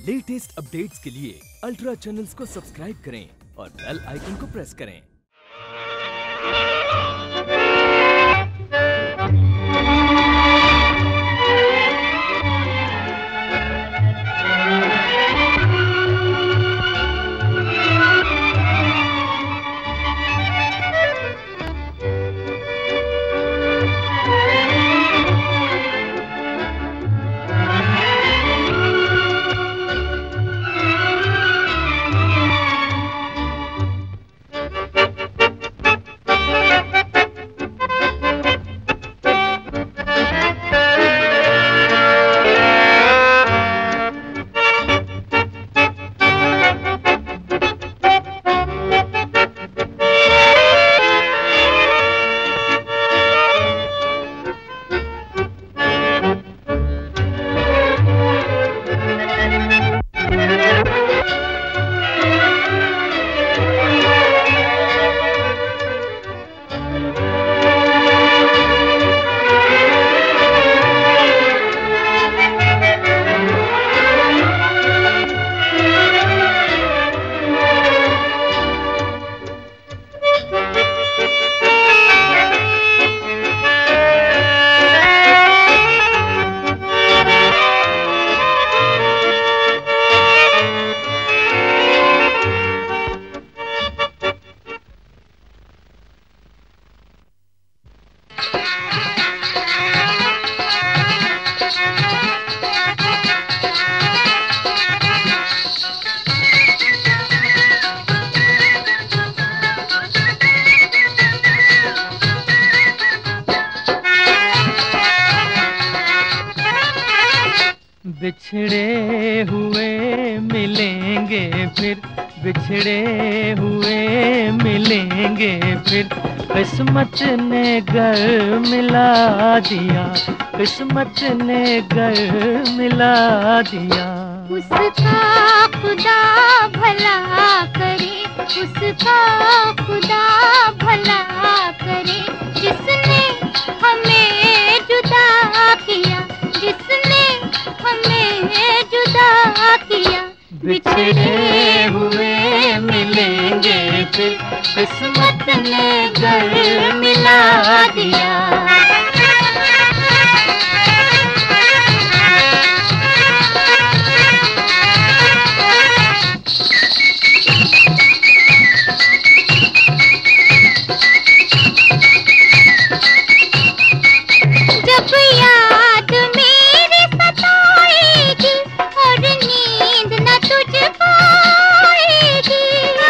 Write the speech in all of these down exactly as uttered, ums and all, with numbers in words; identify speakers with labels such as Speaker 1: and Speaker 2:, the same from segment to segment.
Speaker 1: Latest updates के लिए ultra channels को सब्सक्राइब करें और बेल आइकन को प्रेस करें।
Speaker 2: बिछड़े हुए मिलेंगे फिर, बिछड़े हुए मिलेंगे फिर, किस्मत ने घर मिला दिया, किस्मत ने घर मिला दिया।
Speaker 3: उसका खुदा भला करे, उसका खुदा भला करे, जिसने हमें जुदा किया, जिसने हमें जुदा किया। बिछड़े हुए मिलेंगे फिर, किस्मत ने घर मिला दिया। जब याद मेरी सताएगी और नींद न तुझको आएगी,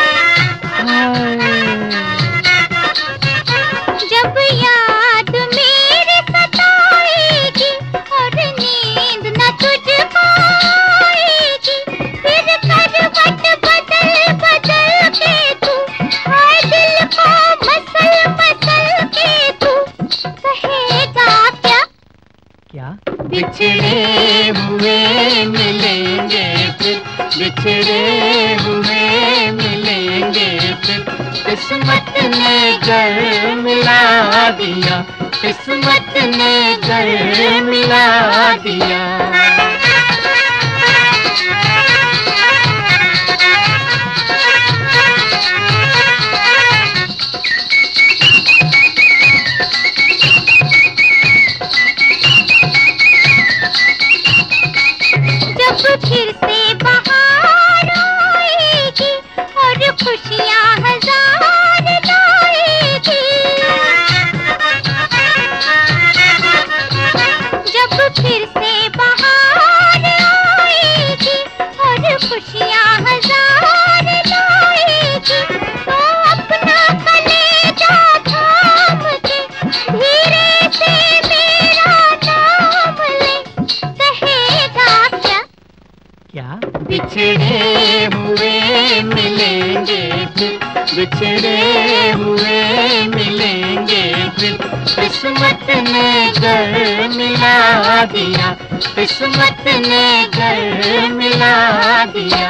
Speaker 3: जब याद मेरी सताएगी और नींद न तुझको आएगी, फिर करवट बदल बदल के तू, हाय दिल को मसल मसल के तू कहेगा क्या
Speaker 2: क्या?
Speaker 3: बिछड़े हुए मिलेंगे फिर, बिछड़े हुए मिलेंगे फिर, किस्मत ने घर मिला दिया, किस्मत ने घर मिला दिया। जब फिर से बहार आएगी और खुशियाँ हजार लाएगी, जब फिर से बहार आएगी और खुशियाँ हजार लाएगी, तो अपना कलेजा थाम के धीरे से मेरा नाम ले, कहेगा क्या
Speaker 2: क्या?
Speaker 3: बिछड़े हुए मिलेंगे फिर, बिछड़े हुए मिलेंगे फिर, किस्मत ने घर मिला दिया, किस्मत ने घर मिला दिया।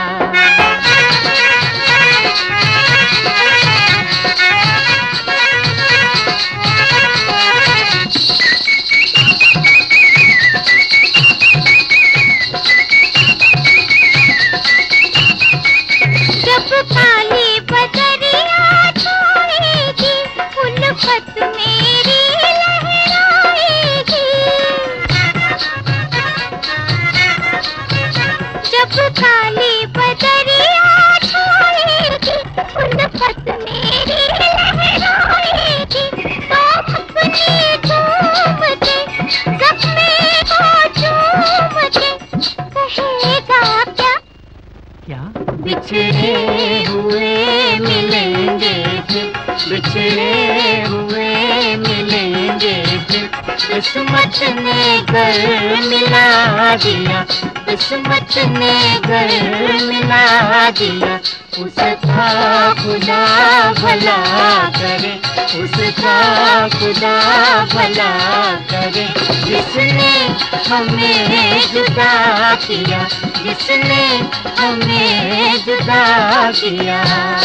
Speaker 3: बिछड़े हुए मिलेंगे फिर, बिछड़े हुए मिलेंगे फिर। किस्मत ने घर मिला दिया, किस्मत ने घर मिला दिया। उसका खुदा भला करे, उसका खुदा भला करे। जिसने हमें जुदा किया, जिसने हमें जुदा किया।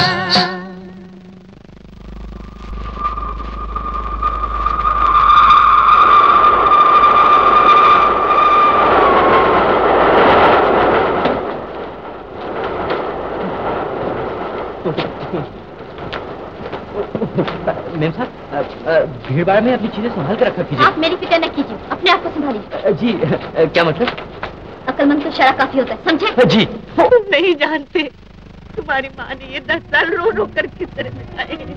Speaker 4: मैम साहब, भीड़ भाड़ में अपनी चीजें संभाल कर रखा कीजिए।
Speaker 5: आप मेरी फिक्र न कीजिए, अपने आप को संभालिए।
Speaker 4: जी, क्या मतलब?
Speaker 5: अक्लमंद को शराब काफी होता है, समझे?
Speaker 4: जी।
Speaker 6: तुम नहीं जानते तुम्हारी माँ ने ये दस साल रो रो कर किस तरह बिताए हैं।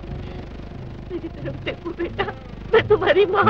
Speaker 6: मेरी तरफ देखो बेटा, मैं तुम्हारी माँ।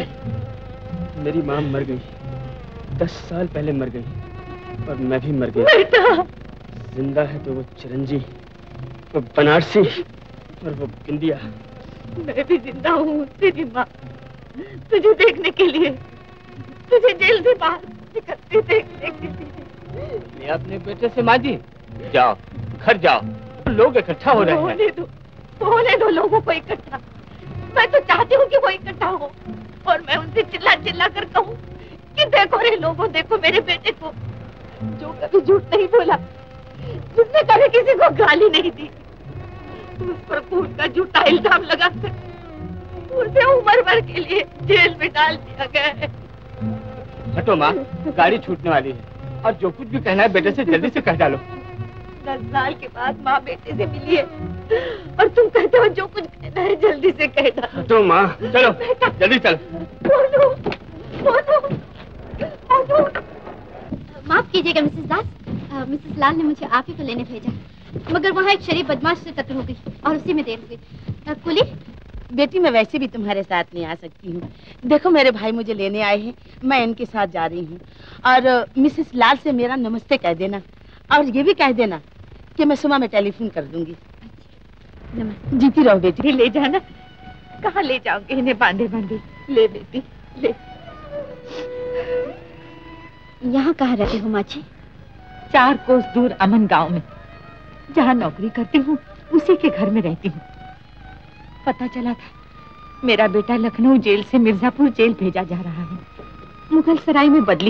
Speaker 7: मेरी माँ मर गई, दस साल पहले मर गई, और मैं भी मर गई।
Speaker 6: बेटा
Speaker 7: जिंदा है तो वो चिरंजी, वो बनारसी और वो बिंदिया।
Speaker 6: मैं भी जिंदा हूँ तेरी माँ, तुझे देखने के लिए, तुझे जेल से बाहर निकलते देखने के लिए।
Speaker 4: मैं अपने बेटे से माँ जी, जाओ घर जाओ, लोग इकट्ठा हो रहे हैं।
Speaker 6: होने दो, होने दो लोगों को इकट्ठा। मैं तो चाहती हूँ कि वो इकट्ठा हो और मैं उनसे चिल्ला चिल्ला कर कहूँ कि देखो रे लोगों, देखो मेरे बेटे को, जो कभी झूठ नहीं बोला, जिसने कभी किसी को गाली नहीं दी, उस पर खून का झूठा इल्जाम लगाकर उसे उम्र भर के लिए जेल में डाल दिया गया है।
Speaker 7: हटो माँ, गाड़ी छूटने वाली है, और जो कुछ भी कहना है बेटे से जल्दी से कह डालो।
Speaker 6: दस साल के बाद माँ बेटे से मिली है और तुम कहते हो जो कुछ कहना है जल्दी से कह डालो।
Speaker 7: हटो माँ, चलो जल्दी चलो।
Speaker 6: बोलो, बोलो, बोलो।
Speaker 5: माफ कीजिएगा मिसेस दास, मिसेस लाल ने मुझे आप ही को लेने भेजा, मगर वहाँ एक शरीफ बदमाश से कत्ल हो गई और उसी में देर हो गई। कुली
Speaker 8: बेटी, मैं वैसे भी तुम्हारे साथ नहीं आ सकती हूँ। देखो मेरे भाई मुझे लेने आए हैं, मैं इनके साथ जा रही हूँ। और मिसेस लाल से मेरा नमस्ते कह देना, और ये भी कह देना कि मैं सुबह में टेलीफोन कर दूंगी।
Speaker 5: नमस्ते।
Speaker 8: जीती रहो बेटी।
Speaker 6: ले जाना। कहाँ ले जाओगे इन्हें बांधे बांधे? ले बेटी ले।
Speaker 5: यहाँ कहाँ रहते हो माँ जी?
Speaker 6: चार कोस दूर अमन गांव में, जहाँ नौकरी करती हूँ उसी के घर में रहती हूँ। पता चला था मेरा बेटा लखनऊ जेल से मिर्जापुर जेल भेजा जा रहा है, मुगल सराय में बदली।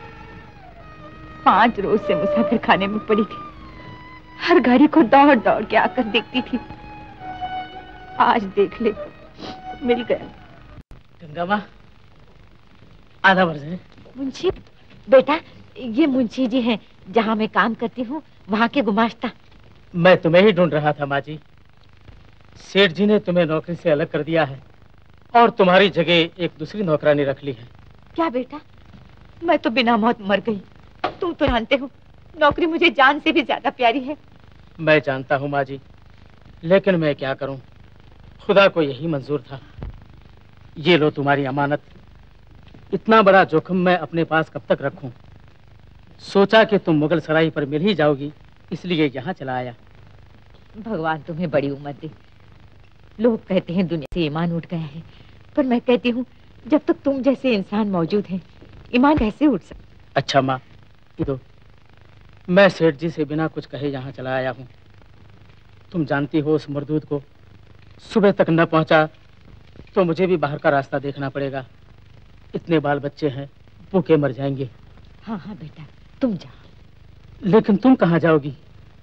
Speaker 6: पांच रोज से मुसाफिर खाने में पड़ी थी, हर घड़ी को दौड़ दौड़ के आकर देखती थी। आज देख ले, मिल गया।
Speaker 4: गंगा माँ, आधा वर्ष है।
Speaker 6: मुंशी बेटा, ये मुंशी जी हैं जहाँ मैं काम करती हूँ, वहाँ के गुमाश्ता।
Speaker 4: मैं तुम्हें ही ढूंढ रहा था माँ जी। सेठ जी ने तुम्हें नौकरी से अलग कर दिया है और तुम्हारी जगह एक दूसरी नौकरानी रख ली है।
Speaker 6: क्या बेटा, मैं तो बिना मौत मर गई। तुम तो जानते हो नौकरी मुझे जान से भी ज्यादा प्यारी है।
Speaker 4: मैं जानता हूँ माँ जी, लेकिन मैं क्या करूँ, खुदा को यही मंजूर था। ये लो तुम्हारी अमानत। इतना बड़ा जोखिम मैं अपने पास कब तक रखूं? सोचा कि तुम मुगल सराय पर मिल ही जाओगी, इसलिए यहाँ चला आया।
Speaker 6: भगवान तुम्हें बड़ी उम्र दे। लोग कहते हैं दुनिया से ईमान उठ गया है, पर मैं कहती हूँ जब तक तुम जैसे इंसान मौजूद हैं, ईमान कैसे उठ सकता?
Speaker 4: अच्छा माँ, तो मैं सेठ जी से बिना कुछ कहे यहाँ चला आया हूँ। तुम जानती हो उस मरदूद को सुबह तक न पहुँचा तो मुझे भी बाहर का रास्ता देखना पड़ेगा। इतने बाल बच्चे हैं, भूखे मर जाएंगे।
Speaker 6: हाँ हाँ बेटा, तुम जाओ।
Speaker 4: लेकिन तुम कहाँ जाओगी?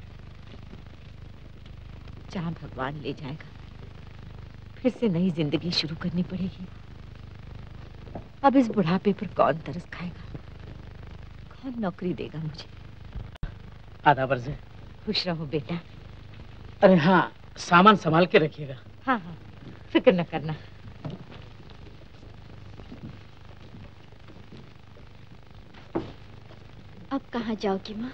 Speaker 6: जहाँ भगवान ले जाएगा। फिर से नई जिंदगी शुरू करनी पड़ेगी। अब इस बुढ़ापे पर कौन तरस खाएगा, कौन नौकरी देगा मुझे?
Speaker 4: आधा वर्ष है।
Speaker 6: खुश रहो बेटा।
Speaker 4: अरे हाँ, सामान संभाल के रखिएगा।
Speaker 6: हाँ हाँ, फिक्र न करना।
Speaker 5: अब कहाँ जाओगी माँ?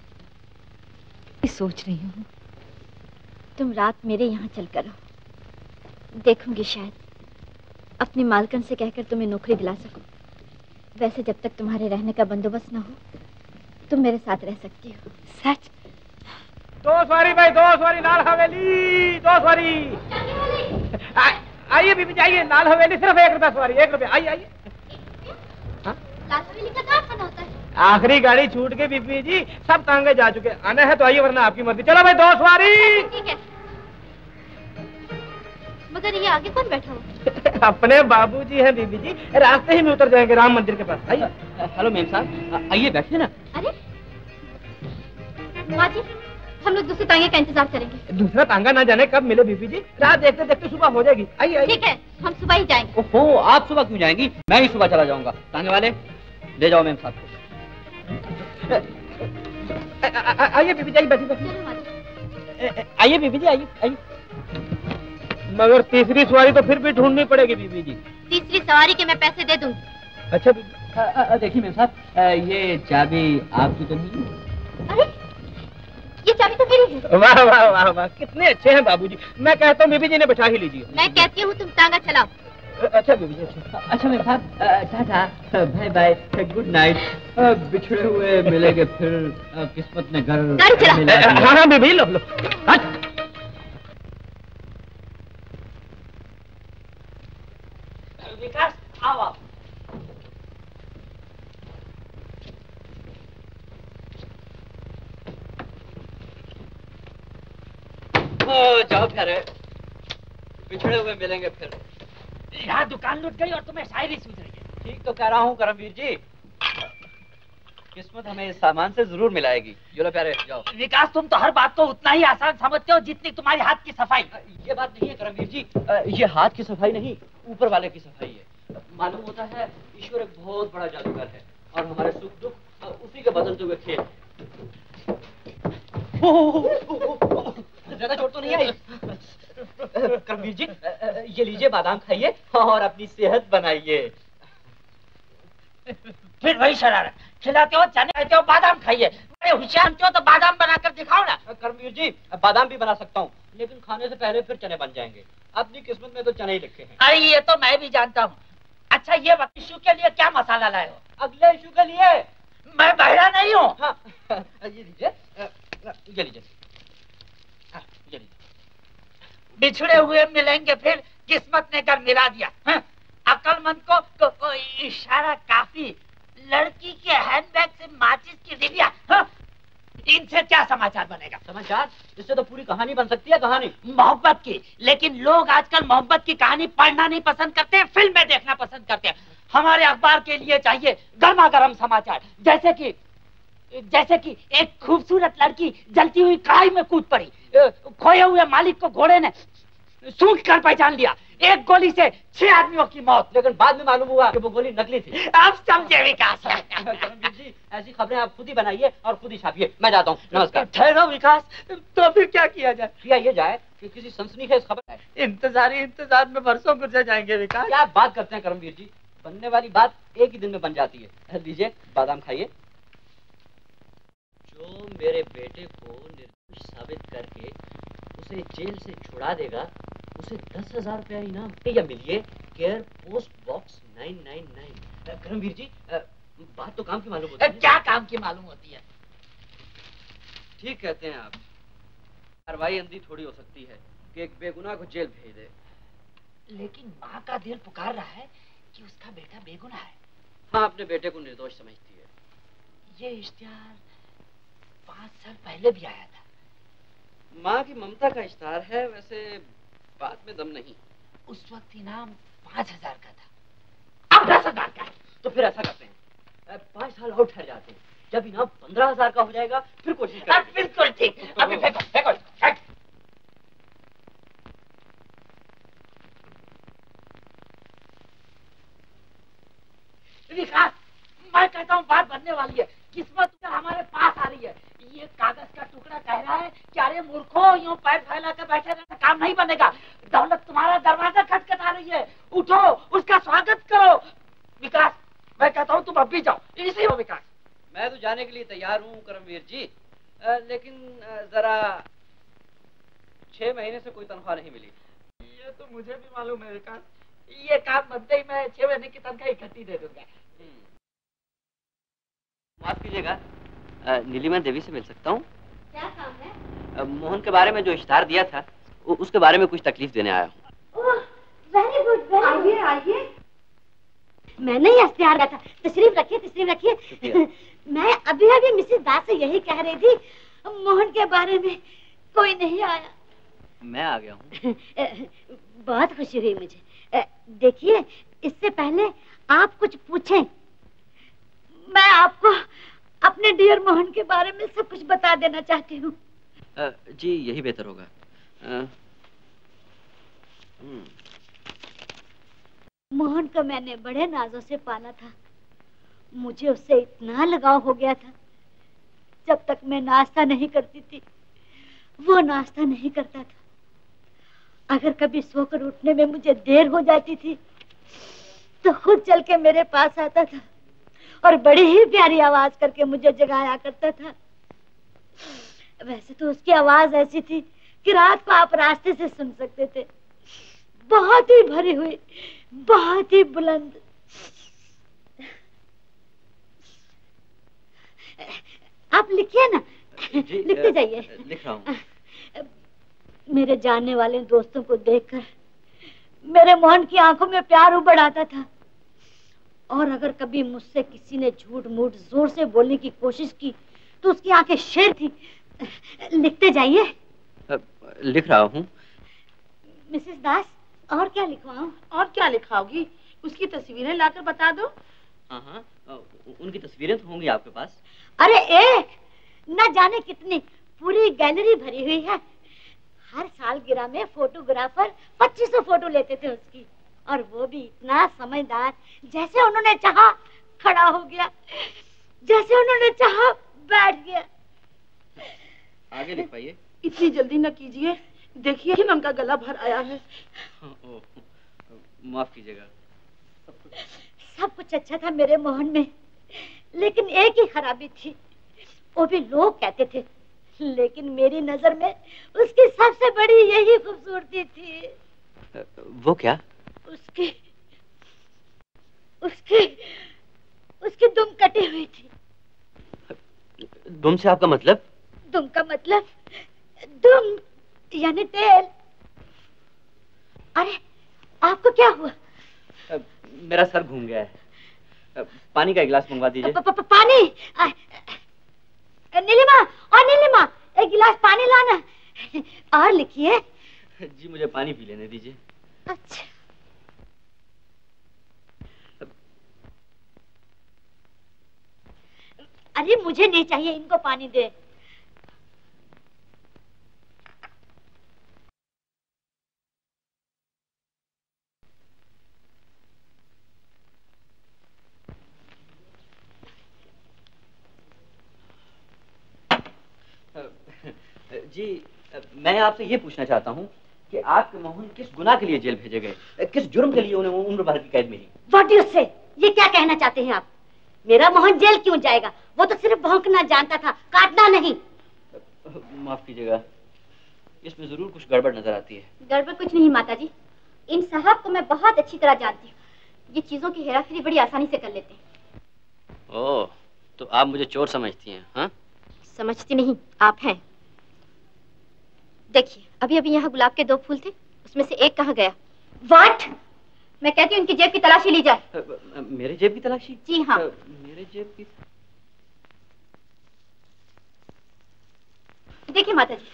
Speaker 6: सोच रही हूँ
Speaker 5: तुम रात मेरे यहाँ चल कर रहो, देखूंगी शायद अपनी मालकन से कहकर तुम्हें नौकरी दिला सकूं। वैसे जब तक तुम्हारे रहने का बंदोबस्त न हो तुम मेरे साथ रह सकती हो।
Speaker 6: सच?
Speaker 7: दो सवारी भाई, दो सवारी लाल हवेली, दो सवारी। आइए बीबी जी, आइए, लाल हवेली सिर्फ एक रुपया सवारी, एक रुपया। आइए आइए।
Speaker 5: लाल हवेली का क्या फन होता है?
Speaker 7: आखिरी गाड़ी छूट गई बीबी जी, सब तांगे जा चुके। आना है तो आइए, वरना आपकी मर्जी। चलो भाई, दो सवारी।
Speaker 5: ठीक है, मगर ये आगे कौन बैठा हो?
Speaker 7: अपने बाबूजी हैं बीबी जी, रास्ते ही में उतर जाएंगे राम मंदिर के पास। आइए।
Speaker 4: हेलो मेम साहब, आइए बैठिए ना।
Speaker 5: अरे माँ जी, हम लोग दूसरे तांगे का इंतजार करेंगे।
Speaker 7: दूसरा तांगा ना जाने कब मिले बीबी जी, रात देखते देखते सुबह हो जाएगी। आइए आइए।
Speaker 5: ठीक है, हम सुबह ही जाएंगे।
Speaker 4: ओहो, आप सुबह क्यों जाएंगी? मैं ही सुबह चला जाऊंगा। तांगे वाले ले जाओ मेम साहब को।
Speaker 7: आइए बीबी जी, बैठिए बैठिए। आइए बीबी जी, आइए आइए। मगर तीसरी सवारी तो फिर भी ढूंढनी पड़ेगी बीबी जी।
Speaker 5: तीसरी सवारी के मैं पैसे दे दूंगी।
Speaker 7: अच्छा
Speaker 4: देखिए मेम साहब, ये चाबी आपकी तो नहीं है?
Speaker 5: अरे ये चाबी तो मेरी है।
Speaker 7: वाह वाह वाह वाह, कितने अच्छे हैं बाबूजी। मैं कहता हूँ बीबी जी ने बैठा ही लीजिए।
Speaker 5: मैं कहती हूँ तुम तांगा चलाओ।
Speaker 7: अच्छा बीबी जी, अच्छा।
Speaker 4: अच्छा मेम साहब, tata, bye bye, good night. बिछड़े हुए मिलेंगे फिर, किस्मत ने घर
Speaker 5: गाड़ी चला।
Speaker 7: हाँ हाँ बीबी, लो लो।
Speaker 4: विकास, आओ आप। ओ, जाओ प्यारे, बिछड़े हुए मिलेंगे फिर।
Speaker 2: यहाँ दुकान लुट गई और तुम्हें शायरी सूझ रही है।
Speaker 4: ठीक तो कह रहा हूँ करमवीर जी, किस्मत हमें इस सामान से जरूर मिलाएगी। जो लो प्यारे, जाओ।
Speaker 2: विकास, तुम तो हर बात को उतना ही आसान समझते हो जितनी तुम्हारी हाथ की सफाई।
Speaker 4: ये बात नहीं है करमवीर जी, ये हाथ की सफाई नहीं, ऊपर वाले की सफाई है। मालूम होता है ईश्वर एक बहुत बड़ा जादूगर है और हमारे सुख दुख उसी के बदलते हुए खेल। ज्यादा चोट तो नहीं आई? करमवीर जी, ये लीजिए, बादाम खाइए और अपनी सेहत बनाइए।
Speaker 2: फिर वही शरारत, खिलाते हो चने, खाते हो बादाम खाइए। बड़े होशियार हो तो बादाम बनाकर दिखाओ ना।
Speaker 4: करमवीर जी, बादाम भी बना सकता हूँ, लेकिन खाने से पहले फिर चने बन जाएंगे। अपनी किस्मत में तो चने ही लिखे हैं।
Speaker 2: अरे ये तो मैं भी जानता हूँ। अच्छा, ये इशू के लिए क्या मसाला लाए हो?
Speaker 4: अगले इशू के लिए।
Speaker 2: मैं बहरा नहीं हूँ।
Speaker 4: हाँ, ये लीजिए, ये लीजिए, ये लीजिए।
Speaker 2: बिछड़े हुए मिलेंगे फिर, किस्मत ने कर मिला दिया। हाँ? अक्लमंद को, को, को इशारा काफी। लड़की के हैंडबैग से माचिस की डिबिया। हाँ? इनसे क्या समाचार बनेगा?
Speaker 4: समाचार? इससे तो पूरी कहानी बन सकती है, कहानी
Speaker 2: मोहब्बत की। लेकिन लोग आजकल मोहब्बत की कहानी पढ़ना नहीं पसंद करते, फिल्में देखना पसंद करते हैं। हमारे अखबार के लिए चाहिए गर्मा गर्म समाचार, जैसे कि जैसे कि एक खूबसूरत लड़की जलती हुई कढ़ाई में कूद पड़ी, खोए हुए मालिक को घोड़े ने सूंघ कर पहचान लिया, एक गोली से छह आदमियों की मौत,
Speaker 4: लेकिन बाद में मालूम हुआ कि वो गोली नकली थी।
Speaker 2: आप समझे विकास?
Speaker 4: जी, ऐसी खबरें आप खुद ही बनाइए और खुद ही छापिए। मैं जाता हूँ, नमस्कार।
Speaker 2: ठहरो विकास, तो फिर क्या किया जाए?
Speaker 4: किया ये जाए कि किसी सनसनीखेज खबर है।
Speaker 2: इंतजार ही इंतजार में बरसों गुजर जाएंगे विकास।
Speaker 4: क्या बात करते हैं करमवीर जी, बनने वाली बात एक ही दिन में बन जाती है। लीजिए, बादाम खाइए। जो मेरे बेटे को निर्दोष साबित करके उसे जेल से छुड़ा देगा, उसे दस हजार रुपया इनाम या मिलिए care post box nine nine nine. Karamveer ji, बात तो काम की मालूम होती है।
Speaker 2: क्या काम की मालूम होती है?
Speaker 4: ठीक कहते हैं आप, कार्रवाई अंधी थोड़ी हो सकती है कि एक बेगुनाह को जेल भेज दे।
Speaker 2: लेकिन माँ का दिल पुकार रहा है कि उसका बेटा बेगुनाह है।
Speaker 4: हाँ, अपने बेटे को निर्दोष समझती है।
Speaker 2: ये इश्तिहार पाँच साल पहले भी आया था।
Speaker 4: माँ की ममता का इश्तिहार है, वैसे बात में दम नहीं।
Speaker 2: उस वक्त इनाम पाँच हजार का था, अब दस हजार का है।
Speaker 4: तो फिर ऐसा करते हैं, पाँच साल और ठहर जाते हैं, जब इनाम पंद्रह हजार का हो जाएगा फिर कोशिश करेंगे।
Speaker 2: बिल्कुल ठीक। अभी फेंको फेंको फेंक। विकास, मैं कहता हूँ बात बनने वाली है, किस्मत हमारे पास आ रही है। ये कागज का टुकड़ा कह रहा है कि अरे मूर्खों, यूं पैर फैला कर बैठे रहने काम नहीं बनेगा। दौलत तुम्हारा दरवाजा खटखटा रही है, उठो, उसका स्वागत करो। विकास, मैं कहता हूँ तुम अब भी जाओ। इसी हो विकास।
Speaker 4: मैं तो जाने के लिए तैयार हूँ करमवीर जी, आ, लेकिन आ, जरा छह महीने से कोई तनख्वाह नहीं मिली।
Speaker 2: ये तो मुझे भी मालूम है विकास, ये काम बनते ही मैं छह महीने की तनख्वाह इकट्ठी दे दूंगा।
Speaker 4: माफ कीजिएगा, नीलिमा देवी से मिल सकता हूँ?
Speaker 5: क्या काम है?
Speaker 9: मोहन के बारे में जो इश्तार दिया था उसके बारे में कुछ तकलीफ देने आया हूँ।
Speaker 6: वेरी गुड, आइए आइए। मैंने ही इश्तिहार दिया था। तशरीफ रखिए, तशरीफ रखिए। मैं अभी अभी मिसेस दास से यही कह रही थी, मोहन के बारे में कोई नहीं आया।
Speaker 9: मैं आ गया हूँ।
Speaker 6: बहुत खुशी हुई मुझे। देखिए, इससे पहले आप कुछ पूछें, मैं आपको अपने डियर मोहन के बारे में सब कुछ बता देना चाहती हूँ।
Speaker 9: जी यही बेहतर होगा। आ,
Speaker 6: मोहन को मैंने बड़े नाजों से पाला था। मुझे उससे इतना लगाव हो गया था, जब तक मैं नाश्ता नहीं करती थी वो नाश्ता नहीं करता था। अगर कभी सोकर उठने में मुझे देर हो जाती थी तो खुद चल के मेरे पास आता था और बड़ी ही प्यारी आवाज करके मुझे जगाया करता था। वैसे तो उसकी आवाज ऐसी थी कि रात को आप रास्ते से सुन सकते थे। बहुत ही भरी हुई, बहुत ही बुलंद। आप लिखिए ना। लिखते जाइए।
Speaker 9: लिख रहा हूँ।
Speaker 6: मेरे जानने वाले दोस्तों को देखकर मेरे मोहन की आंखों में प्यार उबड़ आता था, और अगर कभी मुझसे किसी ने झूठ मूठ जोर से बोलने की कोशिश की तो उसकी आंखें शेर थी। लिखते जाइए।
Speaker 9: लिख रहा हूँ।
Speaker 6: मिसेस दास, और क्या लिखवाऊं?
Speaker 8: और क्या लिखाओगी? उसकी तस्वीरें लाकर बता दो।
Speaker 9: हाँ हाँ, उनकी तस्वीरें तो होंगी आपके पास।
Speaker 6: अरे एक न जाने कितनी, पूरी गैलरी भरी हुई है। हर साल गिरा में फोटोग्राफर पच्चीस सौ फोटो लेते थे उसकी, और वो भी इतना समझदार, जैसे उन्होंने चाहा खड़ा हो गया, जैसे उन्होंने चाहा बैठ गया।
Speaker 9: आगे लिखवाइए।
Speaker 8: इतनी जल्दी न कीजिए, देखिए उनका गला भर आया है।
Speaker 9: माफ कीजिएगा।
Speaker 6: सब कुछ अच्छा था मेरे मोहन में, लेकिन एक ही खराबी थी। वो भी लोग कहते थे, लेकिन मेरी नजर में उसकी सबसे बड़ी यही खूबसूरती थी।
Speaker 9: वो क्या?
Speaker 6: उसकी उसकी उसकी दुम कटी हुई थी।
Speaker 9: दुम से आपका मतलब?
Speaker 6: दुम का मतलब दुम यानी टेल। अरे आपको क्या हुआ?
Speaker 9: मेरा सर घूम गया है। पानी का गिलास मंगवा दीजिए।
Speaker 6: प, प, प, पानी? आ, नीलिमा, और नीलिमा, एक गिलास पानी लाना। और लिखिए।
Speaker 9: जी मुझे पानी पी लेने दीजिए।
Speaker 6: अच्छा। अरे मुझे नहीं चाहिए, इनको पानी दे।
Speaker 9: जी मैं आपसे ये पूछना चाहता हूँ कि आपके मोहन किस गुनाह के लिए जेल भेजे गए, किस जुर्म के लिए उन्हें उम्र भर की कैद मिली?
Speaker 6: व्हाट डू यू से? ये क्या कहना चाहते हैं आप? मेरा मोहन जेल क्यों जाएगा? वो तो सिर्फ भौंकना जानता था, काटना नहीं।
Speaker 9: माफ कीजिएगा, इसमें जरूर कुछ गड़बड़ नजर आती है।
Speaker 5: गड़बड़ कुछ नहीं माताजी, इन साहब को मैं बहुत अच्छी तरह जानती हूँ। ये चीजों की हेराफेरी बड़ी आसानी से कर लेते हैं।
Speaker 9: ओह, तो आप मुझे चोर समझती हैं? हाँ?
Speaker 5: समझती नहीं, आप हैं। देखिए, अभी अभी यहाँ गुलाब के दो फूल थे, उसमें से एक कहाँ गया? व्हाट? मैं कहती हूँ इनकी जेब की तलाशी ली जाए।
Speaker 9: मेरे जेब की तलाशी?
Speaker 5: जी हाँ।
Speaker 9: मेरे जेब की?
Speaker 5: देखिए माताजी।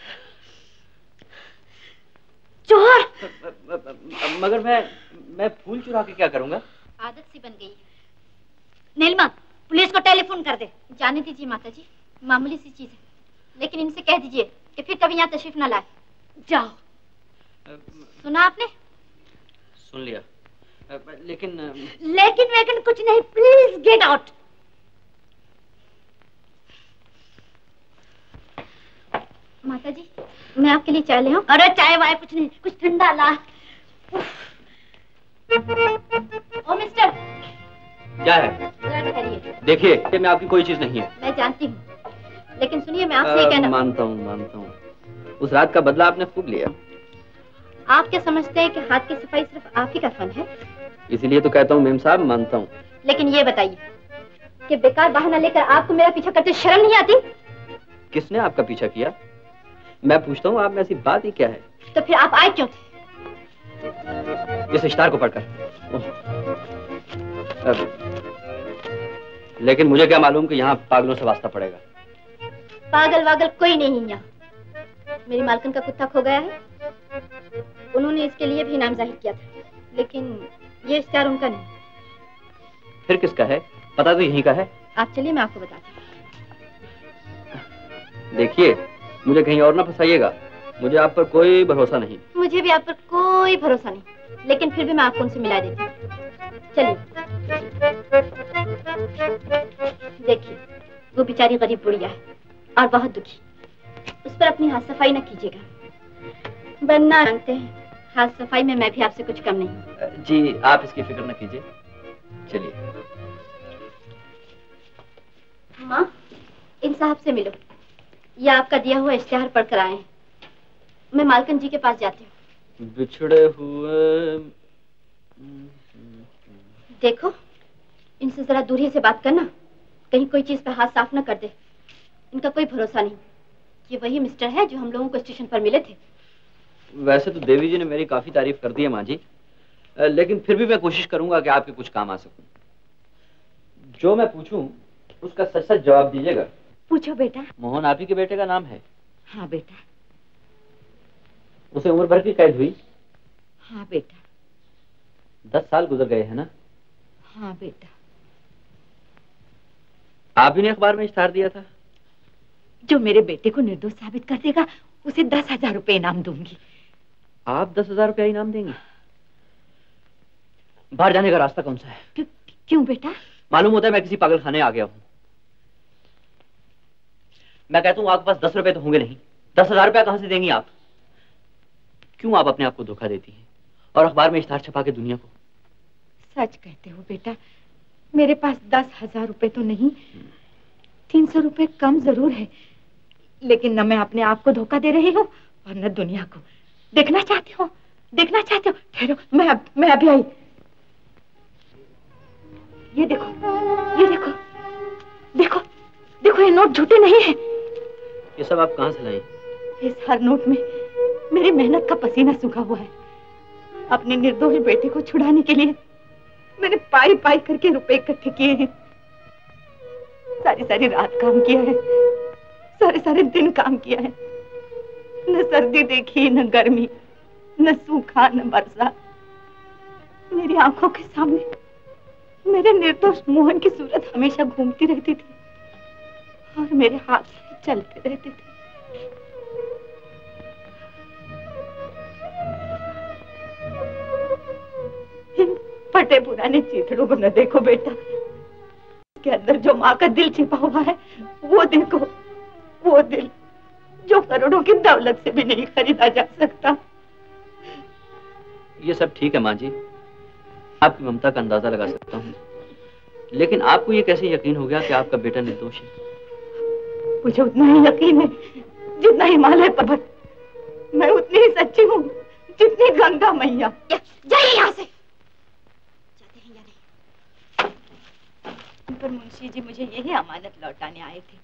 Speaker 6: चोर!
Speaker 9: मगर मैं मैं फूल चुरा के क्या करूँगा?
Speaker 5: आदत सी बन गई है।
Speaker 6: नीलिमा, पुलिस को टेलीफोन कर दे।
Speaker 5: जाने दीजिए माताजी, मामूली सी चीज है, लेकिन इनसे कह दीजिए कि फिर कभी यहाँ तशरीफ ना लाए।
Speaker 6: जाओ।
Speaker 5: सुना आपने?
Speaker 9: सुन लिया, लेकिन
Speaker 6: लेकिन वेकिन कुछ नहीं, प्लीज गेट आउट।
Speaker 5: माताजी, मैं आपके लिए चाय ले आऊं?
Speaker 6: अरे चाय वाय कुछ नहीं, कुछ ठंडा ला।
Speaker 5: ओ मिस्टर,
Speaker 9: क्या है? देखिए, मैं आपकी कोई चीज नहीं है।
Speaker 5: मैं जानती हूँ, लेकिन सुनिए, मैं आपसे ये कहना।
Speaker 9: मानता हूँ, मानता हूँ। उस रात का बदला आपने खूब लिया।
Speaker 5: आप क्या समझते हैं कि हाथ की सफाई सिर्फ आप ही का फन है?
Speaker 9: इसीलिए तो कहता हूँ मेम साहब, मानता हूँ।
Speaker 5: लेकिन ये बताइए कि बेकार बहाना लेकर आपको मेरा पीछा करते शर्म नहीं आती?
Speaker 9: किसने आपका पीछा किया? मैं पूछता हूँ आप में ऐसी बात ही क्या है?
Speaker 5: तो फिर आप आए क्यों थे?
Speaker 9: इस इश्तार को पढ़कर। लेकिन मुझे क्या मालूम कि यहाँ पागलों से वास्ता पड़ेगा।
Speaker 5: पागल वागल कोई नहीं यहाँ। मेरी मालकिन का कुत्ता खो गया है, उन्होंने इसके लिए भी इनाम जाहिर किया था, लेकिन ये इश्तिहार उनका नहीं।
Speaker 9: फिर किसका है? पता तो यहीं का है।
Speaker 5: आप चलिए, मैं आपको बताती हूँ।
Speaker 9: देखिए, मुझे कहीं और ना फंसाइएगा। मुझे आप पर कोई भरोसा नहीं।
Speaker 5: मुझे भी आप पर कोई भरोसा नहीं, लेकिन फिर भी मैं आपको उनसे मिला देती हूँ। चलिए। देखिए, वो बेचारी गरीब बुढ़िया है और बहुत दुखी। उस पर अपनी हाथ सफाई न कीजिएगा, वरना जानते हैं हाथ सफाई में मैं भी आपसे कुछ कम नहीं।
Speaker 9: जी, आप इसकी फिक्र न कीजिए। चलिए।
Speaker 5: माँ, इन साहब से मिलो। ये आपका दिया हुआ इश्तिहार पढ़कर आए हैं। मैं मालकन जी के पास जाती हूँ।
Speaker 9: बिछड़े हुए।
Speaker 5: देखो, इनसे जरा दूरी से बात करना, कहीं कोई चीज पे हाथ साफ न कर दे। इनका कोई भरोसा नहीं। ये वही मिस्टर है जो हम लोगों को स्टेशन पर मिले थे।
Speaker 9: वैसे तो देवी जी ने मेरी काफी तारीफ कर दी है माँ जी, लेकिन फिर भी मैं कोशिश करूंगा कि आपके कुछ काम आ सकूं। जो मैं पूछूं उसका सच सच जवाब दीजिएगा।
Speaker 6: पूछो बेटा।
Speaker 9: मोहन आप ही के बेटे का नाम है?
Speaker 6: हाँ बेटा।
Speaker 9: उसे उम्र भर की कैद हुई?
Speaker 6: हाँ बेटा।
Speaker 9: दस साल गुजर गए हैं ना?
Speaker 6: हाँ बेटा।
Speaker 9: आप ही ने अखबार में इश्तिहार दिया था?
Speaker 6: जो मेरे बेटे को निर्दोष साबित कर देगा उसे दस हजार रुपए इनाम दूंगी।
Speaker 9: आप दस हजार रुपया इनाम देंगी? बाहर जाने का रास्ता कौन सा है?
Speaker 6: क्यों, क्यों बेटा?
Speaker 9: मालूम होता है मैं किसी पागल खाने आ गया हूँ। मैं कहता हूँ आपके पास दस रुपए तो होंगे नहीं, दस हजार रुपया कहां से देंगी आप? क्यों आप अपने आप को धोखा देती हैं और अखबार में इश्तिहार छपा के दुनिया को?
Speaker 6: सच कहते हो बेटा, मेरे पास दस हजार रुपए तो नहीं, तीन सौ रुपए कम जरूर है, लेकिन न मैं अपने आप को धोखा दे रही हूँ और न दुनिया को। देखना चाहते हो? देखना चाहते हो? ठहरो, मैं अब मैं अभी आई। ये देखो, ये देखो, देखो, देखो, ये नोट झूठे नहीं है।
Speaker 9: ये सब आप कहाँ से लाए?
Speaker 6: इस हर नोट में मेरी मेहनत का पसीना सूखा हुआ है। अपने निर्दोष बेटे को छुड़ाने के लिए मैंने पाई पाई करके रुपए इकट्ठे किए हैं। सारी सारी रात काम किया है, सारे सारे दिन काम किया है। न सर्दी देखी, न गर्मी, न सूखा, न बरसात। मेरी आंखों के सामने मेरे निर्दोष मोहन की सूरत हमेशा घूमती रहती थी और मेरे हाथ चलते रहते थे। इन फटे पुराने चीथड़ों को न देखो बेटा, के अंदर जो माँ का दिल छिपा हुआ है वो देखो, वो दिल जो करोड़ों की दौलत से भी नहीं खरीदा जा सकता।
Speaker 9: ये सब ठीक है माँ जी, आपकी ममता का अंदाजा लगा सकता हूँ, लेकिन आपको ये कैसे यकीन हो गया कि आपका बेटा निर्दोष है?
Speaker 6: मुझे उतना ही यकीन है जितना हिमालय पर्वत। मैं उतनी ही सच्ची हूँ जितनी गंगा मैया।
Speaker 5: जाइए यहाँ से। जाते हैं या नहीं?
Speaker 6: पर मुंशी जी मुझे यही अमानत लौटाने आए थे।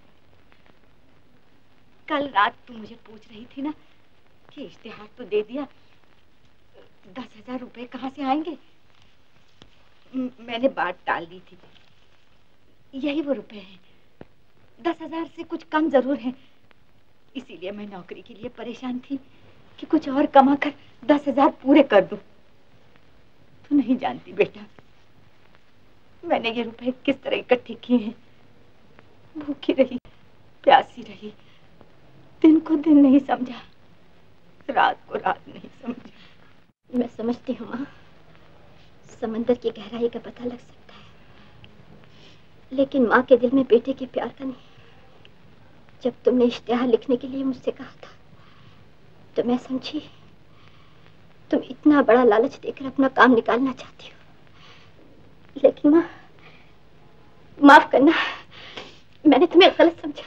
Speaker 6: कल रात तुम मुझे पूछ रही थी ना कि इश्तिहार तो दे दिया, दस हजार रुपए कहाँ से आएंगे? म मैंने बात टाल दी थी। यही वो रुपए हैं, दस हजार से कुछ कम जरूर हैं। इसीलिए मैं नौकरी के लिए परेशान थी कि कुछ और कमा कर दस हजार पूरे कर दूं। तू नहीं जानती बेटा, मैंने ये रुपए किस तरह इकट्ठे किए हैं। भूखी रही, प्यासी रही, दिन को दिन नहीं समझा, रात को रात नहीं समझा।
Speaker 5: मैं समझती हूँ माँ, समंदर की गहराई का पता लग सकता है, लेकिन माँ के दिल में बेटे के प्यार का नहीं। जब तुमने इश्तिहार लिखने के लिए मुझसे कहा था तो मैं समझी तुम इतना बड़ा लालच देकर अपना काम निकालना चाहती हो, लेकिन माँ माफ करना, मैंने तुम्हें गलत समझा।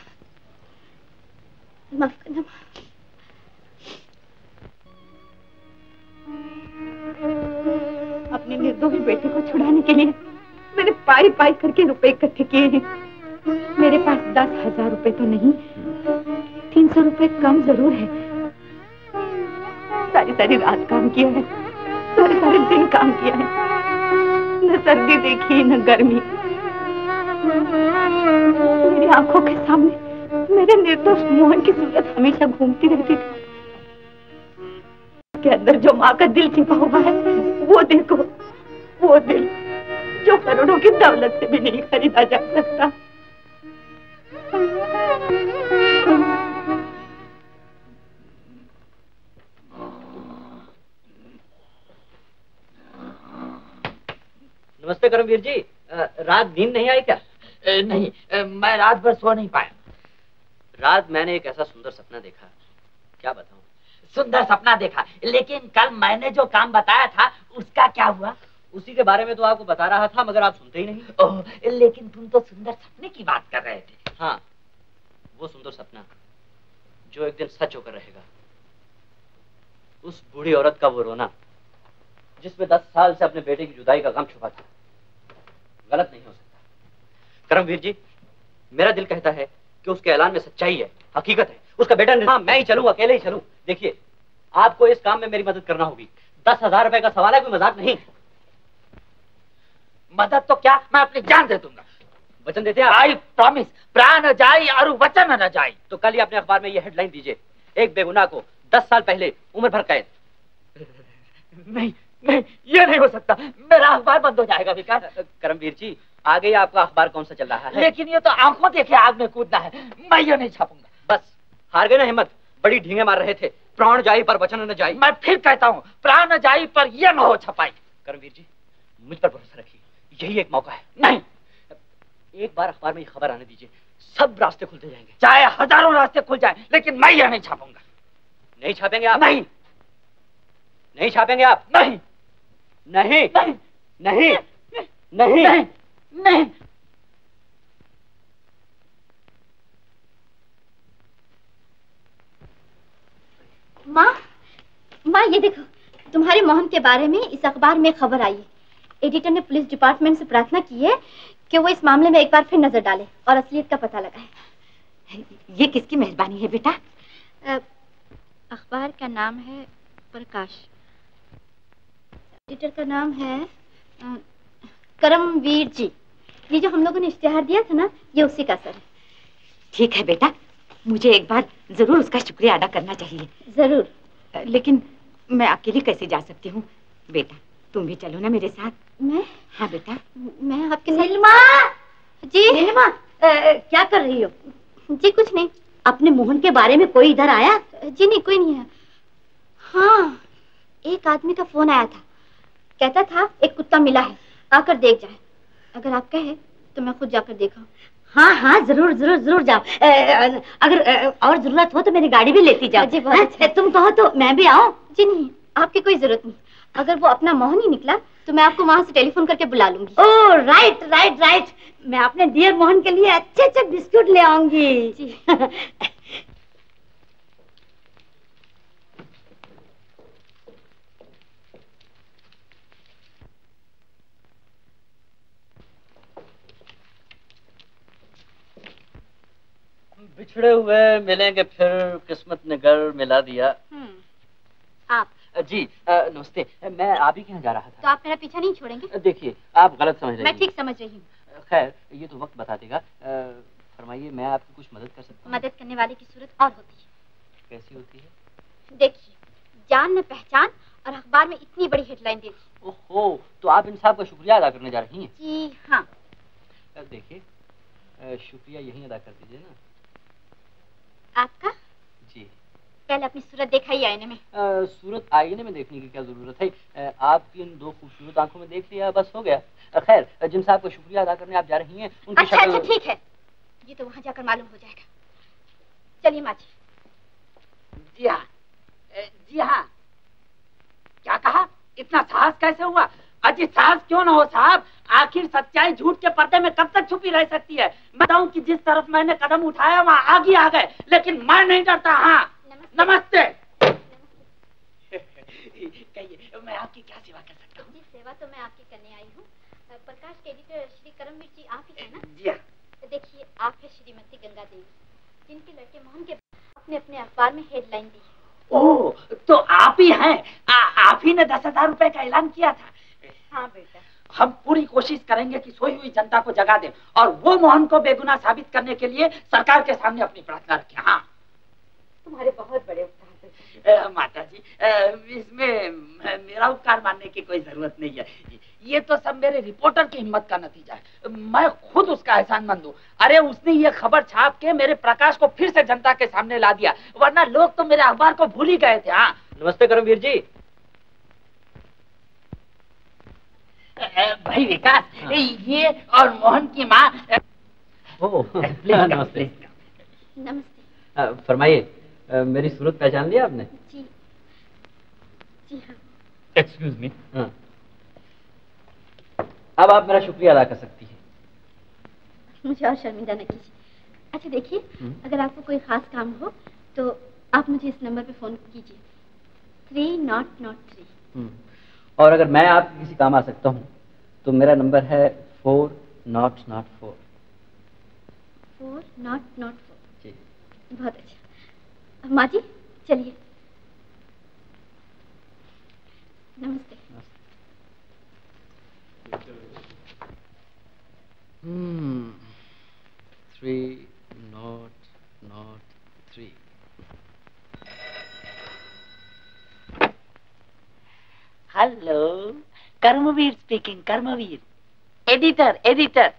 Speaker 5: माफ करना माँ।
Speaker 6: अपने निर्दोष बेटे को छुड़ाने के लिए मैंने पाई पाई करके रुपए इकट्ठे किए हैं। मेरे पास दस हजार रुपए तो नहीं, तीन सौ रुपए कम जरूर है। सारी सारी रात काम किया है, सारे सारे दिन काम किया है, न सर्दी देखी न गर्मी। मेरी आंखों के सामने मेरे निर्दोष मोहन की सूरत हमेशा घूमती रहती थी। के अंदर जो माँ का दिल छिपा हुआ है वो देखो, वो दिल जो करोड़ों की दौलत से भी नहीं खरीदा जा सकता।
Speaker 9: नमस्ते करमवीर जी, रात नींद नहीं आई क्या?
Speaker 2: नहीं, मैं रात भर सो नहीं पाया।
Speaker 9: रात मैंने एक ऐसा सुंदर सपना देखा, क्या बताऊं।
Speaker 2: सुंदर सपना देखा, लेकिन कल मैंने जो काम बताया था उसका क्या हुआ?
Speaker 9: उसी के बारे में तो आपको बता रहा था, मगर आप सुनते ही नहीं।
Speaker 2: ओह, लेकिन तुम तो सुंदर सपने की बात कर रहे थे।
Speaker 9: हाँ, वो सुंदर सपना जो एक दिन सच होकर रहेगा। उस बूढ़ी औरत का वो रोना जिसमें दस साल से अपने बेटे की जुदाई का गम छुपा था, गलत नहीं हो सकता। करमवीर जी, मेरा दिल कहता है कि उसके ऐलान में सच्चाई है, हकीकत है। उसका बेटा हाँ, मैं ही चलूं, अकेले ही चलूं। देखिए, आपको इस काम में मेरी मदद करना होगी। दस हजार रुपए का सवाल है, कोई मजाक नहीं।
Speaker 2: मदद तो क्या, मैं अपनी जान दे दूंगा।
Speaker 9: वचन देते हैं आप?
Speaker 2: आई प्रॉमिस, प्राण जाए और वचन न जाए।
Speaker 9: तो कल ही अपने अखबार में ये हेडलाइन दीजिए, एक बेगुनाह को दस साल पहले उम्र भर कैद।
Speaker 2: नहीं नहीं, ये नहीं हो सकता, मेरा अखबार बंद हो जाएगा विकास।
Speaker 9: करमवीर जी, आगे आपका अखबार कौन सा चल रहा है?
Speaker 2: लेकिन ये तो आंखों देखे आग में कूदना है, मैं ये नहीं छापूंगा।
Speaker 9: बस हार गए ना हिम्मत, बड़ी ढींगे मार रहे थे। प्राण जाई पर वचन न जाई।
Speaker 2: मैं फिर कहता हूँ, प्राण जाई पर यह न हो छपाई।
Speaker 9: करमवीर जी, मुझ पर भरोसा रखिए, यही एक मौका है।
Speaker 2: नहीं,
Speaker 9: एक बार अखबार में ये खबर आने दीजिए, सब रास्ते खुलते जाएंगे।
Speaker 2: चाहे हजारों रास्ते खुल जाए, लेकिन मैं यह नहीं छापूंगा।
Speaker 9: नहीं छापेंगे आप?
Speaker 2: नहीं
Speaker 9: नहीं छापेंगे आप?
Speaker 2: नहीं
Speaker 9: नहीं
Speaker 2: नहीं
Speaker 9: नहीं
Speaker 2: नहीं नहीं, नहीं।
Speaker 5: माँ, माँ ये देखो, तुम्हारे मोहन के बारे में इस अखबार में खबर आई है। एडिटर ने पुलिस डिपार्टमेंट से प्रार्थना की है कि वो इस मामले में एक बार फिर नजर डाले और असलियत का पता लगाए।
Speaker 6: ये किसकी मेहरबानी है बेटा?
Speaker 5: अखबार का नाम है प्रकाश, एडिटर का नाम है करमवीर जी। ये जो हम लोगों ने इश्तिहार दिया था ना, ये उसी का असर है।
Speaker 6: ठीक है बेटा, मुझे एक बार जरूर उसका शुक्रिया अदा करना चाहिए।
Speaker 5: जरूर,
Speaker 6: लेकिन मैं अकेली कैसे जा सकती हूँ? बेटा तुम भी चलो ना मेरे साथ।
Speaker 5: मैं?
Speaker 6: हाँ बेटा।
Speaker 5: मैं आपके साथ। नीलिमा जी।
Speaker 6: नीलिमा, क्या कर रही हो?
Speaker 5: जी कुछ नहीं।
Speaker 6: अपने मोहन के बारे में कोई इधर आया?
Speaker 5: जी नहीं, कोई नहीं है। हाँ, एक आदमी का फोन आया था, कहता था एक कुत्ता मिला है, आकर देख जाए। अगर आप कहे तो मैं खुद जाकर देखा।
Speaker 6: हाँ हाँ, जरूर जरूर जरूर जाओ। अगर और जरूरत हो तो मेरी गाड़ी भी लेती जाओ।
Speaker 5: जी बहुत अच्छा।
Speaker 6: तुम कहो तो मैं भी आऊं?
Speaker 5: जी नहीं, आपकी कोई जरूरत नहीं। अगर वो अपना मोहन ही निकला तो मैं आपको वहाँ से टेलीफोन करके बुला लूंगी।
Speaker 6: ओह राइट राइट राइट, मैं अपने डियर मोहन के लिए अच्छे अच्छे बिस्कुट ले आऊंगी।
Speaker 5: जी।
Speaker 9: बिछड़े हुए मिलेंगे फिर, किस्मत ने घर मिला दिया।
Speaker 5: आप?
Speaker 9: जी नमस्ते, मैं आप ही के यहाँ जा रहा था।
Speaker 5: तो आप मेरा पीछा नहीं छोड़ेंगे?
Speaker 9: देखिए, आप गलत समझ रही हैं।
Speaker 5: मैं ठीक समझ रही हूँ।
Speaker 9: खैर, ये तो वक्त बता देगा। फरमाइए, मैं आपकी कुछ मदद कर सकता हूँ?
Speaker 5: मदद करने वाले की सूरत और होती है।
Speaker 9: कैसी होती है?
Speaker 5: देखिए, जान न पहचान और अखबार में इतनी बड़ी हेडलाइन दे दी।
Speaker 9: ओहो, तो आप इन साहब का शुक्रिया अदा करने जा रही हैं?
Speaker 5: जी हाँ।
Speaker 9: देखिए, शुक्रिया यही अदा कर दीजिए ना।
Speaker 5: आपका?
Speaker 9: जी।
Speaker 5: पहले अपनी सूरत दिखाई आईने में।
Speaker 9: आ, सूरत आईने में देखने की क्या जरूरत है? आपकी इन दो खूबसूरत आंखों में देख लिया, बस हो गया। खैर, जिन साहब को शुक्रिया अदा करने आप जा रही हैं उनकी
Speaker 5: अच्छा
Speaker 9: शक्ल...
Speaker 5: अच्छा ठीक है, ये तो वहाँ जाकर मालूम हो जाएगा। चलिए माँ जी।
Speaker 2: जी हाँ, जी हाँ। क्या कहा? इतना साहस कैसे हुआ? अजी साहस क्यों ना हो साहब, आखिर सच्चाई झूठ के पर्दे में कब तक छुपी रह सकती है? मैं बताऊं कि जिस तरफ मैंने कदम उठाया वहाँ आगे आ गए, लेकिन मैं नहीं डरता। हाँ नमस्ते, नमस्ते। कहिए, मैं आपकी क्या सेवा कर सकता हूँ?
Speaker 5: जी सेवा तो मैं आपकी करने आई हूँ। प्रकाश के एडिटर श्री करमवीर जी आप ही हैं ना?
Speaker 2: जी हाँ।
Speaker 5: देखिए, आप है श्रीमती गंगादेवी, जिनके लड़के मोहन के अपने अपने अखबार में हेडलाइन दी।
Speaker 2: ओह, तो आप ही हैं? आ, आप ही ने दस हजार रुपए का ऐलान किया था।
Speaker 6: हाँ बेटा,
Speaker 2: हम पूरी कोशिश करेंगे कि सोई हुई जनता को जगा दें और वो मोहन को बेगुनाह साबित करने के लिए सरकार के सामने अपनी प्रार्थना रखें। हाँ,
Speaker 6: तुम्हारे बहुत बड़े उपकार।
Speaker 2: माता जी, इसमें मेरा उपकार मानने की कोई जरूरत नहीं है। ये तो सब मेरे रिपोर्टर की हिम्मत का नतीजा है। मैं खुद उसका एहसानमंद हूँ। अरे उसने ये खबर छाप के मेरे प्रकाश को फिर से जनता के सामने ला दिया, वरना लोग तो मेरे अखबार को भूल ही गए थे। हाँ,
Speaker 9: नमस्ते करो वीर जी।
Speaker 2: भाई विकास, हाँ। ये और मोहन की माँ।
Speaker 9: ओह, नमस्ते।
Speaker 5: नमस्ते।
Speaker 9: फरमाइए, मेरी सूरत पहचान लिया आपने?
Speaker 5: जी जी हाँ।
Speaker 9: Excuse me. हाँ, अब आप मेरा शुक्रिया अदा कर सकती हैं।
Speaker 5: मुझे और शर्मिंदा न कीजिए। अच्छा देखिए, अगर आपको कोई खास काम हो तो आप मुझे इस नंबर पे फोन कीजिए, थ्री नॉट नॉट थ्री।
Speaker 9: और अगर मैं आपके किसी काम आ सकता हूँ तो मेरा नंबर है four naught naught four.
Speaker 5: Four naught naught four.
Speaker 9: जी,
Speaker 5: बहुत अच्छा। माँ जी चलिए। नमस्ते।
Speaker 9: Hmm, three naught naught three.
Speaker 2: Hello, Karmveer speaking. Karmveer, editor editor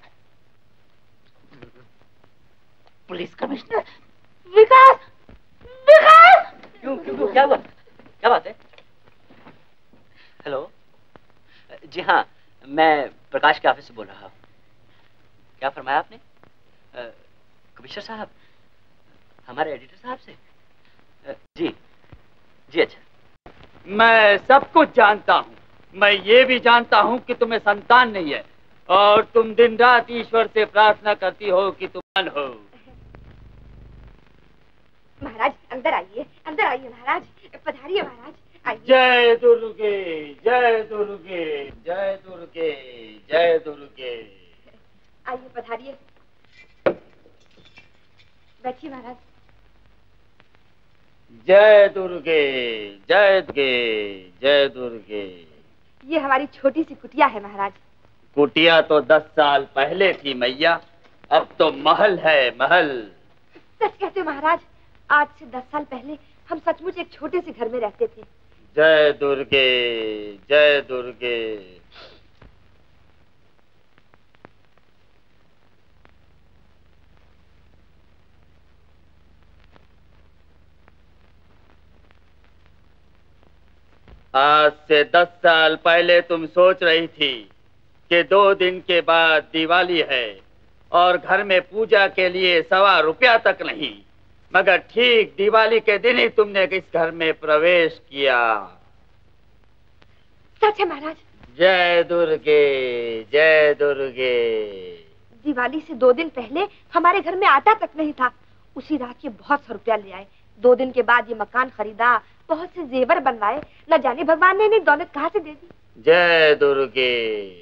Speaker 2: police commissioner Vikas. Vikas,
Speaker 9: क्यों क्यों क्यों क्या हुआ? क्या बात है? हेलो, जी हाँ, मैं प्रकाश के ऑफिस से बोल रहा हूँ। क्या फरमाया आपने? कमिश्नर साहब, हमारे एडिटर साहब से? आ, जी जी। अच्छा,
Speaker 10: मैं सब कुछ जानता हूँ। मैं ये भी जानता हूँ कि तुम्हें संतान नहीं है और तुम दिन रात ईश्वर से प्रार्थना करती हो कि तुम मन हो।
Speaker 6: महाराज अंदर आइए, अंदर आइए महाराज, पधारिए महाराज, आइए।
Speaker 10: जय दुर्गे, जय दुर्गे, जय दुर्गे, जय दुर्गे।
Speaker 6: आइए पधारिए, बैठिए महाराज।
Speaker 10: जय दुर्गे, जय दुर्गे, जय दुर्गे।
Speaker 6: ये हमारी छोटी सी कुटिया है महाराज।
Speaker 10: कुटिया तो दस साल पहले थी मैया, अब तो महल है, महल।
Speaker 6: सच कहते हो महाराज, आज से दस साल पहले हम सचमुच एक छोटे से घर में रहते थे।
Speaker 10: जय दुर्गे, जय दुर्गे। आज से दस साल पहले तुम सोच रही थी कि दो दिन के बाद दिवाली है और घर में पूजा के लिए सवा रुपया तक नहीं, मगर ठीक दिवाली के दिन ही तुमने इस घर में प्रवेश किया।
Speaker 6: सच है महाराज।
Speaker 10: जय दुर्गे, जय दुर्गे।
Speaker 6: दिवाली से दो दिन पहले हमारे घर में आटा तक नहीं था, उसी रात ये बहुत सा रुपया ले आए। दो दिन के बाद ये मकान खरीदा, बहुत से जेवर बनवाए, न जाने भगवान ने इन्हें दौलत कहाँ से दे दी।
Speaker 10: जय दुर्गे।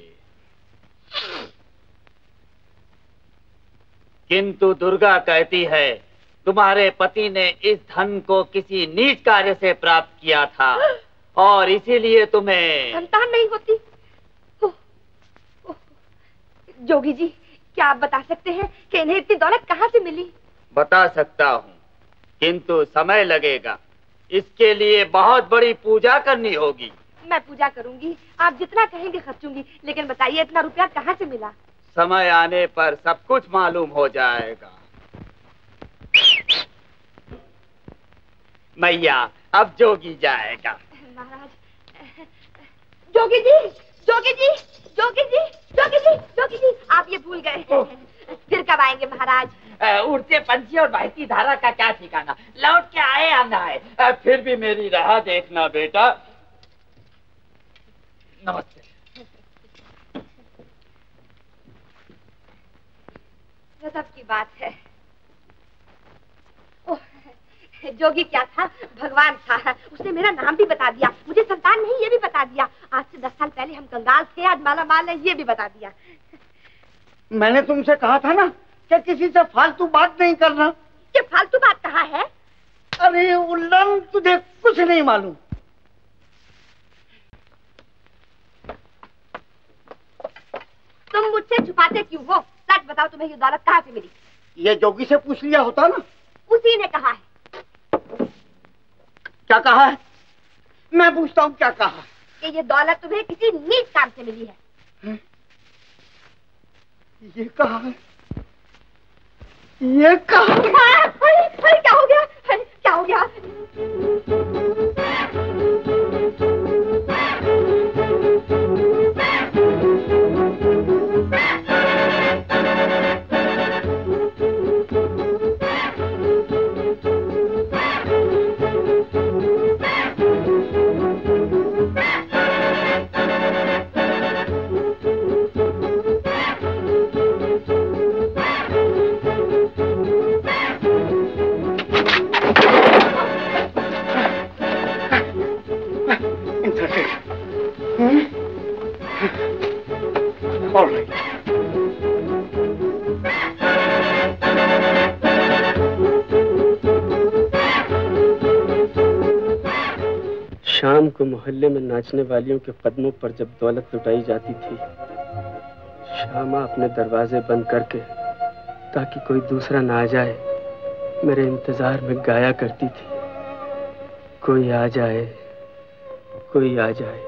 Speaker 10: किंतु दुर्गा कहती है तुम्हारे पति ने इस धन को किसी नीच कार्य से प्राप्त किया था और इसीलिए तुम्हें
Speaker 6: संतान नहीं होती। ओ, ओ, जोगी जी, क्या आप बता सकते हैं कि इन्हें इतनी दौलत कहाँ से मिली?
Speaker 10: बता सकता हूँ, किंतु समय लगेगा। इसके लिए बहुत बड़ी पूजा करनी होगी।
Speaker 6: मैं पूजा करूंगी, आप जितना कहेंगे खर्चूंगी, लेकिन बताइए इतना रुपया कहाँ से मिला?
Speaker 10: समय आने पर सब कुछ मालूम हो जाएगा। मैया, अब जोगी जाएगा।
Speaker 6: महाराज, जोगी जी, जोगी जी, जोगी जी, जोगी जी, जोगी जी, आप ये भूल गए। फिर कब आएंगे महाराज?
Speaker 2: उड़ते पंछी और बहती धारा का क्या ठिकाना, लौट के आए या ना आए।
Speaker 10: फिर भी मेरी राह देखना बेटा।
Speaker 2: नमस्ते।
Speaker 6: गजब की बात है। ओह, जोगी क्या था, भगवान था। उसने मेरा नाम भी बता दिया, मुझे संतान नहीं ये भी बता दिया। आज से दस साल पहले हम कंगाल थे, आज माला माल है ये भी बता दिया।
Speaker 7: मैंने तुमसे कहा था ना कि किसी से फालतू बात नहीं करना।
Speaker 6: ये फालतू बात कहाँ है?
Speaker 7: अरे उल्लम, तुझे कुछ नहीं मालूम।
Speaker 6: तुम मुझसे छुपाते क्यों हो? सच बताओ, तुम्हें ये दौलत कहाँ से मिली?
Speaker 7: ये जोगी से पूछ लिया होता ना।
Speaker 6: उसी ने कहा है।
Speaker 7: क्या कहा है? मैं पूछता हूँ क्या कहा?
Speaker 6: कि ये दौलत तुम्हें किसी नीच काम से मिली है।
Speaker 7: है? ये कहा है? ये कहा?
Speaker 6: अरे, अरे, क्या हो गया? अरे, क्या हो गया?
Speaker 11: शाम को मोहल्ले में नाचने वालियों के कदमों पर जब दौलत लुटाई जाती थी, श्यामा अपने दरवाजे बंद करके ताकि कोई दूसरा ना आ जाए मेरे इंतजार में गाया करती थी, कोई आ जाए, कोई आ जाए।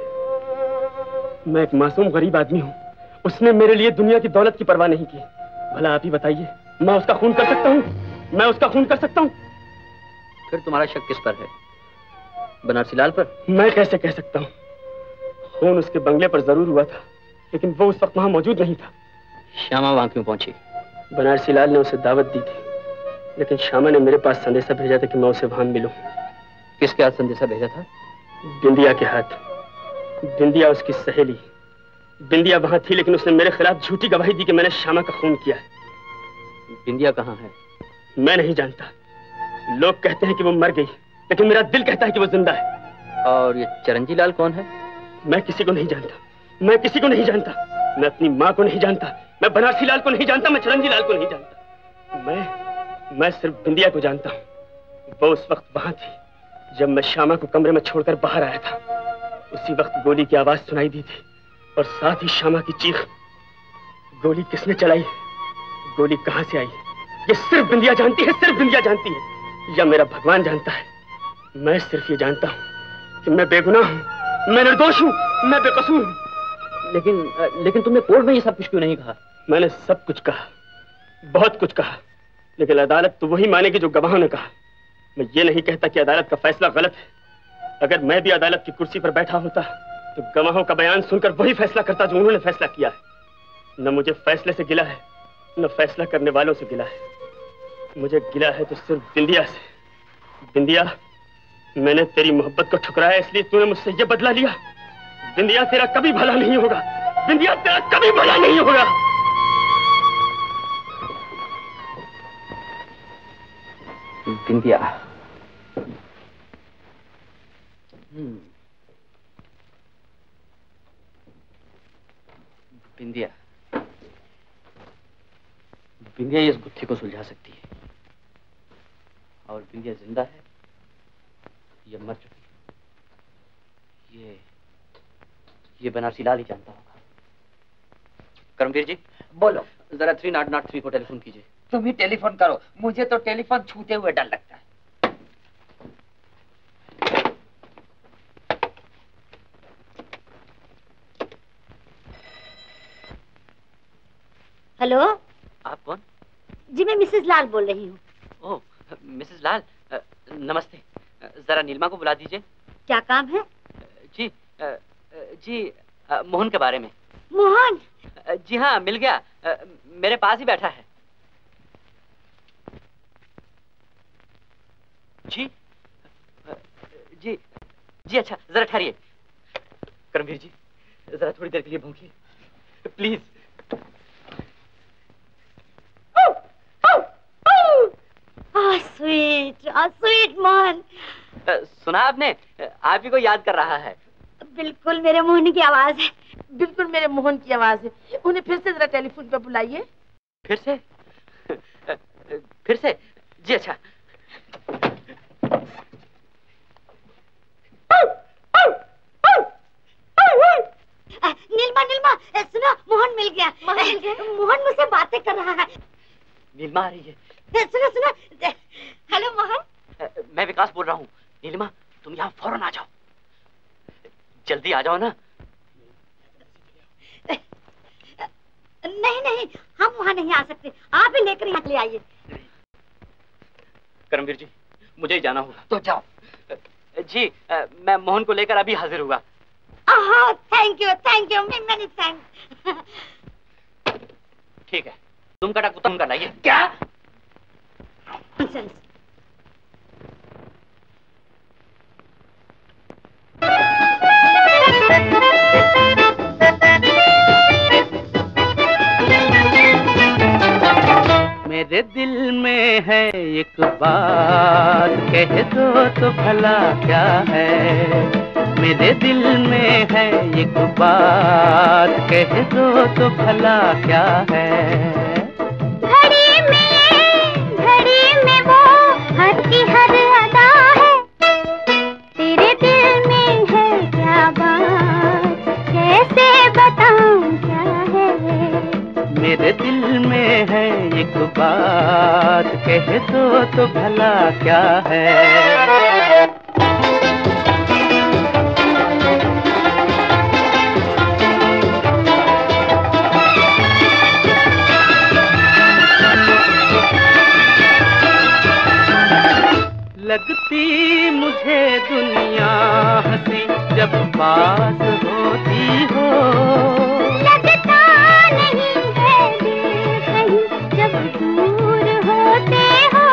Speaker 11: मैं एक मासूम गरीब आदमी हूँ, उसने मेरे लिए दुनिया की दौलत की परवाह नहीं की। भला आप ही बताइए, मैं उसका खून कर सकता हूँ? मैं उसका खून कर सकता हूँ?
Speaker 9: फिर तुम्हारा शक किस पर है? बनारसीलाल पर?
Speaker 11: मैं कैसे कह सकता हूँ? खून उसके बंगले पर जरूर हुआ था, लेकिन वो उस वक्त वहां मौजूद नहीं था।
Speaker 9: श्यामा वहां क्यों पहुंची?
Speaker 11: बनारसीलाल ने उसे दावत दी थी, लेकिन श्यामा ने मेरे पास संदेशा भेजा था कि मैं उसे वहां मिलूं।
Speaker 9: किसके हाथ संदेशा भेजा था?
Speaker 11: बिंदिया के हाथ। बिंदिया उसकी सहेली। बिंदिया वहां थी, लेकिन उसने मेरे खिलाफ झूठी गवाही दी कि मैंने श्यामा का खून किया है।
Speaker 9: बिंदिया कहाँ है?
Speaker 11: मैं नहीं जानता। लोग कहते हैं कि वो मर गई, लेकिन मेरा दिल कहता है कि वो जिंदा है।
Speaker 9: और ये चरंजी लाल कौन है?
Speaker 11: मैं किसी को नहीं जानता, मैं किसी को नहीं जानता। मैं अपनी माँ को नहीं जानता, मैं बनारसी लाल को नहीं जानता, मैं चरंजी लाल को नहीं जानता। मैं मैं सिर्फ बिंदिया को जानता हूँ। वो उस वक्त वहां थी जब मैं श्यामा को कमरे में छोड़कर बाहर आया था। उसी वक्त गोली की आवाज सुनाई दी थी और साथ ही श्यामा की चीख। गोली किसने चलाई, गोली कहां से आई, ये सिर्फ बिंदिया जानती है, सिर्फ बिंदिया जानती है, या मेरा भगवान जानता है। मैं सिर्फ ये जानता हूँ कि मैं बेगुनाह हूँ, मैं निर्दोष हूँ, मैं बेकसूर हूँ।
Speaker 9: लेकिन लेकिन तुमने कोर्ट में ये सब कुछ क्यों नहीं कहा?
Speaker 11: मैंने सब कुछ कहा, बहुत कुछ कहा, लेकिन अदालत तो वही मानेगी जो गवाहों ने कहा। मैं ये नहीं कहता कि अदालत का फैसला गलत है। अगर मैं भी अदालत की कुर्सी पर बैठा होता तो गवाहों का बयान सुनकर वही फैसला करता जो उन्होंने फैसला किया है। न मुझे फैसले से गिला है, न फैसला करने वालों से गिला है। मुझे गिला है तो सिर्फ बिंदिया से। बिंदिया, मैंने तेरी मोहब्बत को ठुकराया, इसलिए तूने मुझसे ये बदला लिया। बिंदिया, तेरा कभी भला नहीं होगा। बिंदिया, तेरा कभी भला नहीं होगा।
Speaker 9: बिंदिया, बिंदिया, बिंदिया इस गुत्थी को सुलझा सकती है। और बिंदिया जिंदा है या मर चुकी है, ये ये बनारसीलाल ही जानता होगा। करमवीर जी,
Speaker 2: बोलो।
Speaker 9: जरा थ्री नाट नाट थ्री को टेलीफोन कीजिए।
Speaker 2: तुम ही टेलीफोन करो, मुझे तो टेलीफोन छूते हुए डर लगता है।
Speaker 6: हेलो,
Speaker 9: आप कौन?
Speaker 6: जी मैं मिसेस लाल बोल रही हूँ।
Speaker 9: ओह, मिसेस लाल, नमस्ते। जरा नीलिमा को बुला दीजिए।
Speaker 6: क्या काम है?
Speaker 9: जी जी मोहन के बारे में।
Speaker 6: मोहन?
Speaker 9: जी हाँ, मिल गया, मेरे पास ही बैठा है। जी जी जी अच्छा, जरा ठहरिए। करमवीर जी, जरा थोड़ी देर के लिए भौंकिए प्लीज।
Speaker 6: Sweet sweet Mohan.
Speaker 9: सुना आपने, आप ही को याद कर रहा है।
Speaker 6: बिल्कुल मेरे मोहन की आवाज है।
Speaker 8: बिल्कुल मेरे मोहन की आवाज है। उन्हें फिर से जरा टेलीफोन पर बुलाइए।
Speaker 9: फिर से? फिर से? जी अच्छा।
Speaker 12: नीलमा नीलमा ए, सुनो मोहन मिल गया। मोहन मिल गया? मोहन मुझसे बातें कर रहा है।
Speaker 9: नीलिमा आ रही है।
Speaker 12: ए, सुनो सुनो। हेलो मोहन।
Speaker 9: मैं विकास बोल रहा हूँ। नीलिमा तुम यहाँ फौरन आ जाओ, जल्दी आ जाओ ना।
Speaker 12: नहीं नहीं, हम वहाँ नहीं आ सकते, आप ही लेकर यहाँ ले आइए।
Speaker 9: करमवीर जी मुझे ही जाना होगा। तो जाओ। जी मैं मोहन को लेकर अभी हाजिर हुआ।
Speaker 12: Thank you thank you many thanks.
Speaker 9: ठीक है, तुम कटा कुतम का लाइए।
Speaker 2: क्या?
Speaker 12: नॉनसेंस।
Speaker 4: मेरे दिल में है एक बात, कह दो तो भला क्या है। मेरे दिल में है एक बात, कह दो तो भला क्या है।
Speaker 3: घड़ी में ये, घड़ी में वो, हर की हर अदा है। तेरे दिल में है क्या बात, कैसे बताऊं क्या है।
Speaker 4: मेरे दिल में है एक बात, कह दो तो भला क्या है। लगती मुझे दुनिया हंसी जब पास होती हो।
Speaker 3: लगता नहीं है दिल कहीं जब दूर होते हो।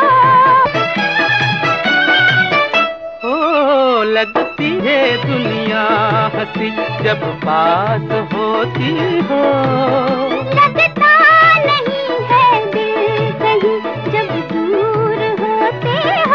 Speaker 4: हो लगती है दुनिया हंसी जब पास होती हो।
Speaker 3: लगता नहीं है दिल कहीं जब दूर होते हो।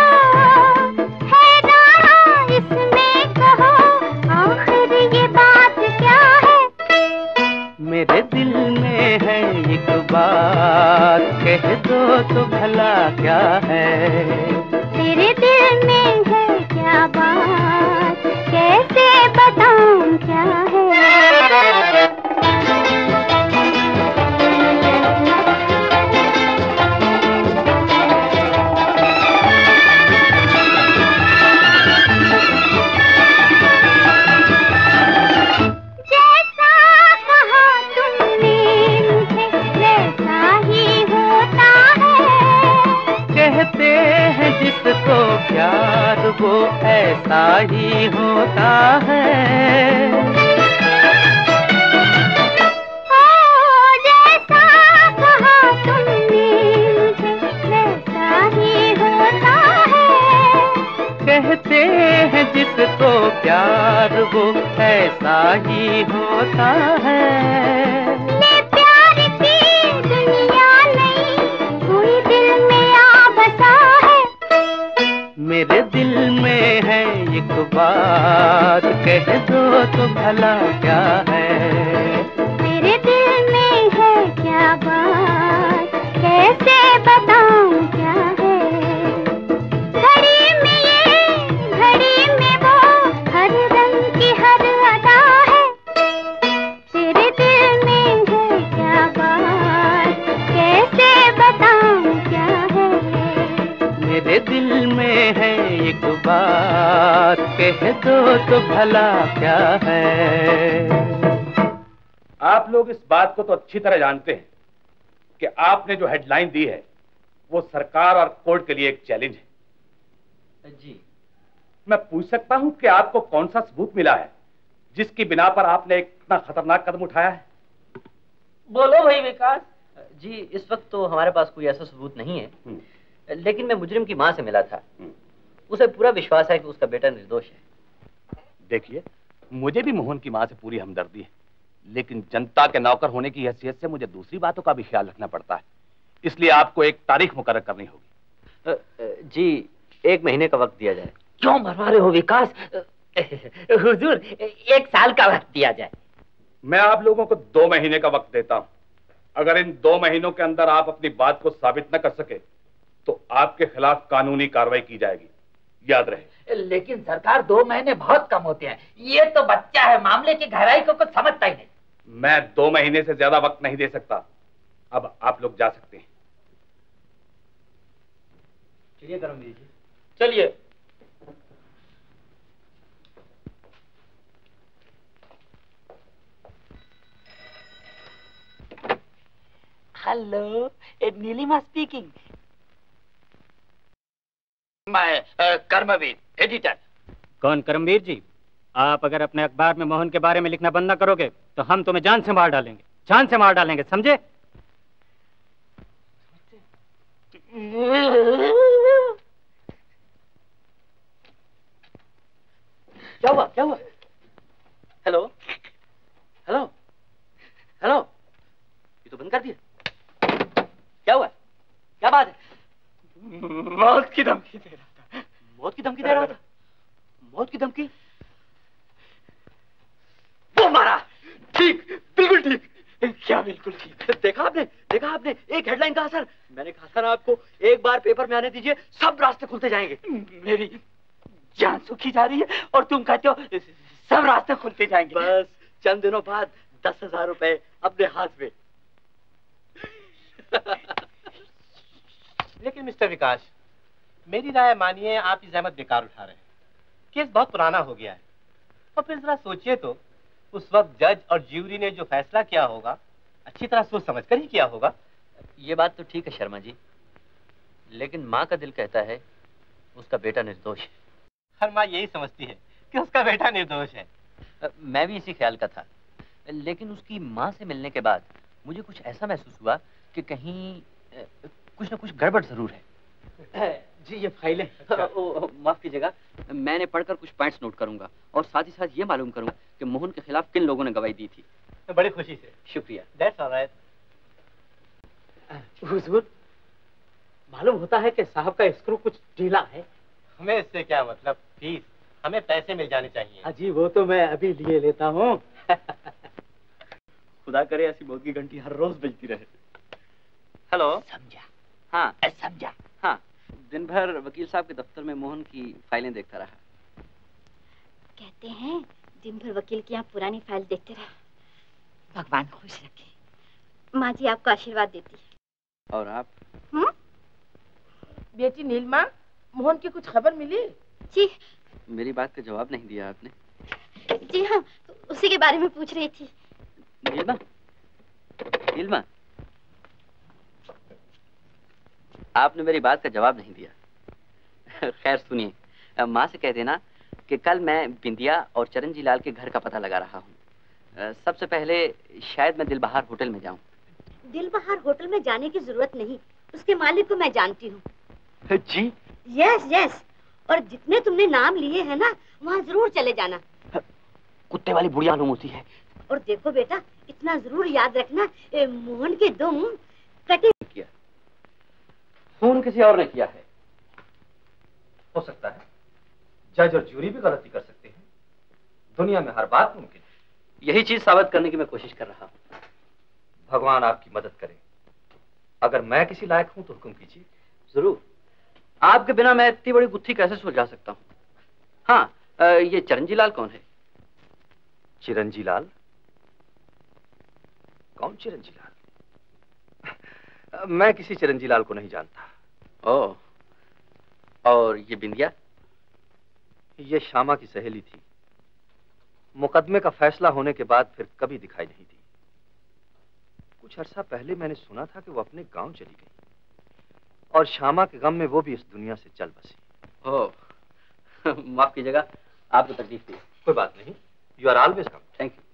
Speaker 3: इसमें कहो आखिर ये बात क्या है।
Speaker 4: मेरे दिल में है एक बात, कह दो तो भला क्या है।
Speaker 3: तेरे दिल में है क्या बात, कैसे बताऊं क्या है।
Speaker 4: जिसको प्यार वो ऐसा ही होता है।
Speaker 3: ओ जैसा कहा तुमने मुझे वैसा ही होता है।
Speaker 4: कहते हैं जिसको प्यार वो ऐसा ही होता है।
Speaker 3: ये प्यार की दुनिया नहीं, कोई दिल में आ बसा है।
Speaker 4: मेरे दिल में है एक बात, कह दो तो भला क्या है।
Speaker 3: मेरे दिल में है क्या बात, कैसे बताऊं क्या है। घड़ी में ये, घड़ी में वो, हर रंग की हर अदा है। तेरे दिल में है क्या बात, कैसे बताऊं क्या है।
Speaker 4: मेरे दिल में है एक बात, कह दो तो भला क्या है।
Speaker 13: आप लोग इस बात को तो अच्छी तरह जानते हैं कि आपने जो हेडलाइन दी है वो सरकार और कोर्ट के लिए एक चैलेंज है।
Speaker 9: जी
Speaker 13: मैं पूछ सकता हूं कि आपको कौन सा सबूत मिला है जिसकी बिना पर आपने एक इतना खतरनाक कदम उठाया है?
Speaker 2: बोलो भाई विकास।
Speaker 9: जी इस वक्त तो हमारे पास कोई ऐसा सबूत नहीं है, लेकिन मैं मुजरिम की मां से मिला था। उसे पूरा विश्वास है कि उसका बेटा निर्दोष है।
Speaker 13: देखिए मुझे भी मोहन की मां से पूरी हमदर्दी है, लेकिन जनता के नौकर होने की हैसियत से मुझे दूसरी बातों का भी ख्याल रखना पड़ता है, इसलिए आपको एक तारीख मुकर्रर करनी होगी।
Speaker 9: जी एक महीने का वक्त दिया जाए।
Speaker 2: क्यों मरवा रहे हो विकास? हुजूर एक साल का वक्त दिया जाए।
Speaker 13: मैं आप लोगों को दो महीने का वक्त देता हूं। अगर इन दो महीनों के अंदर आप अपनी बात को साबित न कर सके तो आपके खिलाफ कानूनी कार्रवाई की जाएगी, याद रहे।
Speaker 2: लेकिन सरकार दो महीने बहुत कम होते हैं। ये तो बच्चा है, मामले की गहराई को कुछ समझता ही नहीं।
Speaker 13: मैं दो महीने से ज्यादा वक्त नहीं दे सकता। अब आप लोग जा सकते हैं।
Speaker 9: चलिए करमवीर जी।
Speaker 7: चलिए।
Speaker 2: Hello, Neelima speaking.
Speaker 10: मैं कर्मवीर, एडिटर।
Speaker 4: कौन कर्मवीर जी? आप अगर अपने अखबार में मोहन के बारे में लिखना बंद न करोगे तो हम तुम्हें जान से मार डालेंगे, जान से मार डालेंगे, समझे?
Speaker 9: क्या हुआ? क्या हुआ? हेलो, हेलो, हेलो, ये तो बंद कर दिया। क्या हुआ? क्या बात है?
Speaker 10: मौत की धमकी दे रहा था।
Speaker 9: मौत की धमकी दे रहा था? मौत की धमकी?
Speaker 10: वो मारा। ठीक, बिल्कुल ठीक। क्या बिल्कुल ठीक?
Speaker 9: देखा आपने? देखा आपने? एक हेडलाइन का असर। मैंने कहा था ना आपको, एक बार पेपर में आने दीजिए, सब रास्ते खुलते जाएंगे।
Speaker 10: मेरी जान सूखी जा रही है और तुम कहते हो सब रास्ते खुलते जाएंगे।
Speaker 9: बस चंद दिनों बाद दस हजार रुपए अपने हाथ में।
Speaker 14: लेकिन मिस्टर विकास, मेरी राय मानिए, आप ये जहमत बेकार उठा रहे हैं। केस बहुत पुराना हो गया है और फिर जरा सोचिए तो, उस वक्त जज और ज्यूरी ने जो फैसला किया होगा, अच्छी तरह सोच समझ कर ही किया होगा।
Speaker 9: ये बात तो ठीक है शर्मा जी, लेकिन माँ का दिल कहता है उसका बेटा निर्दोष है।
Speaker 14: हर माँ यही समझती है कि उसका बेटा निर्दोष है।
Speaker 9: मैं भी इसी ख्याल का था, लेकिन उसकी माँ से मिलने के बाद मुझे कुछ ऐसा महसूस हुआ कि कहीं कुछ न कुछ गड़बड़ जरूर है।
Speaker 14: जी ये फाइलें।
Speaker 9: माफ कीजिएगा, मैंने पढ़कर कुछ पॉइंट्स नोट करूंगा और साथ ही साथ ये मालूम करूंगा कि मोहन के खिलाफ किन लोगों ने गवाही दी थी।
Speaker 14: तो बड़ी खुशी से।
Speaker 9: शुक्रिया।
Speaker 14: That's all right. हुजूर, मालूम होता है कि साहब का स्क्रू कुछ ढीला है। हमें इससे क्या मतलब, प्लीज हमें पैसे मिल जाने चाहिए। अजी वो तो मैं अभी लिए लेता हूँ।
Speaker 9: खुदा करे ऐसी मौत की घंटी हर रोज बजती रहे। हेलो।
Speaker 2: समझा?
Speaker 9: हाँ
Speaker 2: समझा।
Speaker 9: हाँ, दिन भर वकील साहब के दफ्तर में मोहन की फाइलें देखता रहा।
Speaker 5: कहते हैं दिन भर वकील की यहाँ पुरानी फाइल देखते रहे।
Speaker 2: भगवान खुश रखे।
Speaker 5: माँ जी आपको आशीर्वाद देती है।
Speaker 9: और आप?
Speaker 8: हम्म? बेटी नीलिमा, मोहन की कुछ खबर मिली?
Speaker 5: जी।
Speaker 9: मेरी बात का जवाब नहीं दिया आपने।
Speaker 5: जी हाँ, उसी के बारे में पूछ रही थी।
Speaker 9: नीलिमा, नीलिमा, आपने मेरी बात का जवाब नहीं दिया। खैर सुनिए, माँ से कह देना कि कल मैं बिंदिया और चरणजी लाल के घर का पता लगा रहा हूँ। सबसे पहले शायद मैं दिलबहार होटल में जाऊँ।
Speaker 12: दिलबहार होटल में जाने की जरूरत नहीं, उसके मालिक को मैं जानती हूँ।
Speaker 9: जी?
Speaker 12: यस यस, और जितने तुमने नाम लिए हैं ना, वहाँ जरूर चले जाना।
Speaker 9: कुत्ते वाली बुढ़िया मालूम होती है।
Speaker 12: और देखो बेटा, इतना जरूर याद रखना, ए, मोहन के दुम कटे
Speaker 9: किया। फोन किसी और ने किया है।
Speaker 14: हो सकता है जज और ज्यूरी भी गलती कर सकते हैं। दुनिया में हर बात मुमकिन है।
Speaker 9: यही चीज साबित करने की मैं कोशिश कर रहा हूँ।
Speaker 14: भगवान आपकी मदद करे। अगर मैं किसी लायक हूं तो हुक्म कीजिए।
Speaker 9: जरूर। आपके बिना मैं इतनी बड़ी गुत्थी कैसे सुलझा सकता हूँ? हाँ, ये चरणजी लाल कौन है?
Speaker 14: चिरंजी लाल? कौन चिरंजी लाल? मैं किसी चिरंजी लाल को नहीं जानता।
Speaker 9: ओह, और ये बिंदिया?
Speaker 14: ये श्यामा की सहेली थी। मुकदमे का फैसला होने के बाद फिर कभी दिखाई नहीं दी। कुछ अरसा पहले मैंने सुना था कि वो अपने गांव चली गई और श्यामा के गम में वो भी इस दुनिया से चल बसी।
Speaker 9: ओह, माफ कीजिएगा, आपको तकलीफ दी।
Speaker 14: कोई बात नहीं, you are always come.
Speaker 9: Thank you.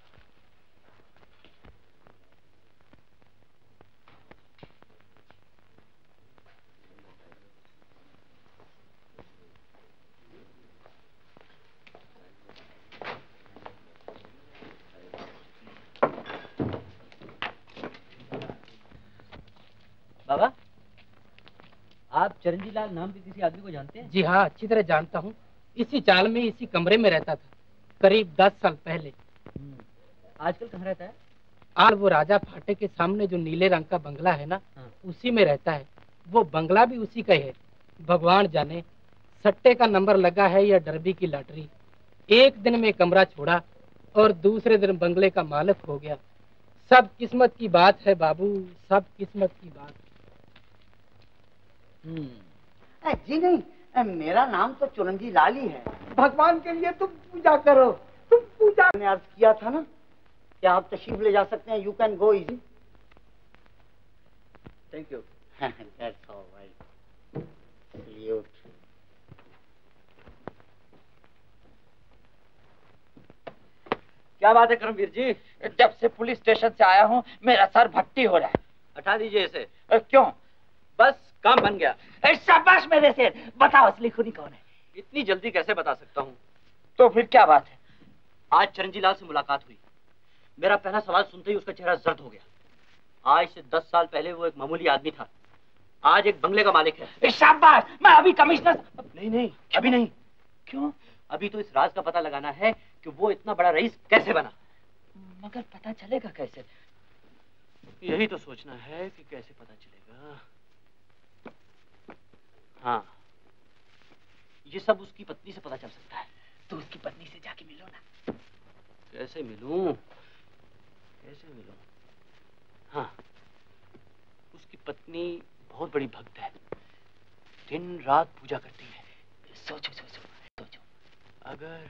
Speaker 2: बाबा, आप चरणजी लाल नाम के किसी आदमी को जानते हैं?
Speaker 4: जी हाँ, अच्छी तरह जानता हूँ। इसी चाल में इसी कमरे में रहता था करीब दस साल पहले।
Speaker 2: आजकल कहाँ रहता है?
Speaker 4: आज वो राजा फाटे के सामने जो नीले रंग का बंगला है ना,
Speaker 2: हाँ।
Speaker 4: उसी में रहता है। वो बंगला भी उसी का ही है। भगवान जाने सट्टे का नंबर लगा है या डरबी की लॉटरी। एक दिन में कमरा छोड़ा
Speaker 7: और दूसरे दिन बंगले का मालिक हो गया। सब किस्मत की बात है बाबू, सब किस्मत की बात।
Speaker 15: हम्म जी नहीं, मेरा नाम तो चुरंजी लाल ही है।
Speaker 16: भगवान के लिए तुम पूजा करो, तुम पूजा।
Speaker 15: मैंने अर्ज किया था ना कि आप तशरीफ ले जा सकते हैं। You can go easy.
Speaker 9: Thank you.
Speaker 15: That's alright. Salute.
Speaker 2: क्या बात है करमवीर जी, जब से पुलिस स्टेशन से आया हूँ मेरा सर भट्टी हो रहा है।
Speaker 9: हटा दीजिए इसे।
Speaker 2: क्यों?
Speaker 9: बस काम बन गया।
Speaker 2: शाबाश मेरे शेर। बताओ असली खूनी कौन है?
Speaker 9: इतनी जल्दी कैसे बता सकता हूँ?
Speaker 2: तो फिर क्या बात है?
Speaker 9: आज चरंजी लाल से मुलाकात हुई। मेरा पहला सवाल सुनते ही उसका चेहरा जर्द हो गया। आज से दस साल पहले वो एक मामूली आदमी था, आज एक बंगले का मालिक है।
Speaker 2: शाबाश। मैं अभी कमिश्नर।
Speaker 9: नहीं नहीं अभी नहीं।
Speaker 2: क्यों?
Speaker 9: अभी तो इस राज का पता लगाना है कि वो इतना बड़ा रईस कैसे बना।
Speaker 2: मगर पता चलेगा कैसे?
Speaker 9: यही तो सोचना है कि कैसे पता चलेगा। हाँ, ये सब उसकी पत्नी से पता चल सकता है।
Speaker 2: तो उसकी पत्नी से जाके मिलो ना।
Speaker 9: कैसे मिलूं? कैसे मिलूं? हाँ, उसकी पत्नी बहुत बड़ी भक्त है, दिन रात पूजा करती है।
Speaker 2: सोचो सोचो सोचो।
Speaker 9: अगर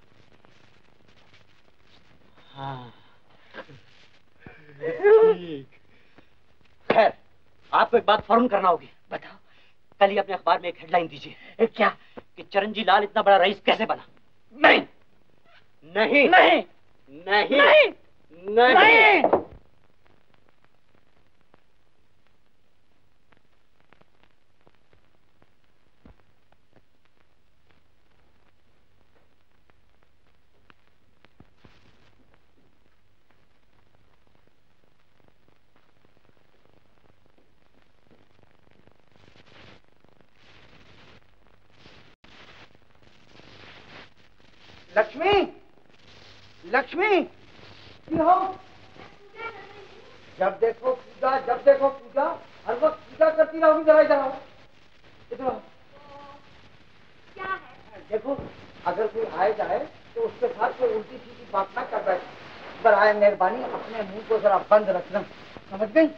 Speaker 9: हाँ ठीक। खैर, आपको एक बात फौरन करना होगी।
Speaker 2: बताओ।
Speaker 9: कल ही अपने अखबार में एक हेडलाइन दीजिए।
Speaker 2: क्या?
Speaker 9: कि चरंजी लाल इतना बड़ा रईस कैसे बना।
Speaker 2: नहीं
Speaker 9: नहीं
Speaker 2: नहीं
Speaker 9: नहीं
Speaker 2: नहीं,
Speaker 9: नहीं, नहीं।
Speaker 16: लक्ष्मी, लक्ष्मी, हो? जब देखो पूजा, जब देखो पूजा, हर वक्त पूजा करती रहोगी। जरा इधर आओ, इधर आओ।
Speaker 12: क्या है?
Speaker 16: देखो, अगर कोई आए जाए तो उसके साथ कोई उल्टी सीधी बात ना कर बैठे। बराए मेहरबानी अपने मुंह को जरा बंद रखना, समझ गई?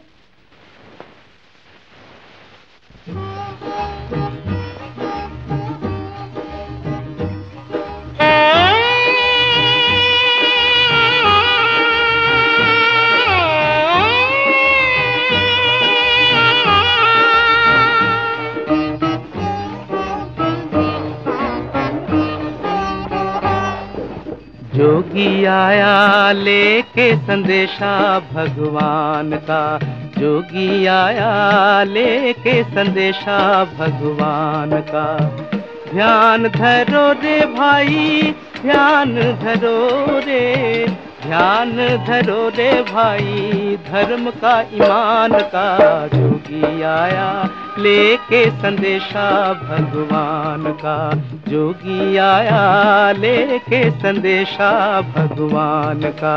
Speaker 4: जोगी आया लेके संदेशा भगवान का, जोगी आया लेके संदेशा भगवान का। ध्यान धरो रे भाई, ध्यान धरो रे, ध्यान धरो रे भाई, धर्म का ईमान का। जोगी आया लेके संदेशा भगवान का, जोगी आया लेके संदेशा भगवान का।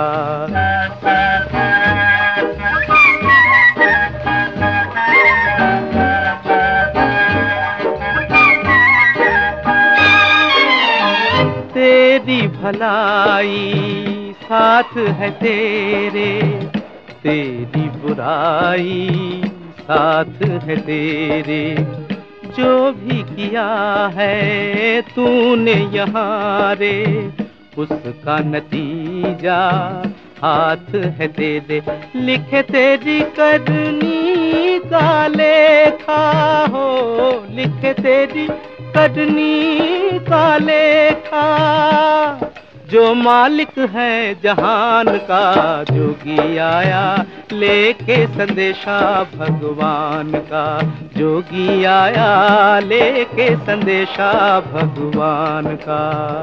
Speaker 4: तेरी भलाई साथ है तेरे, तेरी बुराई साथ है तेरे। जो भी किया है तूने यहाँ रे, उसका नतीजा हाथ है तेरे। लिखे तेरी करनी का लेखा हो, लिखे तेरी करनी का लेखा। जो मालिक है जहान का, जोगी आया लेके संदेशा भगवान का, जोगी आया लेके संदेशा भगवान का।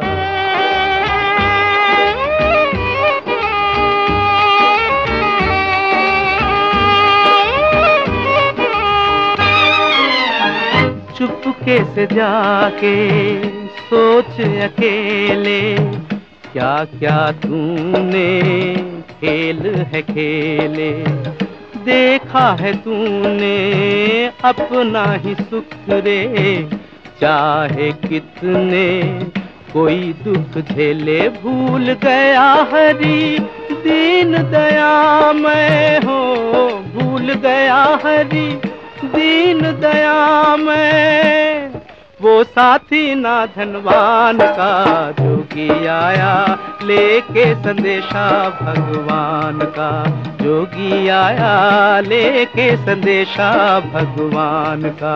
Speaker 4: चुपके से जाके सोच अकेले, क्या क्या तूने खेल है खेले। देखा है तूने अपना ही सुख रे, चाहे कितने
Speaker 17: कोई दुख झेले भूल गया हरि दीन दया मैं हो, भूल गया हरि दीन दया मैं। वो साथी ना धनवान का जोगी आया लेके संदेशा भगवान का, जोगी आया लेके संदेशा भगवान का।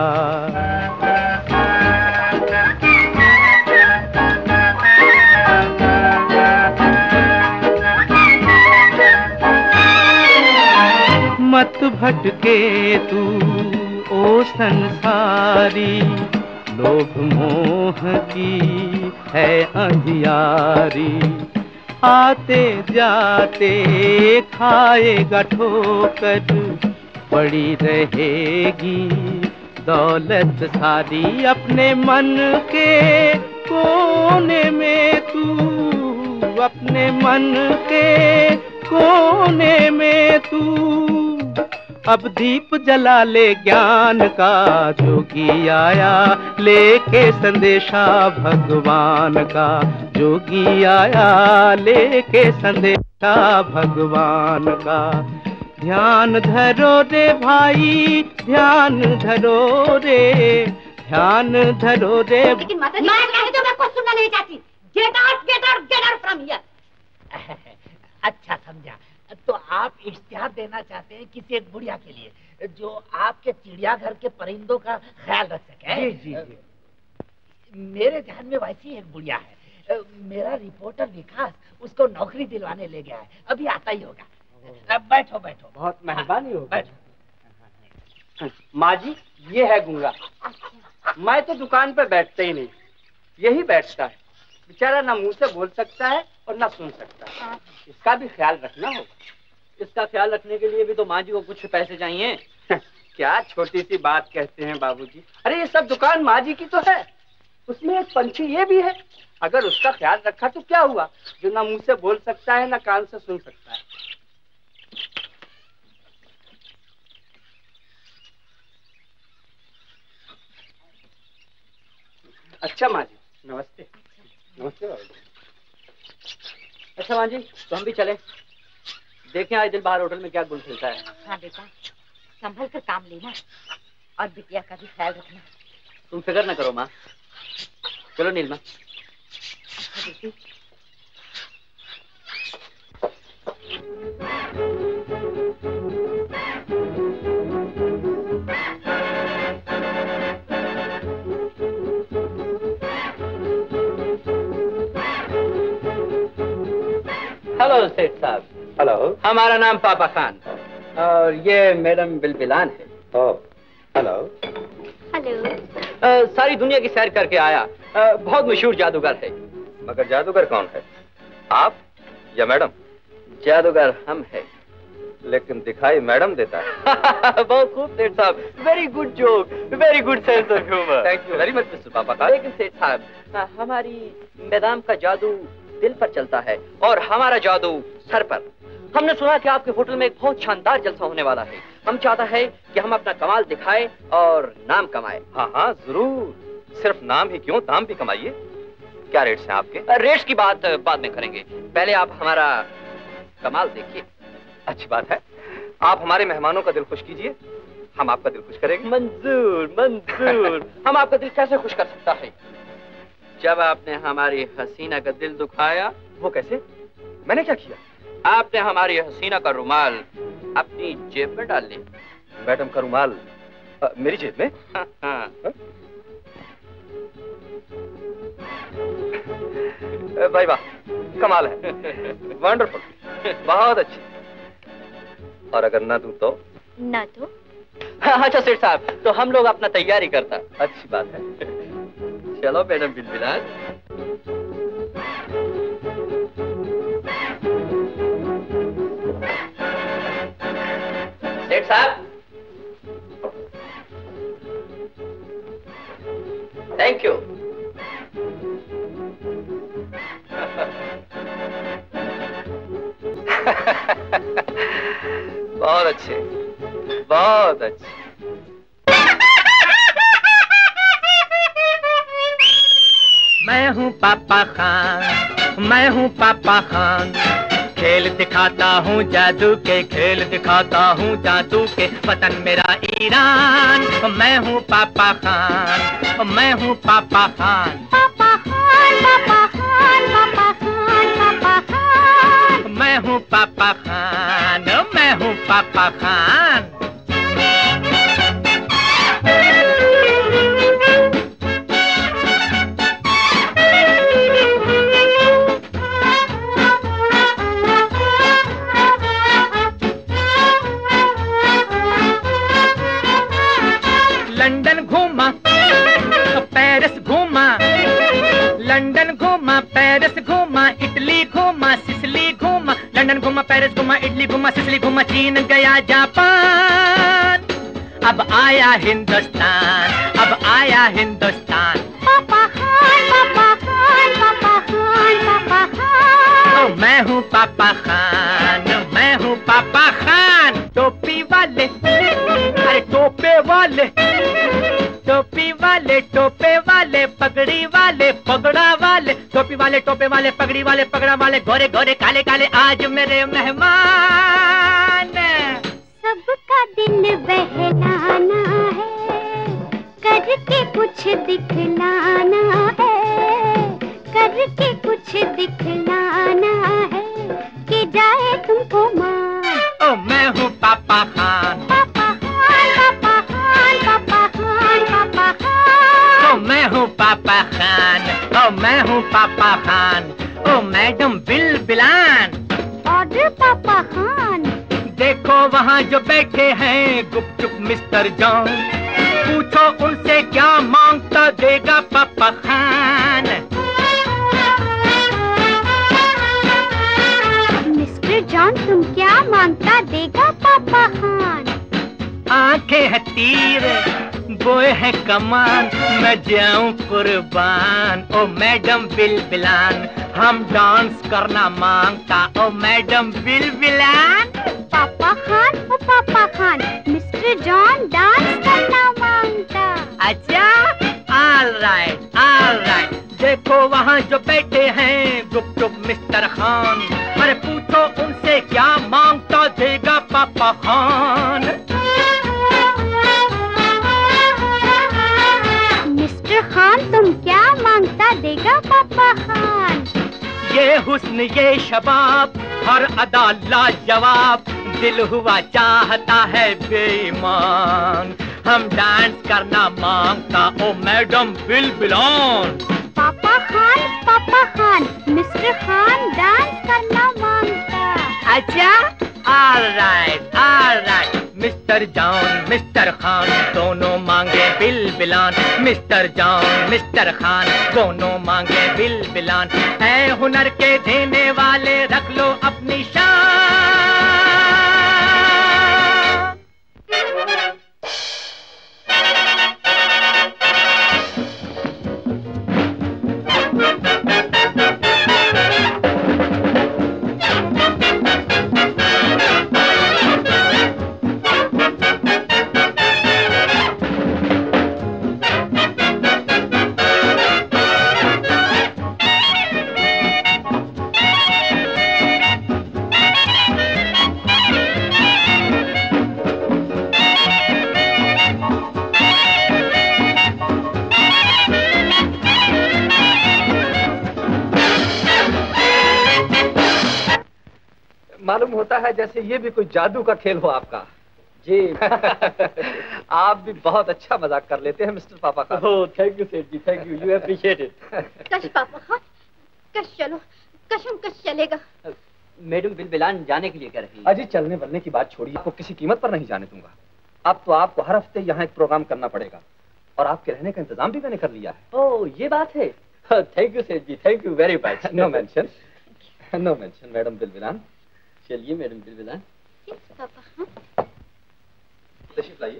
Speaker 17: मत भटके तू ओ संसारी, लोभ मोह की है अंधियारी। आते जाते खाएगा ठोकर, पड़ी रहेगी दौलत सारी। अपने मन के कोने में तू, अपने मन के कोने में तू अब दीप जला ले ज्ञान का, जोगी आया लेके संदेशा भगवान का, जोगी आया लेके संदेशा भगवान का। ध्यान धरो रे भाई, ध्यान धरो रे, ध्यान धरो रे।
Speaker 12: लेकिन माता जी, मैं कहे तो मैं कुछ सुनना नहीं चाहती। Get out, get out, get out from here.
Speaker 2: अच्छा समझा, तो आप इश्तिहार देना चाहते हैं किसी एक बुढ़िया के लिए जो आपके चिड़ियाघर के परिंदों का ख्याल रख सके।
Speaker 7: जी जी जी।
Speaker 2: मेरे ध्यान में वैसी एक बुढ़िया है। मेरा रिपोर्टर विकास उसको नौकरी दिलवाने ले गया है, अभी आता ही होगा। अब बैठो बैठो।
Speaker 7: बहुत मेहरबानी होगी।
Speaker 2: बैठो।
Speaker 7: माँ जी, ये है गुंगा। मैं तो दुकान पे बैठते ही नहीं, यही बैठता है। बेचारा ना मुंह से बोल सकता है और ना सुन सकता है। इसका भी ख्याल रखना होगा।
Speaker 9: इसका ख्याल रखने के लिए भी तो माँ जी को कुछ पैसे चाहिए।
Speaker 7: क्या छोटी सी बात कहते हैं बाबूजी। अरे ये सब दुकान माँ जी की तो है, उसमें एक पंछी ये भी है। अगर उसका ख्याल रखा तो क्या हुआ, जो ना मुंह से बोल सकता है ना कान से सुन सकता है। अच्छा माँ जी, नमस्ते। नमस्ते बाबूजी।
Speaker 9: अच्छा माँ जी, तो हम भी चले, देखें आज दिन बाहर होटल में क्या गुल खिलता है।
Speaker 12: हाँ बेटा, संभल कर काम लेना और बिटिया का भी ख्याल रखना।
Speaker 9: तुम फिक्र न करो माँ। चलो नीलमा।
Speaker 12: अच्छा बेटी।
Speaker 7: हेलो सेठ साहब। हेलो। हमारा नाम पापा खान और ये मैडम बिलबिलान है। Oh, hello.
Speaker 12: हेलो।
Speaker 7: सारी दुनिया की सैर करके आया, आ, बहुत मशहूर जादूगर है।
Speaker 14: मगर जादूगर कौन है, आप या मैडम?
Speaker 7: जादूगर हम है,
Speaker 14: लेकिन दिखाई मैडम देता है।
Speaker 7: बहुत खूब सेठ साहब, very good joke, very good sense of humour.
Speaker 14: Thank you very much mister papa Khan.
Speaker 7: लेकिन सेठ साहब, हमारी मैडम का जादू दिल पर चलता है और हमारा जादू सर पर। हमने सुना कि आपके होटल में एक बहुत शानदार जलसा होने वाला है। हम चाहता है कि हम अपना कमाल दिखाएं और नाम कमाएं।
Speaker 14: हाँ हाँ जरूर, सिर्फ नाम ही क्यों, दाम भी कमाइए। क्या रेट्स हैं आपके?
Speaker 7: रेट्स की बात बाद में करेंगे, पहले आप हमारा कमाल देखिए।
Speaker 14: अच्छी बात है, आप हमारे मेहमानों का दिल खुश कीजिए, हम आपका दिल खुश करेंगे।
Speaker 7: मंजूर मंजूर। हम आपका दिल कैसे खुश कर सकता है? जब आपने हमारी हसीना का दिल दुखाया।
Speaker 14: वो कैसे? मैंने क्या किया?
Speaker 7: आपने हमारी हसीना का रुमाल अपनी जेब में डाल लिया।
Speaker 14: मैडम का रुमाल आ, मेरी जेब में?
Speaker 7: हाँ, हाँ।
Speaker 14: भाई वाह, कमाल है, वंडरफुल, बहुत अच्छी। और अगर ना दूं तो?
Speaker 12: ना तो?
Speaker 7: अच्छा सेठ साहब, तो हम लोग अपना तैयारी करता।
Speaker 14: अच्छी बात है।
Speaker 7: चलो मैडम बिलबिलान। सेठ साहब, थैंक यू।
Speaker 14: बहुत अच्छे, बहुत अच्छे।
Speaker 17: मैं हूँ पापा खान, मैं हूँ पापा खान, खेल दिखाता हूँ जादू के, खेल दिखाता हूँ जादू के, वतन मेरा ईरान। मैं हूँ पापा खान, मैं हूँ papa Khan,
Speaker 3: papa Khan, papa Khan, papa Khan, papa Khan.
Speaker 17: मैं हूँ पापा खान, मैं हूँ पापा खान। लंदन घूमा, पेरिस घूमा, लंदन घूमा, पेरिस घूमा, इटली घूमा, सिसिली घूमा, लंदन घूमा, पेरिस घूमा, इटली घूमा, सिसिली घूमा, चीन गया जापान, अब आया हिंदुस्तान, अब आया हिंदुस्तान।
Speaker 3: पापा Khan, papa Khan, papa Khan, papa Khan.
Speaker 17: ओ मैं हूँ पापा खान, मैं हूँ पापा खान। टोपी वाले, अरे टोपे वाले, टोपी वाले, टोपे वाले, पगड़ी वाले, पगड़ा वाले, टोपी वाले, टोपे वाले, पगड़ी वाले, पगड़ा वाले, गोरे गोरे काले काले, आज मेरे मेहमान।
Speaker 3: सबका दिल बहलाना है, करके कुछ दिखलाना है, करके कुछ दिखलाना है, कि जाए तुमको मान।
Speaker 17: ओ मैं हूँ papa Khan,
Speaker 3: papa Khan, papa Khan, papa Khan, papa Khan.
Speaker 17: ओ मैं हूँ पापा खान, ओ मैं हूँ पापा खान। ओ मैडम बिल बिलान,
Speaker 3: ऑर्डर पापा खान।
Speaker 17: देखो वहाँ जो बैठे हैं गुपचुप मिस्टर जॉन, पूछो उनसे क्या मांगता देगा पापा खान।
Speaker 3: मिस्टर जॉन तुम क्या मांगता देगा पापा खान।
Speaker 17: आंखें है तीर, बोए है कमान, मैं जाऊं कुर्बान। ओ मैडम बिल बिलान, हम डांस करना मांगता। ओ मैडम बिल बिलान,
Speaker 3: पापा खान, ओ पापा खान, मिस्टर जॉन डांस करना मांगता।
Speaker 17: अच्छा, ऑल राइट, ऑल राइट। देखो वहाँ जो बैठे हैं गुपचुप मिस्टर खान, अरे पूछो उनसे क्या मांगता देगा पापा खान।
Speaker 3: मिस्टर खान तुम क्या मांगता देगा पापा खान।
Speaker 17: ये हुस्न ये शबाब, हर अदा लाजवाब, दिल हुआ चाहता है बेईमान, हम डांस करना मांगता। ओ मैडम बिल बिलान,
Speaker 3: पापा Khan, papa Khan, mister Khan dance करना मांगता।
Speaker 17: अच्छा, all right, all right. Mister John mister Khan दोनों मांगे बिल बिलान, मिस्टर जॉन मिस्टर खान दोनों मांगे बिल बिलान। है हुनर के देने वाले रख लो अपनी शान।
Speaker 14: मालूम होता है जैसे ये भी कोई जादू का खेल हो आपका। जी आप भी बहुत अच्छा मजाक कर लेते हैं mister papa Khan.
Speaker 9: Oh thank you सेठ जी, thank you, you appreciate it.
Speaker 5: कश पापा खान, कश चलो, कशम कश चलेगा।
Speaker 9: मैडम बिल बिलान जाने के लिए कह रही है।
Speaker 14: अजी चलने वलने की बात छोड़िए, आपको किसी कीमत पर नहीं जाने दूंगा। अब तो आपको हर हफ्ते यहाँ एक प्रोग्राम करना पड़ेगा और आपके रहने का इंतजाम भी मैंने कर लिया है।
Speaker 9: ओह ये बात है, थैंक यू सेठ जी, thank you very much.
Speaker 14: No mention, no mention madam बिल बिलान।
Speaker 9: चलिए मैडम बिल बिलान।
Speaker 5: पापा खान
Speaker 14: तशरीफ लाइए।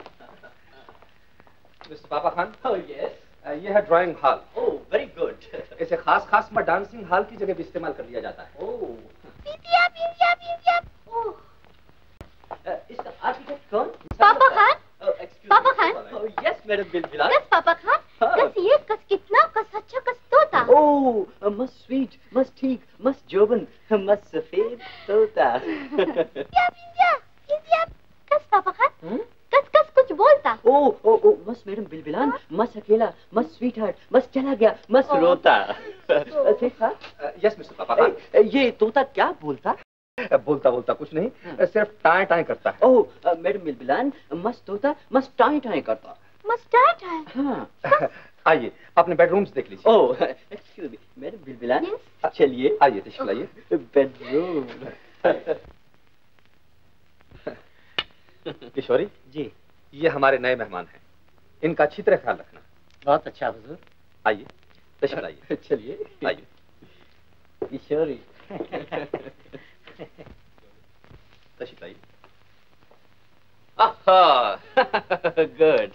Speaker 14: Mister papa Khan.
Speaker 9: Oh yes.
Speaker 14: ये है drawing hall.
Speaker 9: Oh very good.
Speaker 14: इसे खास खास में डांसिंग हॉल की जगह भी इस्तेमाल कर लिया जाता है।
Speaker 9: ओह
Speaker 5: पिपिया पिपिया पिपिया। ओह
Speaker 9: इसका आर्किटेक्ट कौन?
Speaker 5: Papa Khan. Papa Khan.
Speaker 9: Oh yes madam बिल बिलान।
Speaker 5: कस पापा खान, कस ये कस कितना कस अच्छा कस तो
Speaker 9: मस्त स्वीट, मस्त ठीक, मस्त जोबन, मस्त सफेद तोता।
Speaker 5: बिंदिया, बिंदिया, कस पापा खान, कस कस कुछ बोलता।
Speaker 9: ओ ओ ओ मस्त मैडम बिलबिलान, मस्त अकेला, मस्त स्वीट हार्ट, मस्त चला गया, मस्त रोता। देखा?
Speaker 14: Yes mister papa Khan.
Speaker 9: ये तोता क्या बोलता?
Speaker 14: बोलता बोलता कुछ नहीं, सिर्फ टाएं टाएं करता है।
Speaker 9: ओह मैडम बिलबिलान, मस्त तोता मस्त टाएं टाएं करता।
Speaker 5: मस्त टाएं टाएं?
Speaker 14: हाँ। आइए अपने बेडरूम्स देख लीजिए।
Speaker 9: ओह एक्सक्यूज मी मैडम बिलबिलान, चलिए
Speaker 14: आइए तशरीफ लाइए।
Speaker 9: बेडरूम।
Speaker 14: किशोरी
Speaker 9: जी,
Speaker 14: ये हमारे नए मेहमान हैं, इनका अच्छी तरह ख्याल रखना।
Speaker 9: बहुत अच्छा हुजूर।
Speaker 14: आइए तशरीफ लाइए।
Speaker 9: चलिए
Speaker 14: आइए।
Speaker 9: किशोरी
Speaker 14: तशरीफ लाइए।
Speaker 9: गुड।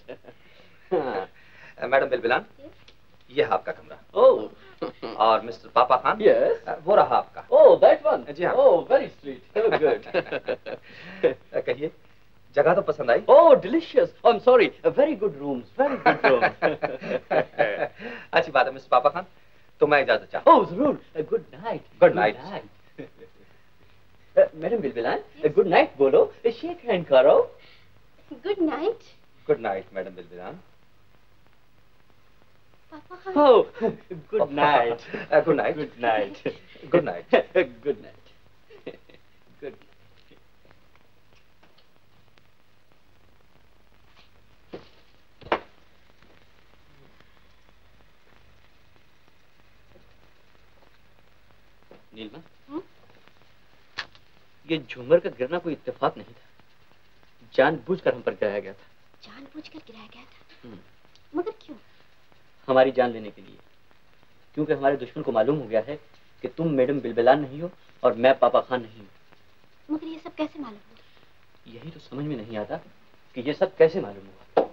Speaker 14: मैडम बिलबिलान, ये है आपका कमरा।
Speaker 9: ओह
Speaker 14: और मिस्टर पापा खान,
Speaker 9: यस,
Speaker 14: वो रहा आपका।
Speaker 9: Oh that one.
Speaker 14: जी हाँ।
Speaker 9: Oh very sweet, good.
Speaker 14: कहिए, जगह तो पसंद आई?
Speaker 9: Oh delicious, I am sorry, very good rooms, very good rooms.
Speaker 14: अच्छी बात है मिस्टर पापा खान, तो मैं इजाजत चाहता हूँ।
Speaker 9: ओह जरूर, good night.
Speaker 14: Good night.
Speaker 9: Madam बिलबिलान, गुड नाइट बोलो, शेक हैंड करो।
Speaker 5: Good night.
Speaker 14: Good night madam बिलबिलान।
Speaker 5: Papa Khan.
Speaker 9: Oh good night.
Speaker 14: Good night.
Speaker 9: Good night.
Speaker 14: Good night.
Speaker 9: Good night. Good. Neelama, ये झूमर का गिरना कोई इत्तेफाक नहीं था, जानबूझकर हम पर गिराया गया था।
Speaker 5: जानबूझकर गिराया गया था? मगर क्यों?
Speaker 9: हमारी जान लेने के लिए, क्योंकि हमारे दुश्मन को मालूम हो गया है कि तुम मैडम बिलबिलान नहीं हो और मैं पापा खान नहीं हूँ।
Speaker 5: मगर ये सब कैसे मालूम हुआ?
Speaker 9: यही तो समझ में नहीं आता कि ये सब कैसे मालूम हुआ।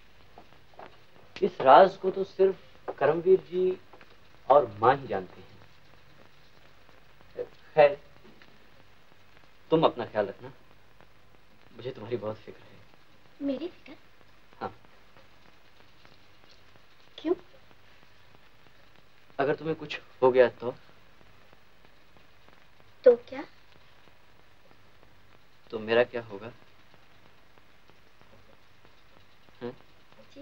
Speaker 9: इस राज को तो सिर्फ करमवीर जी और माँ ही जानते हैं। खैर, तुम अपना ख्याल रखना, मुझे तुम्हारी बहुत फिक्र है।
Speaker 5: मेरी फिक्र?
Speaker 9: हाँ।
Speaker 5: क्यों?
Speaker 9: अगर तुम्हें कुछ हो गया तो?
Speaker 5: तो क्या?
Speaker 9: तो मेरा क्या होगा? हाँ?
Speaker 5: जी?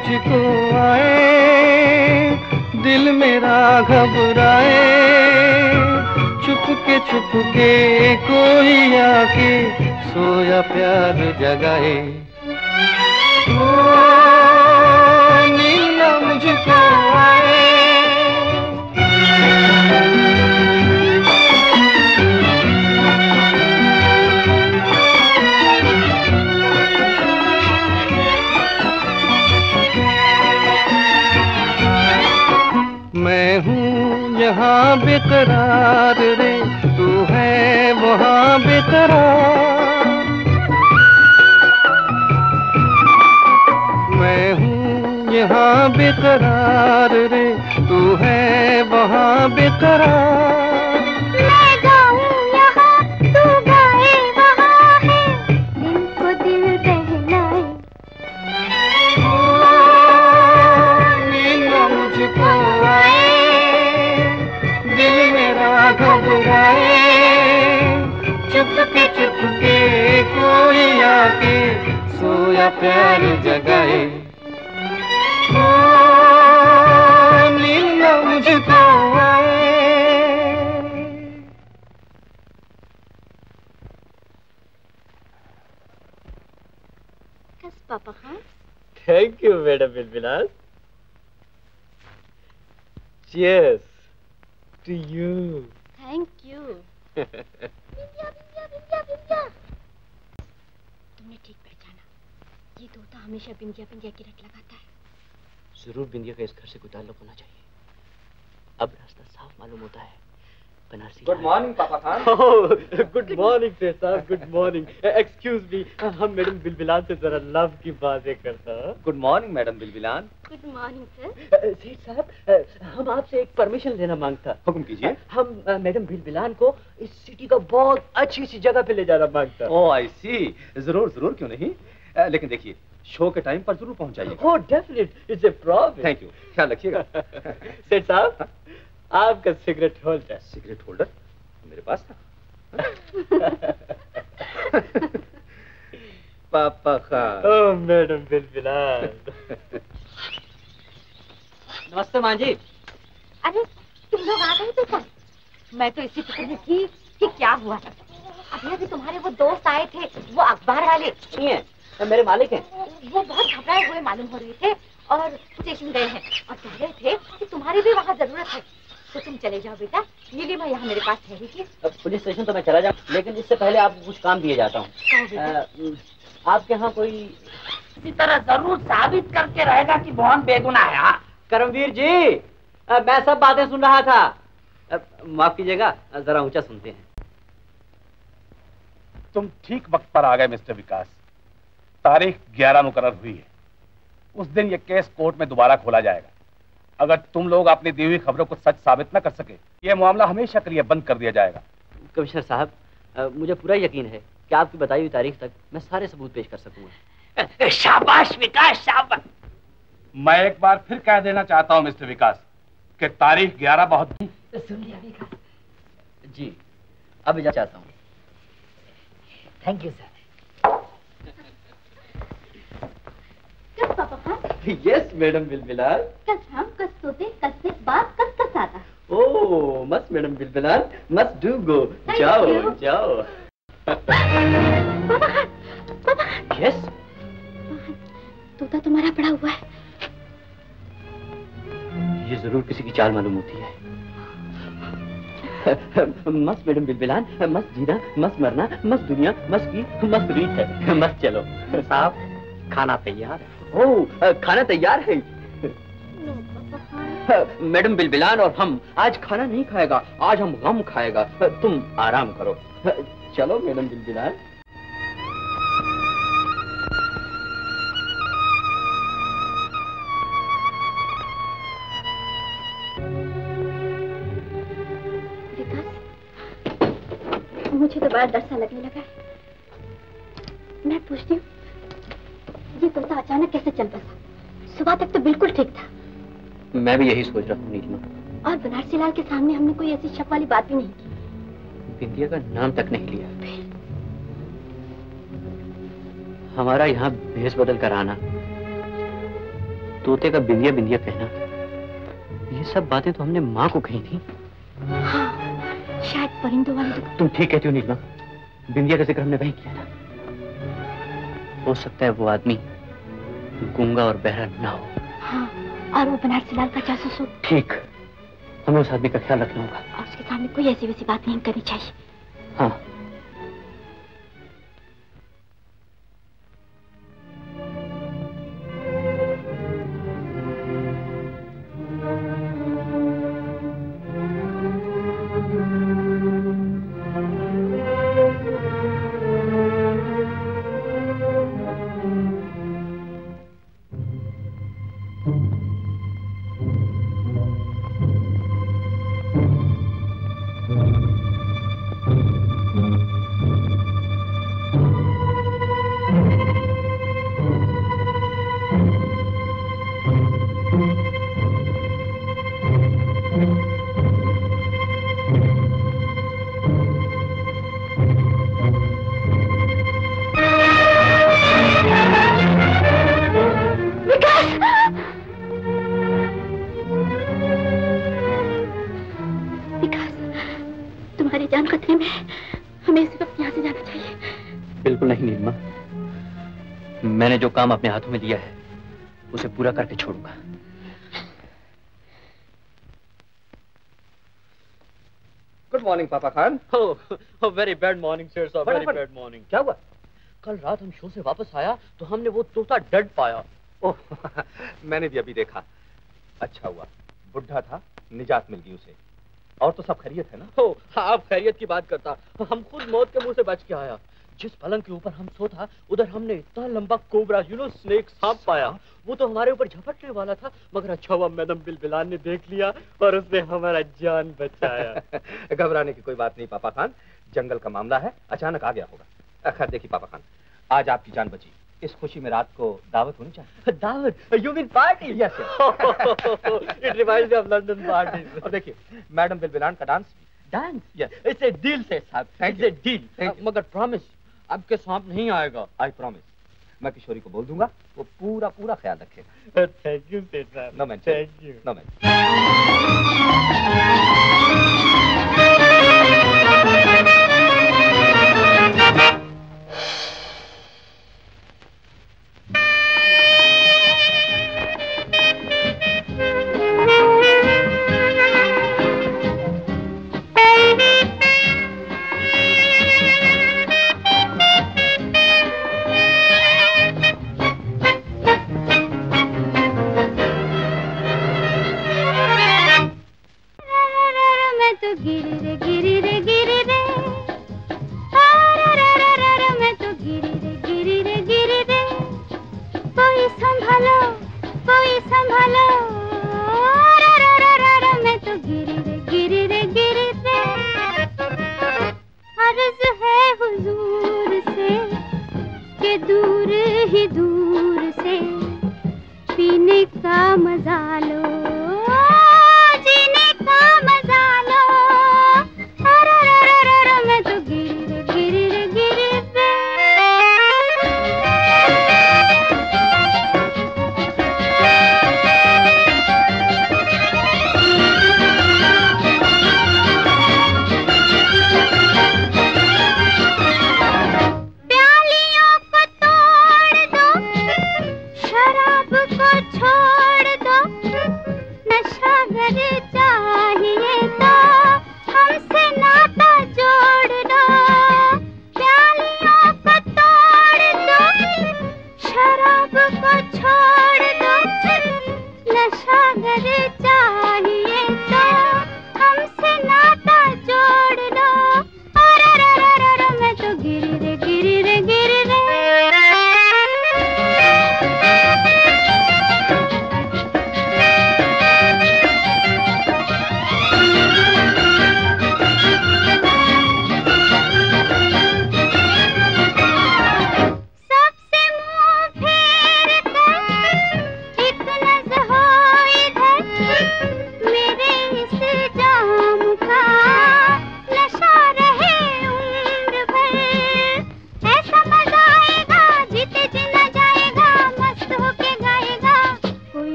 Speaker 18: मुझको आए, दिल मेरा घबराए, चुपके चुपके कोई आके सोया प्यार जगाए। ओ नीला मुझको आए। मैं हूँ यहाँ बेकरार रे, तू है वहाँ बेकरार। मैं हूँ यहाँ बेकरार रे, तू है वहाँ बेकरार।
Speaker 3: मैं गाऊं यहाँ तू गाए वहाँ है, दिल को दिल बहलाए।
Speaker 18: नीला मुझको दिल मेरा घबराए, चुपके चुपके कोई आके सोया प्यार जगाए। ओ नीला मुझको आए।
Speaker 5: कस papa Khan.
Speaker 9: Thank you madam बिलबिलास। Cheers to you.
Speaker 5: Thank you. बिंदिया बिंदिया बिंदिया बिंदिया। तुमने ठीक पहचाना, ये तोता हमेशा बिंदिया बिंदिया की रट लगाता है।
Speaker 9: जरूर बिंदिया का इस घर से कोई ताल्लुक होना चाहिए। अब रास्ता साफ मालूम होता है। Banarasi.
Speaker 14: Good morning papa Khan.
Speaker 9: Good morning सेठ साहब, गुड मॉर्निंग। एक्सक्यूज मी, हम मैडम बिलबिलान से जरा लव की बातें करता।
Speaker 14: गुड मॉर्निंग मैडम बिलबिलान।
Speaker 5: Good morning sir.
Speaker 9: सेठ साहब, हम आपसे एक परमिशन लेना मांगता।
Speaker 14: हुक्म कीजिए।
Speaker 9: हम मैडम बिलबिलान को इस सिटी का बहुत अच्छी सी जगह पे ले जाना मांगता।
Speaker 14: ओह आई सी, जरूर जरूर, क्यों नहीं। आ, लेकिन देखिए शो के टाइम पर जरूर पहुंच जाइए।
Speaker 9: Oh definite, it's a promise.
Speaker 14: Thank you, ख्याल रखिएगा।
Speaker 9: सेठ साहब, आपका सिगरेट होल्डर।
Speaker 14: सिगरेट होल्डर मेरे पास था। पापा खान।
Speaker 9: ओह मैडम बिलबिलान। नमस्ते मां जी।
Speaker 12: अरे तुम लोग आ गए थे क्या? मैं तो इसी फिक्र में थी कि क्या हुआ। अभी अभी तुम्हारे वो दोस्त आए थे, वो अखबार वाले।
Speaker 9: हैं, मेरे मालिक हैं।
Speaker 12: वो बहुत घबराए हुए मालूम हो रहे थे और स्टेशन गए हैं और कह रहे थे कि तुम्हारी भी वहाँ जरूरत है, तो तुम चले जाओ बेटा। नीलिमा यहाँ मेरे पास ठहरी थी।
Speaker 9: पुलिस स्टेशन तो मैं चला जाऊँ, लेकिन इससे पहले आपको कुछ काम दिए जाता हूँ। आपके यहाँ कोई
Speaker 2: इसी तरह जरूर साबित करके रहेगा कि मोहन बेगुनाह है। हाँ
Speaker 9: करमवीर जी, आ, मैं सब बातें सुन रहा था। आ, माफ कीजिएगा, जरा ऊंचा सुनते हैं।
Speaker 13: तुम ठीक वक्त पर आ गए मिस्टर विकास। तारीख ग्यारह मुकर्रर हुई है। उस दिन यह केस कोर्ट में दोबारा खोला जाएगा। अगर तुम लोग अपनी दी हुई खबरों को सच साबित न कर सके, यह मामला हमेशा के लिए बंद कर दिया जाएगा।
Speaker 9: कमिश्नर साहब, मुझे पूरा यकीन है कि आपकी बताई हुई तारीख तक मैं सारे सबूत पेश कर सकूंगा।
Speaker 2: शाबाश विकास, शाबाश।
Speaker 13: मैं एक बार फिर कह देना चाहता हूं मिस्टर विकास कि तारीख ग्यारह बहुत
Speaker 2: सुन लिया विकास
Speaker 9: जी। अब जा चाहता हूँ।
Speaker 2: Thank you sir.
Speaker 5: कस पापा खान।
Speaker 9: यस मैडम बिलबिलान।
Speaker 5: कस हम कस सोते, कस से बात, कस कस आता।
Speaker 9: ओह मस्त मैडम बिलबिलान, मस्त डू गो। जाओ जाओ।
Speaker 5: पापा खान, पापा खान।
Speaker 9: यस।
Speaker 5: तोता तुम्हारा पड़ा हुआ है।
Speaker 9: ये जरूर किसी की चाल मालूम होती है। मस्त मैडम बिलबिलान, मस्त जीना, मस्त मरना, मस्त दुनिया, मस्त की मस्त रीत है। मस्त चलो
Speaker 2: साहब, खाना तैयार है।
Speaker 9: ओह खाना तैयार है। मैडम बिलबिलान और हम आज खाना नहीं खाएगा, आज हम गम खाएगा। तुम आराम करो। चलो मैडम बिलबिलान।
Speaker 5: मुझे तो बड़ा डर सा लगने लगा है। मैं पूछती हूँ, ये तोता अचानक कैसे चल बसा? सुबह तक तो बिल्कुल ठीक था।
Speaker 9: मैं भी यही सोच रहा हूँ नीलिमा।
Speaker 5: और बनारसीलाल के सामने हमने कोई ऐसी शक वाली बात भी नहीं की।
Speaker 9: बिंदिया का नाम तक नहीं लिया। हमारा यहाँ भेस बदल कर आना तोते का बिंदिया बिंदिया कहना, ये सब बातें तो हमने माँ को कही थी।
Speaker 5: हाँ, शायद परिंदों वाली दुकान।
Speaker 9: तुम ठीक कहती हो नीलिमा, बिंदिया का जिक्र हमने वहीं किया था। हो सकता है वो आदमी गूंगा और बहरा ना हो।
Speaker 5: हाँ, और वो बनारसीलाल का जासूस हो।
Speaker 9: ठीक, हमें उस आदमी का ख्याल रखना होगा।
Speaker 5: और उसके सामने कोई ऐसी वैसी बात नहीं करनी चाहिए।
Speaker 9: हाँ। मैंने जो काम अपने हाथों में लिया है उसे पूरा करके छोड़ूंगा।
Speaker 14: Good morning papa Khan.
Speaker 9: Oh very bad morning sir, sir very bad morning.
Speaker 14: क्या हुआ?
Speaker 9: कल रात हम शो से वापस आया तो हमने वो तोता डेड पाया।
Speaker 14: ओह मैंने भी अभी देखा। अच्छा हुआ, बुढ़ा था, निजात मिल गई उसे। और तो सब खैरियत है ना?
Speaker 9: हो, आप खैरियत की बात करता, हम खुद मौत के मुंह से बच के आया। जिस पलंग के ऊपर हम सो था उधर हमने इतना लंबा कोबरा यू नो स्नेक सांप पाया। वो तो हमारे ऊपर झपटने वाला था, मगर अच्छा हुआ मैडम बिलबिलान ने देख लिया और उसने हमारा जान बचाया।
Speaker 14: घबराने की कोई बात नहीं पापा खान, जंगल का मामला है, अचानक आ गया होगा। खैर देखिए पापा खान, आज आपकी जान बची, इस खुशी में रात को दावत होनी चाहिए।
Speaker 9: दावत? You mean party?
Speaker 14: Yes yes.
Speaker 9: It reminds me of London party.
Speaker 14: और देखिए मैडम बिलबिलान का डांस भी।
Speaker 9: Dance? Yes, it's a deal से साहब, इट्स ए डील। मगर प्रॉमिस आपके सांप नहीं आएगा।
Speaker 14: I promise. मैं किशोरी को बोल दूंगा, वो पूरा पूरा ख्याल रखेगा।
Speaker 9: थैंक यू सेठ साहब।
Speaker 14: No man,
Speaker 9: thank you.
Speaker 14: No man.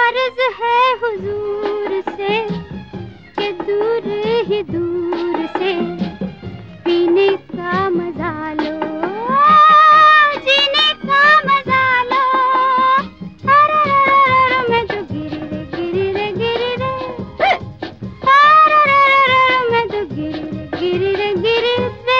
Speaker 3: अर्ज है हुजूर से कि दूर ही दूर से पीने का मजा लो, जीने का मजा लो। अरे मैं तो गिरी रे गिरी रे गिरी रे, अरे मैं तो गिरी रे गिरी रे गिरी रे।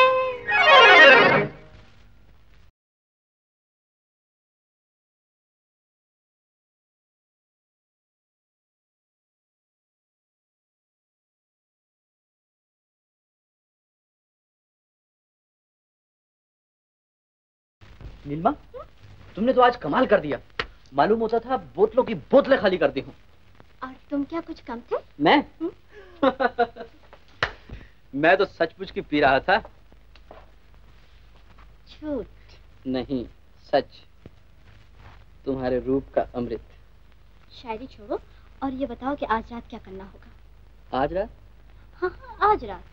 Speaker 9: नीलिमा, तुमने तो आज कमाल कर दिया। मालूम होता था बोतलों की बोतलें खाली कर दी हूँ।
Speaker 5: और तुम क्या कुछ कम थे?
Speaker 9: मैं मैं तो सचमुच की पी रहा था।
Speaker 5: झूठ
Speaker 9: नहीं, सच। तुम्हारे रूप का अमृत।
Speaker 5: शायरी छोड़ो और ये बताओ कि आज रात क्या करना होगा।
Speaker 9: आज रात?
Speaker 5: हाँ हाँ आज रात।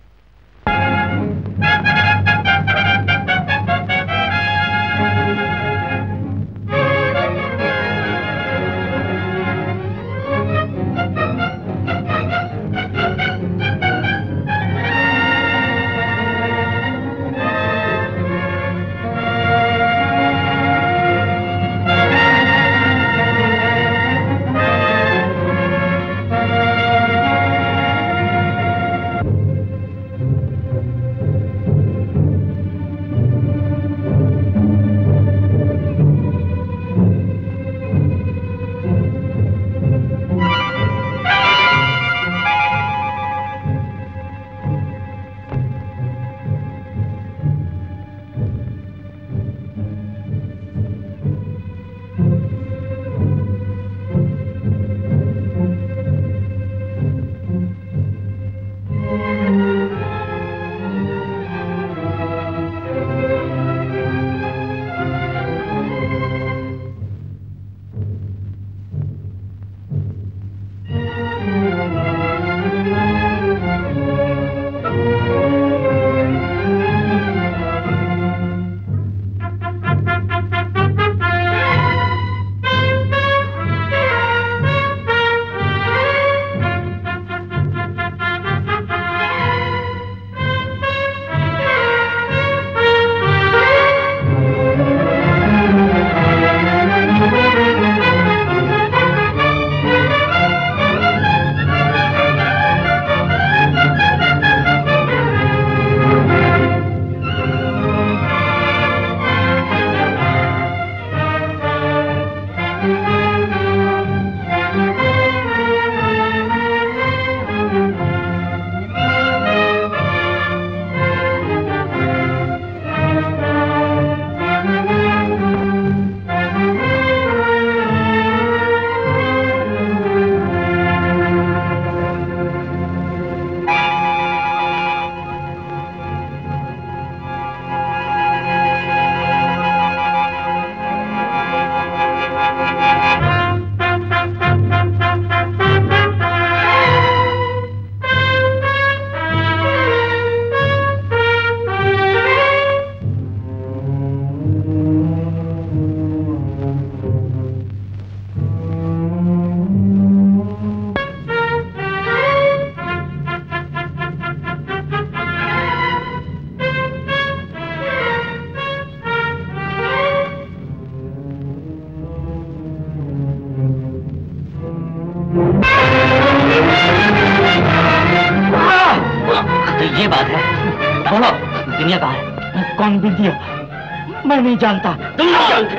Speaker 2: ये बात है, बोलो बिंदिया कहाँ है? कौन बिंदिया? मैं नहीं जानता। तुम नहीं जानते?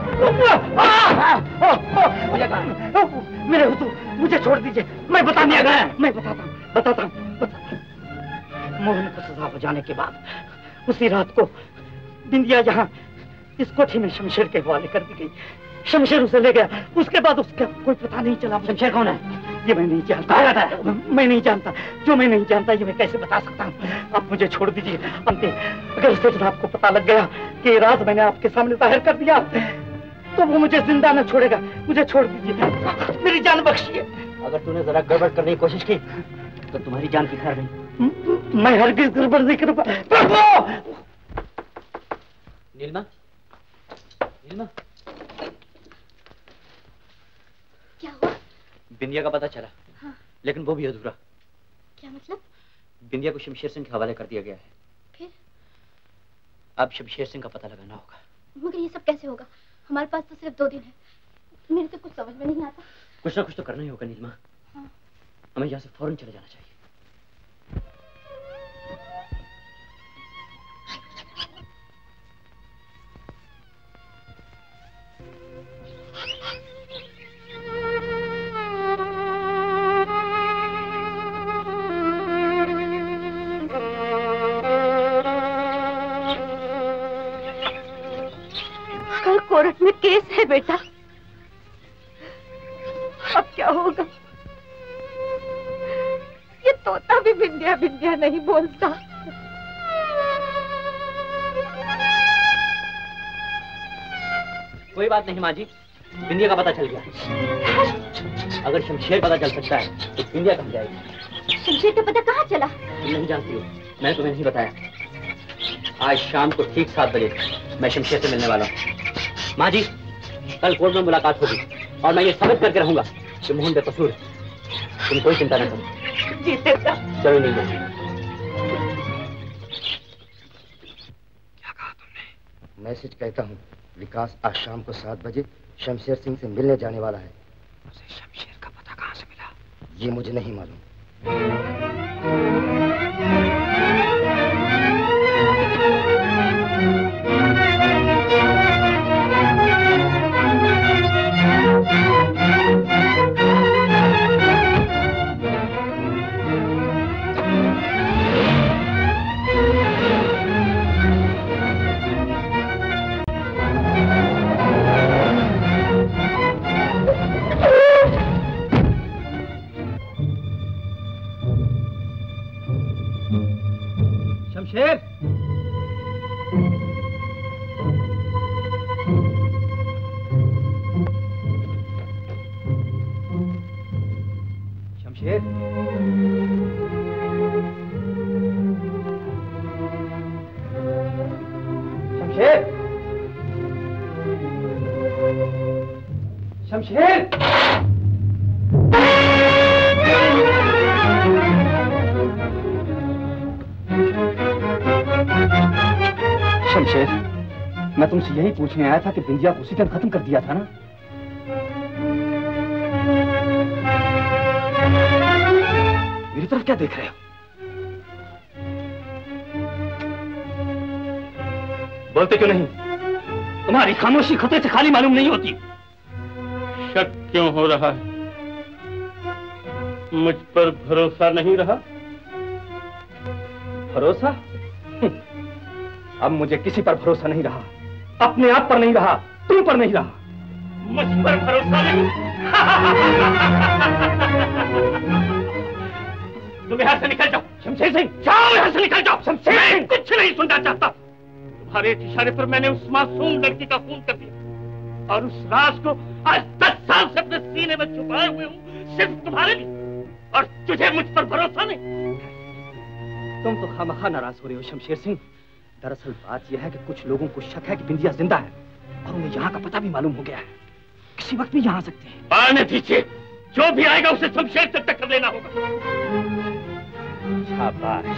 Speaker 2: मेरे हुजूर, मुझे छोड़ दीजिए, मैं बताने गया। मैं बताता हूँ, बताता हूँ, बताता हूँ। मोहन को सजा हो जाने के बाद उसी रात को बिंदिया यहाँ इस कोठी में शमशेर के हवाले कर दी गई। शमशेर उसे ले गया, उसके बाद उसका कोई पता नहीं चला। शमशेर कौन है? ये मैं नहीं जानता। मैं नहीं जानता, जो मैं नहीं जानता ये मैं कैसे बता सकता हूँ? आप मुझे छोड़ दीजिए। अंते अगर सेठ साहब को पता लग गया कि ये राज मैंने आपके सामने जाहिर कर दिया तो वो मुझे जिंदा न छोड़ेगा। मुझे छोड़ दीजिए, मेरी जान बख्शिए।
Speaker 9: अगर तूने जरा गड़बड़ करने की कोशिश की तो तुम्हारी जान की खैर नहीं।
Speaker 2: मैं हरगिज़ गड़बड़ नहीं करूँगा।
Speaker 9: नीलिमा, नीलिमा,
Speaker 5: क्या हुआ?
Speaker 9: बिंदिया का पता चला।
Speaker 5: हाँ।
Speaker 9: लेकिन वो भी अधूरा।
Speaker 5: क्या मतलब?
Speaker 9: बिंदिया को शमशेर सिंह के हवाले कर दिया गया है।
Speaker 5: फिर?
Speaker 9: अब शमशेर सिंह का पता लगाना होगा।
Speaker 5: मगर ये सब कैसे होगा? हमारे पास तो सिर्फ दो दिन है। मेरे तो कुछ समझ में नहीं आता।
Speaker 9: कुछ ना कुछ तो करना ही होगा नीलिमा।
Speaker 5: हाँ।
Speaker 9: हमें यहाँ से फौरन चले जाना चाहिए।
Speaker 6: कल कोर्ट में केस है बेटा। अब क्या होगा? ये तोता भी बिंदिया बिंदिया नहीं बोलता।
Speaker 9: कोई बात नहीं माँ जी, बिंदिया का पता चल गया। अगर शमशेर पता चल सकता है तो बिंदिया कहाँ जाएगी?
Speaker 5: शमशेर का पता कहाँ चला?
Speaker 9: तुम नहीं जानती हो, मैंने तुम्हें नहीं बताया। आज शाम को ठीक सात बजे मैं शमशेर से मिलने वाला हूँ। माँ जी, कल कोर्ट में मुलाकात होगी और मैं ये साबित करके रहूंगा कि मोहन बेकसूर है। तुम कोई चिंता न करो।
Speaker 6: जीते का।
Speaker 9: चलो नहीं।
Speaker 19: क्या कहा तुमने? मैसेज कहता हूँ, विकास आज शाम को सात बजे शमशेर सिंह से मिलने जाने वाला है।
Speaker 18: उसे शमशेर का पता कहाँ से मिला?
Speaker 19: ये मुझे नहीं मालूम।
Speaker 4: शमशेर, शमशेर, शमशेर, शमशेर। शमशेर, मैं तुमसे यही पूछने आया था कि बिंदिया को उसी दिन खत्म कर दिया था ना? मेरी तरफ क्या देख रहे हो? बोलते क्यों नहीं? तुम्हारी खामोशी खतरे से खाली मालूम नहीं होती।
Speaker 11: शक क्यों हो रहा है? मुझ पर भरोसा नहीं रहा?
Speaker 4: भरोसा? अब मुझे किसी पर भरोसा नहीं रहा, अपने आप पर नहीं रहा, तुम पर नहीं रहा।
Speaker 11: मुझ पर भरोसा नहीं? तुम यहाँ से निकल जाओ। शमशेर सिंह, जाओ यहाँ से, निकल जाओ। शमशेर सिंह, कुछ नहीं सुनना चाहता। तुम्हारे इशारे पर मैंने उस मासूम लड़की का खून कर दिया और उस राज को आज दस साल से अपने सीने में छुपाए हुए हूँ, सिर्फ तुम्हारे लिए। और तुझे मुझ पर भरोसा नहीं?
Speaker 4: तुम तो खामखा नाराज हो रहे हो शमशेर सिंह। दरअसल बात यह है कि कुछ लोगों को शक है कि बिंदिया जिंदा है और उन्हें यहाँ का पता भी मालूम हो गया है। किसी वक्त भी यहाँ आ सकते हैं।
Speaker 11: आने दीजिए, जो भी आएगा उसे शमशेर से टक्कर लेना होगा।
Speaker 4: शाबाश।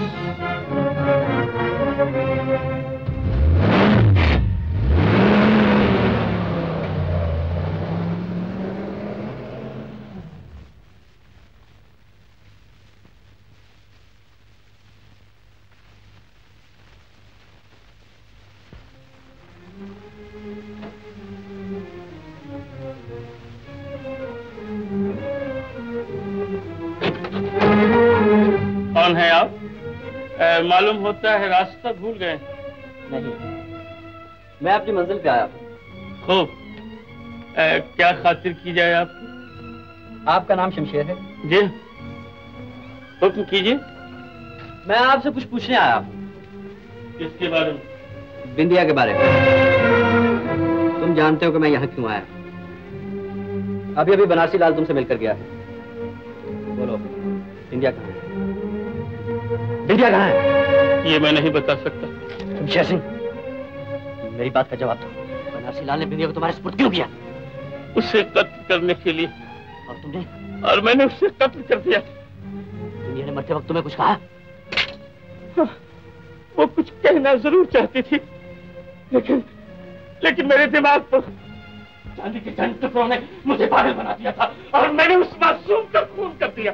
Speaker 11: कौन है आप? मालूम होता है रास्ता भूल गए।
Speaker 9: नहीं, मैं अपनी मंजिल पे आया हूँ।
Speaker 11: खूब। क्या खातिर की जाए आपकी?
Speaker 9: आपका नाम शमशेर है?
Speaker 11: जी। हुक्म कीजिए।
Speaker 9: मैं आपसे कुछ पूछने आया हूँ।
Speaker 11: किसके बारे में?
Speaker 9: बिंदिया के बारे में। तुम जानते हो कि मैं यहाँ क्यों आया? अभी अभी बनारसीलाल तुमसे मिलकर गया है। बोलो, बिंदिया कहाँ है? बिंदिया कहाँ है?
Speaker 11: ये मैं नहीं बता सकता।
Speaker 9: शमशेर सिंह, मेरी बात का जवाब दो। बनारसीलाल ने बिंदिया को तुम्हारे सुपुर्द क्यों किया?
Speaker 11: उसे कत्ल करने के लिए।
Speaker 9: और तुमने
Speaker 11: और मैंने उसे कत्ल कर दिया।
Speaker 9: बिंदिया ने मरते वक्त तुम्हें कुछ कहा?
Speaker 11: हाँ, वो कुछ कहना जरूर चाहती थी, लेकिन लेकिन मेरे दिमाग पर चांदी के चंद टुकड़ों ने मुझे पागल बना दिया था और मैंने उस मासूम का खून कर दिया।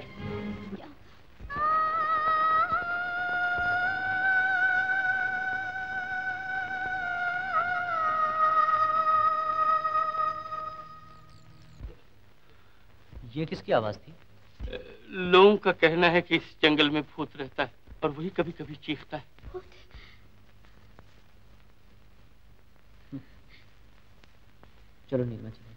Speaker 9: ये किसकी आवाज थी?
Speaker 11: लोगों का कहना है कि इस जंगल में भूत रहता है और वही कभी कभी चीखता है।
Speaker 9: चलो नीलमा चलो।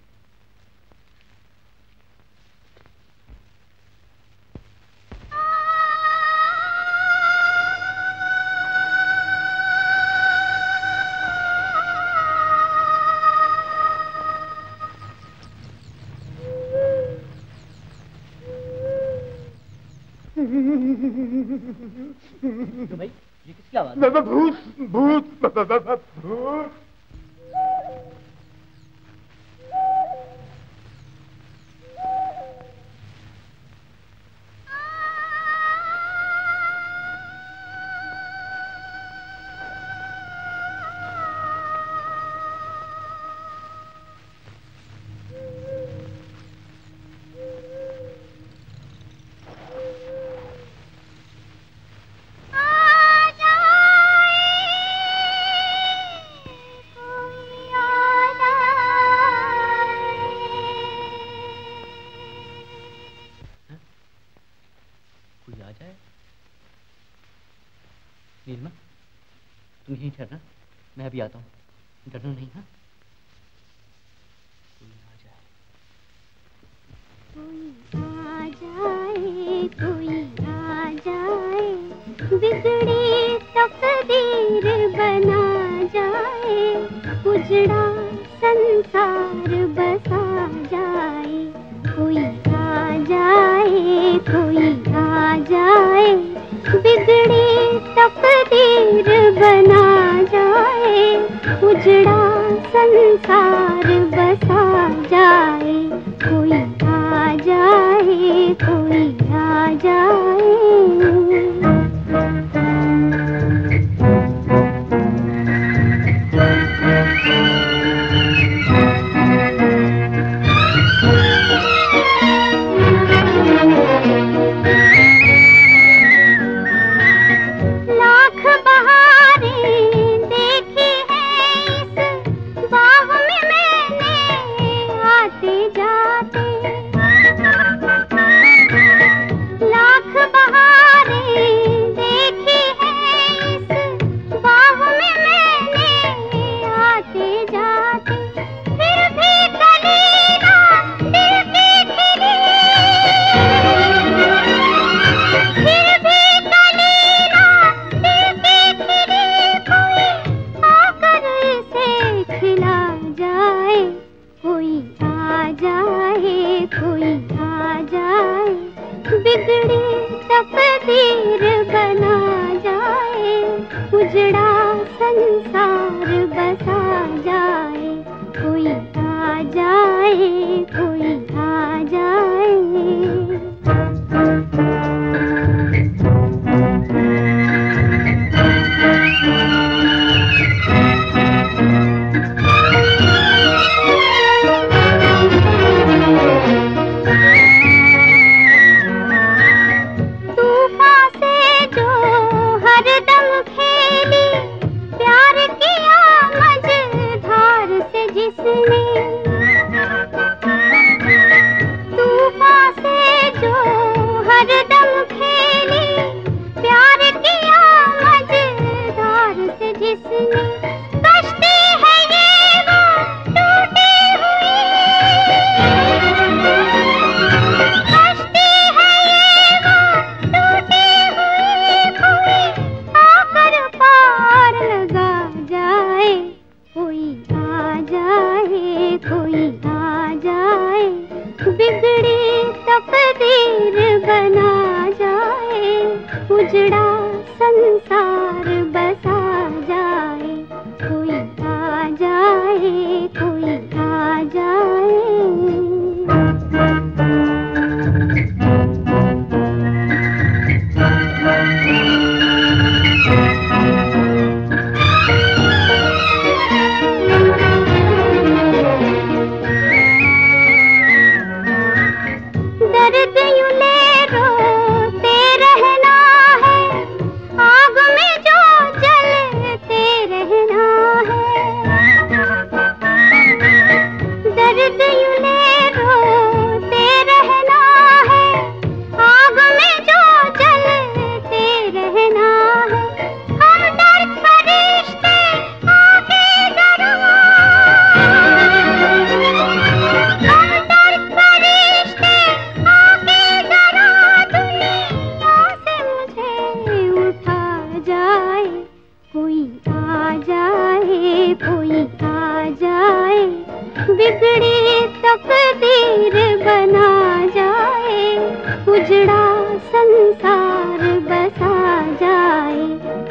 Speaker 9: तो भाई ये किसकी आवाज?
Speaker 11: भूत भूत भूत।
Speaker 9: नीलमा तुम यहीं ठहरना, मैं अभी आता हूँ। डरना नहीं। हाँ
Speaker 3: कोई आ जाए, बिगड़ी तकदीर बना जाए, उजड़ा संसार बसा जाए। कोई आ जाए, कोई आ जाए, बिगड़ी तकदीर बना जाए, उजड़ा संसार बसा जाए। कोई आ जाए, कोई आ जाए। लाख बहारें देखी हैं इस बाग में मैंने आते जाते। लाख बहारें देखी हैं इस बाग में मैंने आते जाते। फिर भी कली ना दिल की खिली, फिर भी कली ना दिल की खिली, कोई आकर इसे खिला जाए। कोई आ जाए, कोई आ जाए, बिगड़ी तकदीर बना जाए, उजड़ा संसार बसा जाए। कोई आ जाए, कोई आ जाए। तूफान से जो हरदम खेली, प्यार किया मझधार से जिसने। तूफान से जो हरदम खेली, प्यार किया मझधार से जिसने। कश्ती है ये वो टूटी हुई, कश्ती है ये वो टूटी हुई, कोई आकर पार लगा जाए। कोई आ जाए, कोई आ जाए, बिगड़ी तकदीर बना जाए, उजड़ा संसार बसा जाए। कोई आ जाए, कोई आ जाए।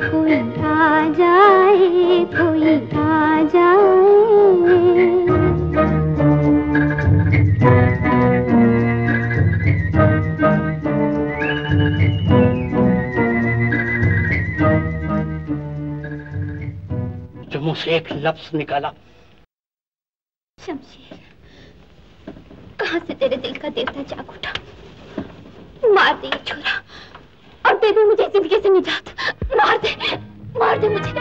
Speaker 3: कोई आ जाए, कोई आ जाए।
Speaker 4: जो मुंह से एक लफ्ज निकाला।
Speaker 5: शमशेर, कहां से तेरे दिल का देवता जाग उठा? मार दे ये छुरा और दे दे मुझे जिंदगी से निजात। मार दे, मार दे मुझे।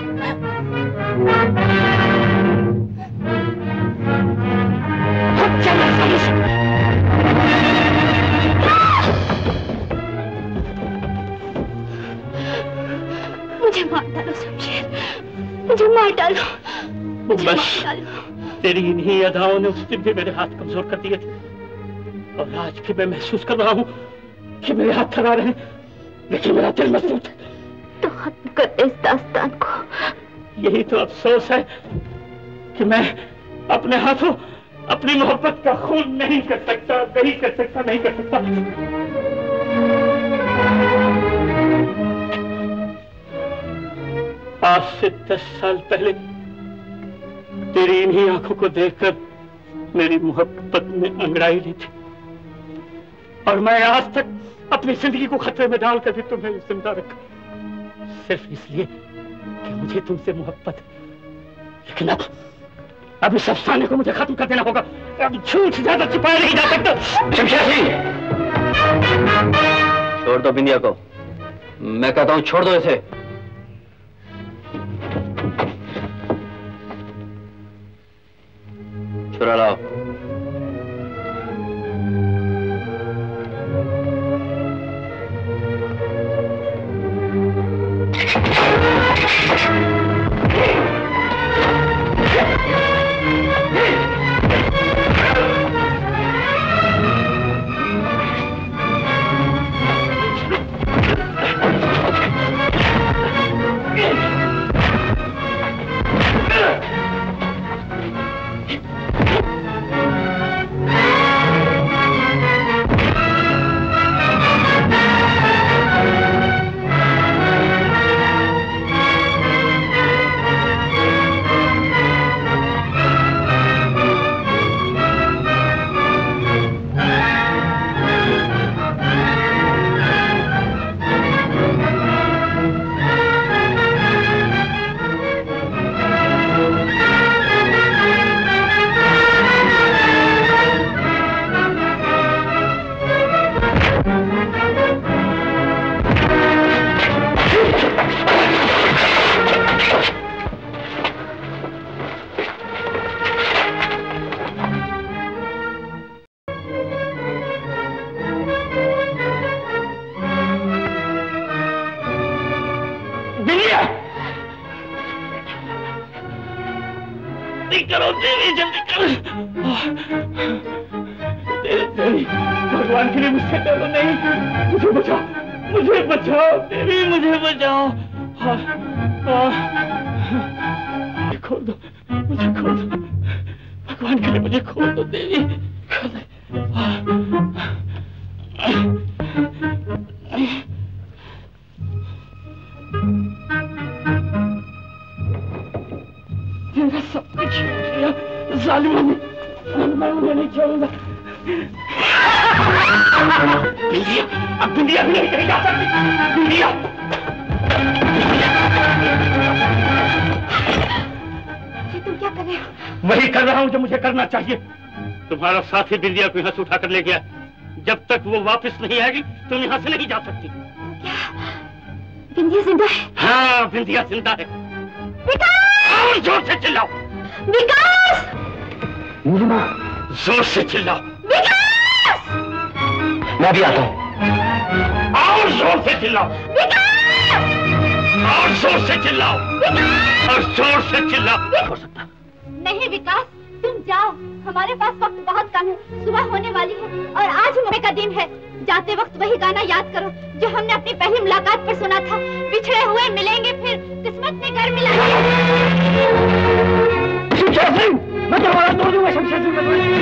Speaker 5: मुझे मार डालो शमशेर, मुझे मार डालो, मुझे मार डालो।
Speaker 4: तेरी इन्हीं अदाओं ने उस दिन भी मेरे हाथ कमजोर कर दिए थे और आज भी मैं महसूस कर रहा हूँ कि मेरे हाथ थरा रहे हैं, लेकिन मेरा दिल मजबूत है।
Speaker 5: तो खत्म कर दे इस दास्तान को।
Speaker 4: यही तो अफसोस है कि मैं अपने हाथों अपनी मोहब्बत का खून नहीं कर सकता, नहीं कर सकता, नहीं कर सकता। आज से दस साल पहले तेरी इन्हीं आंखों को देखकर मेरी मोहब्बत में अंगड़ाई ली थी और मैं आज तक अपनी जिंदगी को खतरे में डालकर भी तुम्हें जिंदा रखा, सिर्फ इसलिए कि मुझे तुमसे मोहब्बत है। लेकिन अब अब इस अफसाने को मुझे खत्म कर देना होगा। अब झूठ ज्यादा छिपाया नहीं जा सकता।
Speaker 7: शमशेर सिंह, छोड़ दो बिंदिया को। मैं कहता हूं छोड़ दो इसे। छुरा लाओ।
Speaker 4: करो देवी, जल्दी करो। देवी, भगवान के लिए मुझसे डरो नहीं, मुझे बचाओ, मुझे बचाओ देवी, मुझे बचाओ। हाँ, हाँ, खोल दो, मुझे खोल दो, भगवान के लिए मुझे खोल दो देवी, खोल दो। हाँ, मेरा सब कुछ छीन लिया जालिमों ने, मैं उन्हें नहीं छोड़ूंगा। बिंदिया, अब बिंदिया भी नहीं कहीं जा सकती। बिंदिया,
Speaker 5: तुम क्या कर रहे हो?
Speaker 4: वही कर रहा हूँ जो मुझे करना चाहिए। तुम्हारा साथी बिंदिया को यहाँ से उठा कर ले गया। जब तक वो वापस नहीं आएगी तुम यहाँ से नहीं जा सकती।
Speaker 5: क्या बिंदिया जिंदा है?
Speaker 4: हाँ, बिंदिया जिंदा है।
Speaker 5: विकास!
Speaker 4: और जोर से चिल्लाओ।
Speaker 5: विकास!
Speaker 11: नीलिमा,
Speaker 4: जोर से चिल्लाओ।
Speaker 5: विकास!
Speaker 11: मैं भी आता हूँ।
Speaker 4: और जोर से चिल्लाओ।
Speaker 5: विकास!
Speaker 4: और जोर से चिल्लाओ।
Speaker 5: विकास!
Speaker 4: और जोर से चिल्लाओ।
Speaker 5: हो सकता नहीं विकास, तुम जाओ, हमारे पास वक्त बहुत कम है, सुबह होने वाली है और आज मौके का दिन है। जाते वक्त वही गाना याद करो जो हमने अपनी पहली मुलाकात पर सुना था, बिछड़े हुए मिलेंगे फिर, किस्मत ने कर मिलाएंगे।
Speaker 4: शमशेर सिंह, मैं तुम्हारा तोड़ दूंगा। शमशेर सिंह,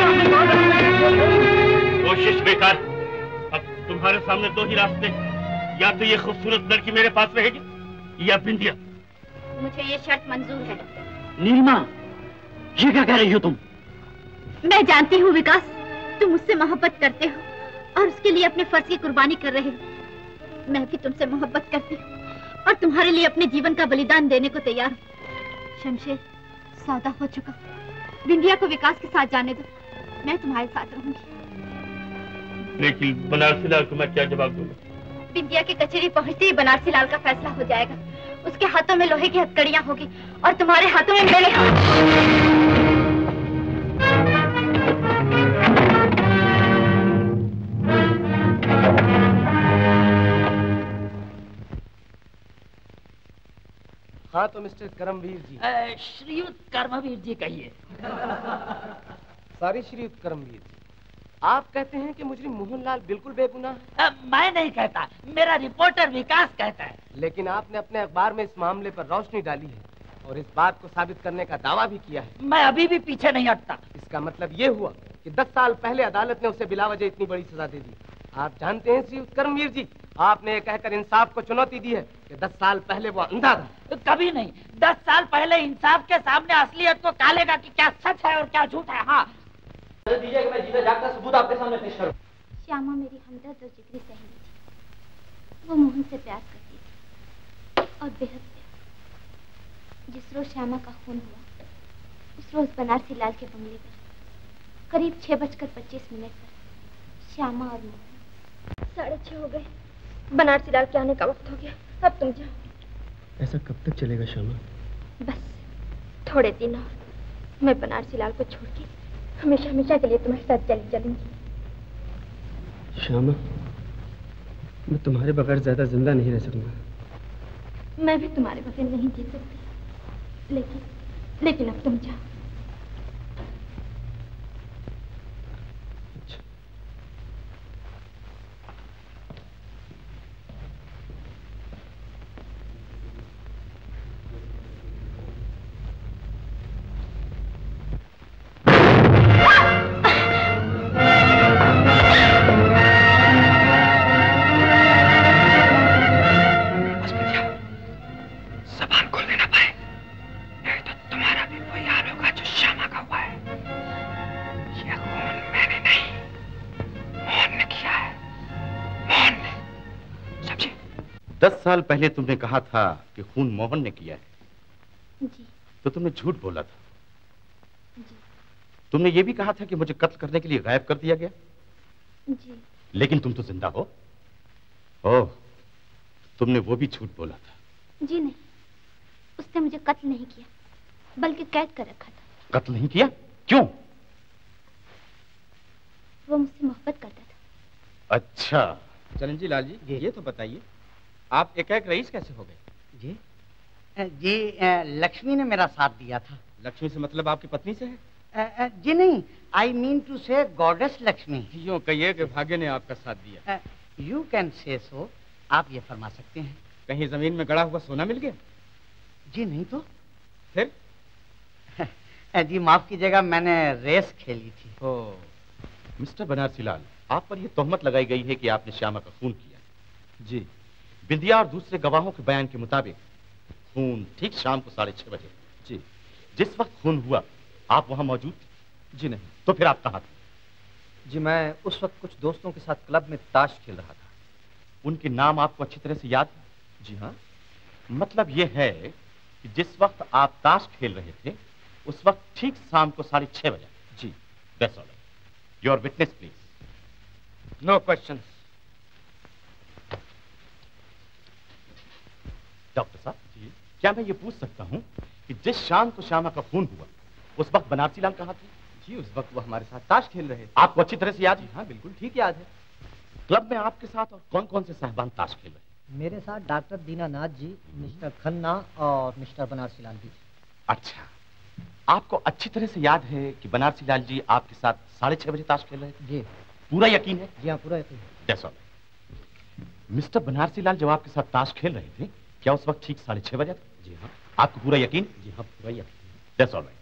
Speaker 4: कोशिश बेकार। अब तुम्हारे सामने दो ही रास्ते, या तो ये खूबसूरत लड़की मेरे पास रहेगी
Speaker 10: या बिंदिया?
Speaker 5: मुझे ये शर्त मंजूर है।
Speaker 10: नीलिमा, ये क्या कह रही हो तुम?
Speaker 5: मैं जानती हूँ विकास, तुम मुझसे मोहब्बत करते हो और उसके लिए अपने फर्ज की कुर्बानी कर रहे हो। मैं भी तुमसे मोहब्बत करती हूँ और तुम्हारे लिए अपने जीवन का बलिदान देने को तैयार हूँ। शमशेर, सौदा हो चुका। बिंदिया को विकास के साथ जाने दो, मैं तुम्हारे साथ रहूंगी।
Speaker 10: लेकिन बनारसीलाल को मैं क्या जवाब दूंगा?
Speaker 5: बिंदिया की कचेरी पहुंचते ही बनारसीलाल का फैसला हो जाएगा। उसके हाथों में लोहे की हथकड़ियां होगी और तुम्हारे हाथों में मेरे हाथ।
Speaker 20: हाँ तो मिस्टर करमवीर जी।
Speaker 2: श्रीयुत कर्मवीर जी कहिए।
Speaker 20: सॉरी श्रीयुत करमवीर जी, आप कहते हैं कि मुजरिम मोहनलाल बिल्कुल बेगुनाह है?
Speaker 2: मैं नहीं कहता, मेरा रिपोर्टर विकास कहता है।
Speaker 20: लेकिन आपने अपने अखबार में इस मामले पर रोशनी डाली है और इस बात को साबित करने का दावा भी किया है।
Speaker 2: मैं अभी भी पीछे नहीं हटता।
Speaker 20: इसका मतलब ये हुआ कि दस साल पहले अदालत ने उसे बिलावजह इतनी बड़ी सजा दे दी। आप जानते हैं श्रीयुत करमवीर जी, आपने ये कहकर इंसाफ को चुनौती दी है कि दस साल पहले वो अंधा था।
Speaker 2: कभी नहीं। दस साल पहले इंसाफ के सामने असलियत को कालेगा कि क्या सच है और क्या झूठ है। हाँ
Speaker 7: दीजिए कि मैं जीता जागता सबूत आपके सामने पेश करूं।
Speaker 5: श्यामा मेरी हमदर्द और जिगरी सहेली थी। वो मोहन से प्यार करती थी और बेहद प्यार। जिस रोज श्यामा का खून हुआ उस रोज बनारसीलाल के बंगले पर करीब छह बजकर पच्चीस मिनट पर श्यामा और मोहन। साढ़े छह हो गए, बनारसीलाल के आने का वक्त हो गया। अब तुम जाओ।
Speaker 11: ऐसा कब तक चलेगा श्यामा?
Speaker 5: बस थोड़े दिन और, मैं बनारसीलाल को छोड़ के हमेशा हमेशा के लिए तुम्हारे साथ चली चलूंगी।
Speaker 11: श्यामा, मैं तुम्हारे बगैर ज्यादा जिंदा नहीं रह सकूंगा।
Speaker 5: मैं भी तुम्हारे बगैर नहीं जी सकती, लेकिन लेकिन अब तुम जाओ।
Speaker 21: दस साल पहले तुमने कहा था कि खून मोहन ने किया है।
Speaker 5: जी।
Speaker 21: तो तुमने झूठ बोला था।
Speaker 5: जी।
Speaker 21: तुमने ये भी कहा था कि मुझे कत्ल करने के लिए गायब कर दिया गया।
Speaker 5: जी।
Speaker 21: लेकिन तुम तो जिंदा हो। ओह, तुमने वो भी झूठ बोला था।
Speaker 5: जी नहीं, उसने मुझे कत्ल नहीं किया, बल्कि कैद कर रखा था।
Speaker 21: कत्ल नहीं किया? क्यों?
Speaker 5: वो मुझसे मोहब्बत करता था।
Speaker 21: अच्छा।
Speaker 22: चरणजी लाल जी, जी ये तो बताइए, आप एकाएक रईस कैसे हो गए?
Speaker 15: जी जी लक्ष्मी ने मेरा साथ दिया था।
Speaker 22: लक्ष्मी से मतलब आपकी पत्नी से है?
Speaker 15: आ, आ, जी नहीं, I mean to say goddess Lakshmi.
Speaker 22: यूँ कहिए कि भाग्य ने आपका साथ दिया।
Speaker 15: यू कैन से सो, आप ये फरमा सकते हैं।
Speaker 22: कहीं जमीन में गड़ा हुआ सोना मिल गया?
Speaker 15: जी नहीं तो
Speaker 22: फिर?
Speaker 15: जी माफ कीजिएगा, मैंने रेस खेली थी।
Speaker 21: ओ, मिस्टर बनारसीलाल, आप पर यह तोहमत लगाई गई है कि आपने श्यामा का खून किया। जी। बिंदिया और दूसरे गवाहों के बयान के मुताबिक खून ठीक शाम को साढ़े छह बजे।
Speaker 11: जी।
Speaker 21: जिस वक्त खून हुआ आप वहां मौजूद थे?
Speaker 11: जी नहीं।
Speaker 21: तो फिर आप कहाँ थे?
Speaker 14: जी मैं उस वक्त कुछ दोस्तों के साथ क्लब में ताश खेल रहा था।
Speaker 21: उनके नाम आपको अच्छी तरह से याद है?
Speaker 14: जी हाँ।
Speaker 21: मतलब यह है कि जिस वक्त आप ताश खेल रहे थे उस वक्त ठीक शाम को साढ़े छह बजे?
Speaker 11: जी।
Speaker 21: That's all. Your witness please.
Speaker 11: No question.
Speaker 21: Doctor साहब जी, क्या मैं ये पूछ सकता हूँ कि जिस शाम को श्यामा का खून हुआ उस वक्त बनारसीलाल कहाँ थे?
Speaker 11: जी उस वक्त वो हमारे साथ ताश खेल रहे थे।
Speaker 21: आपको अच्छी तरह से याद है?
Speaker 11: हाँ बिल्कुल ठीक याद है।
Speaker 21: क्लब में आपके साथ और कौन कौन से साहबान ताश खेल रहे?
Speaker 23: मेरे साथ डॉक्टर दीनानाथ जी, मिस्टर खन्ना और मिस्टर बनारसीलाल भी।
Speaker 21: अच्छा, आपको अच्छी तरह से याद है कि बनारसीलाल जी आपके साथ साढ़े छह बजे ताश खेल रहे थे?
Speaker 23: जी।
Speaker 21: पूरा यकीन है?
Speaker 23: जी हाँ पूरा यकीन।
Speaker 21: That's all. मिस्टर बनारसीलाल जब आपके साथ ताश खेल रहे थे क्या उस वक्त ठीक साढ़े छह बजे थे?
Speaker 11: जी हाँ।
Speaker 21: आपको पूरा यकीन?
Speaker 11: जी हाँ पूरा यकीन।
Speaker 21: That's all right.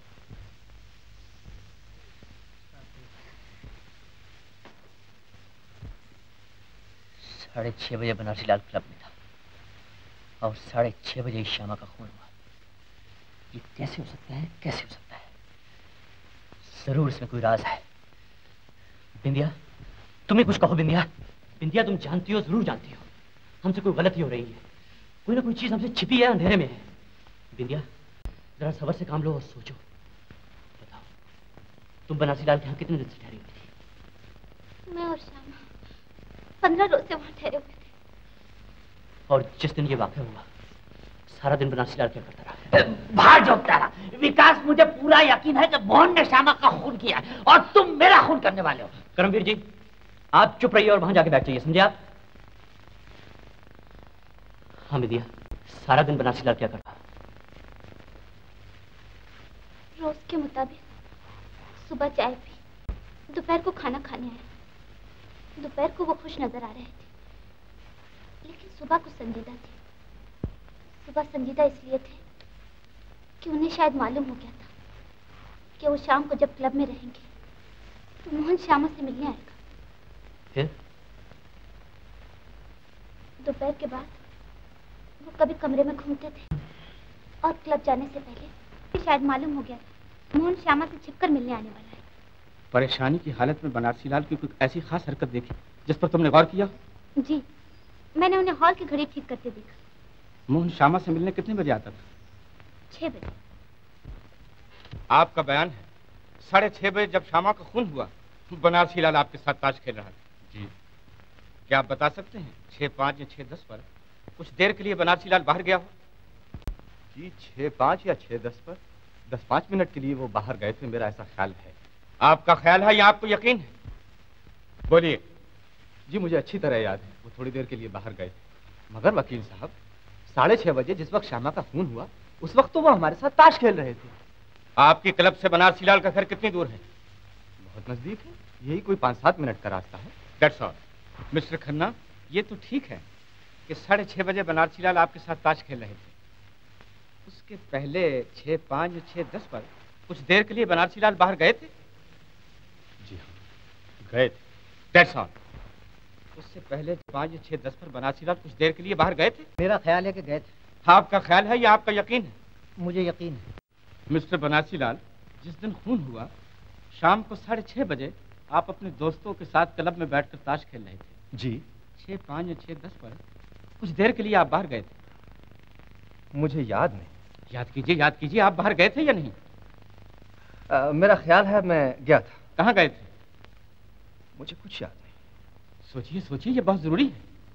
Speaker 7: साढ़े छह बजे बनारसीलाल क्लब में था।
Speaker 9: और साढ़े छह बजे श्यामा का खून हुआ। ये कैसे हो सकता है, कैसे हो सकता है? जरूर इसमें कोई राज है। बिंदिया, तुम्हें कुछ कहो। बिंदिया, बिंदिया तुम जानती हो, जरूर जानती हो, हमसे कोई गलती हो रही है, कोई ना कोई चीज हमसे छिपी है, अंधेरे में है। बिंदिया, जरा सबर से काम लो और सोचो। बताओ, तुम बनारसीलाल के यहाँ कितने दिन से ठहरी हुई थी?
Speaker 5: मैं और श्यामा पंद्रह रोज से वहाँ ठहरे हुए थे।
Speaker 9: और जिस दिन ये वाक़या हुआ, सारा दिन बनारसीलाल क्या करता रहा?
Speaker 2: बाहर जोकता रहा। विकास, मुझे पूरा यकीन है कि मोहन ने श्यामा का खून किया है और तुम मेरा खून करने वाले हो।
Speaker 9: करमवीर जी, आप चुप रहिए और वहां जाके बैठ जाइए, समझे आप? हाँ बिंदिया, सारा दिन बनारसीलाल क्या करता?
Speaker 5: रोज के मुताबिक सुबह चाय पी, दोपहर को खाना खाने आए। दोपहर को वो खुश नजर आ रहे थे, लेकिन सुबह को संजीदा थे। सुबह संजीदा इसलिए थे कि उन्हें शायद मालूम हो गया था कि वो शाम को जब क्लब में रहेंगे तो मोहन श्यामा से मिलने आएगा।
Speaker 9: फिर
Speaker 5: दोपहर के बाद वो कभी कमरे में घूमते थे और क्लब जाने से पहले शायद मालूम हो गया था मोहन श्यामा से छिपकर मिलने आने वाला है।
Speaker 21: परेशानी की हालत में बनारसीलाल की कोई ऐसी खास हरकत देखी जिस पर तुमने गौर किया?
Speaker 5: जी, मैंने उन्हें हॉल की घड़ी ठीक करते देखा।
Speaker 21: मोहन श्यामा से मिलने कितने बजे आता था?
Speaker 5: छह बजे।
Speaker 21: आपका बयान है साढ़े छह बजे जब श्यामा का खून हुआ, बनारसीलाल आपके साथ ताश खेल रहा था। जी। क्या आप बता सकते हैं छह पाँच या छह दस पर कुछ देर के लिए बनारसीलाल बाहर गया हो?
Speaker 14: जी, छह पाँच या छह दस पर दस पाँच मिनट के लिए वो बाहर गए थे, मेरा ऐसा ख्याल है।
Speaker 21: आपका ख्याल है या आपको यकीन है? बोलिए।
Speaker 14: जी, मुझे अच्छी तरह याद है, वो थोड़ी देर के लिए बाहर गए थे। मगर वकील साहब, साढ़े छह बजे जिस वक्त श्यामा का खून हुआ, उस वक्त तो वो हमारे साथ ताश खेल रहे थे।
Speaker 21: आपकी क्लब से बनारसीलाल का घर कितनी दूर है?
Speaker 14: बहुत नजदीक है, यही कोई पाँच सात मिनट का रास्ता है।
Speaker 21: That's all. मिस्टर खन्ना, ये तो ठीक है कि साढ़े छह बजे बनारसीलाल आपके साथ ताश खेल रहे थे। उसके पहले छह पाँच या छह दस पर कुछ देर के लिए बनारसीलाल बाहर गए थे?
Speaker 14: जी हाँ,
Speaker 21: गए थे। That's all. उससे पहले पाँच या छह दस पर बनारसीलाल कुछ देर के लिए बाहर गए थे?
Speaker 15: मेरा ख्याल है कि गए थे।
Speaker 21: आपका ख्याल है या आपका यकीन है?
Speaker 15: मुझे यकीन है।
Speaker 21: मिस्टर बनारसीलाल, जिस दिन खून हुआ शाम को साढ़े छह बजे आप अपने दोस्तों के साथ क्लब में बैठकर ताश खेल रहे थे।
Speaker 14: जी।
Speaker 21: छह पाँच या छह दस पर कुछ देर के लिए आप बाहर गए थे।
Speaker 14: मुझे याद नहीं।
Speaker 21: याद कीजिए, याद कीजिए, आप बाहर गए थे या नहीं?
Speaker 14: आ, मेरा ख्याल है मैं गया था।
Speaker 21: कहाँ गए थे?
Speaker 14: मुझे कुछ याद नहीं।
Speaker 21: सोचिए सोचिए, ये बहुत जरूरी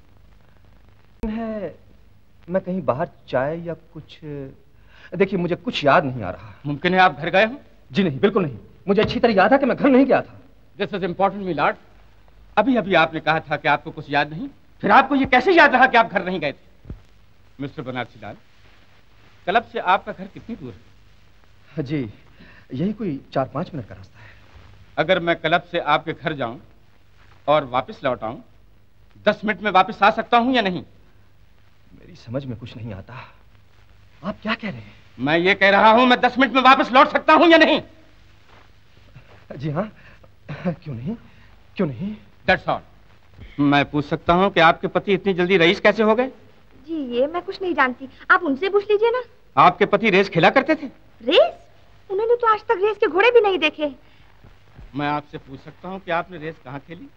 Speaker 21: है।
Speaker 14: है मैं कहीं बाहर चाय या कुछ, देखिए मुझे कुछ याद नहीं आ रहा।
Speaker 21: मुमकिन है आप घर गए हो?
Speaker 14: जी नहीं, बिल्कुल नहीं। मुझे अच्छी तरह याद है कि मैं घर नहीं गया था।
Speaker 21: This is important me lord. अभी अभी आपने कहा था कि आपको कुछ याद नहीं, फिर आपको ये कैसे याद रहा कि आप घर नहीं गए थे? मिस्टर बनारसीलाल, क्लब से आपका घर कितनी दूर है?
Speaker 14: जी, यही कोई चार पाँच मिनट का रास्ता है।
Speaker 21: अगर मैं क्लब से आपके घर जाऊं और वापस लौट आऊं, दस मिनट में वापस आ सकता हूं या नहीं?
Speaker 14: मेरी समझ में कुछ नहीं आता। आप क्या कह रहे हैं?
Speaker 21: मैं ये कह रहा हूं मैं दस मिनट में वापस लौट सकता हूं या नहीं?
Speaker 14: जी हाँ, क्यों नहीं, क्यों नहीं?
Speaker 21: That's all. मैं पूछ सकता हूं कि आपके पति इतनी जल्दी रईस कैसे हो गए?
Speaker 12: जी, ये मैं कुछ नहीं जानती, आप उनसे पूछ लीजिए ना।
Speaker 21: आपके पति रेस खेला करते थे?
Speaker 12: रेस? उन्होंने तो आज तक रेस के घोड़े भी नहीं देखे।
Speaker 21: मैं आपसे पूछ सकता हूं कि आपने रेस कहाँ खेली?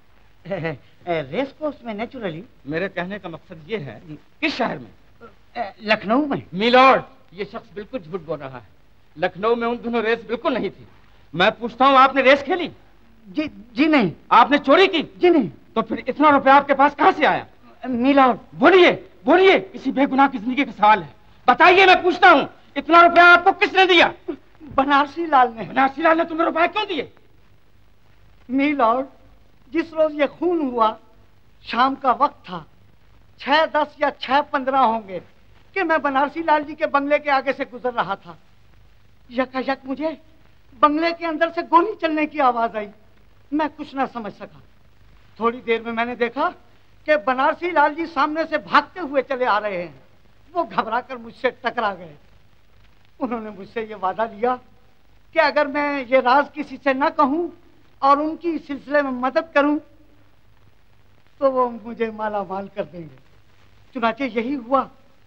Speaker 15: रेस कोर्स में, नेचुरली।
Speaker 21: मेरे कहने का मकसद ये है, किस शहर में?
Speaker 15: लखनऊ में।
Speaker 21: मिलॉर्ड, ये शख्स बिल्कुल झूठ बोल रहा है। लखनऊ में उन दिनों रेस बिल्कुल नहीं थी। मैं पूछता हूँ, आपने रेस खेली?
Speaker 15: जी जी नहीं।
Speaker 21: आपने चोरी की?
Speaker 15: जी नहीं।
Speaker 21: तो फिर इतना रुपया आपके पास कहाँ से आया?
Speaker 15: मिलॉर्ड।
Speaker 21: बोलिए बोलिए, किसी बेगुनाह की जिंदगी का सवाल है, बताइए, मैं पूछता हूँ। इतना रुपया आपको किसने दिया?
Speaker 15: बनारसीलाल ने।
Speaker 21: बनारसीलाल ने तुम्हें रुपया क्यों दिए?
Speaker 15: मिलॉर्ड, जिस रोज ये खून हुआ शाम का वक्त था, छह दस या छह पंद्रह होंगे कि मैं बनारसीलाल जी के बंगले के आगे से गुजर रहा था। यकायक मुझे बंगले के अंदर से गोली चलने की आवाज आई। मैं कुछ ना समझ सका। थोड़ी देर में मैंने देखा कि बनारसीलाल जी सामने से भागते हुए चले आ रहे हैं। वो घबरा कर मुझसे टकरा गए। उन्होंने मुझसे ये वादा लिया कि अगर मैं ये राज किसी से न कहूं और उनकी सिलसिले में मदद करूं तो वो मुझे माला माल कर देंगे। चुनाचे यही हुआ।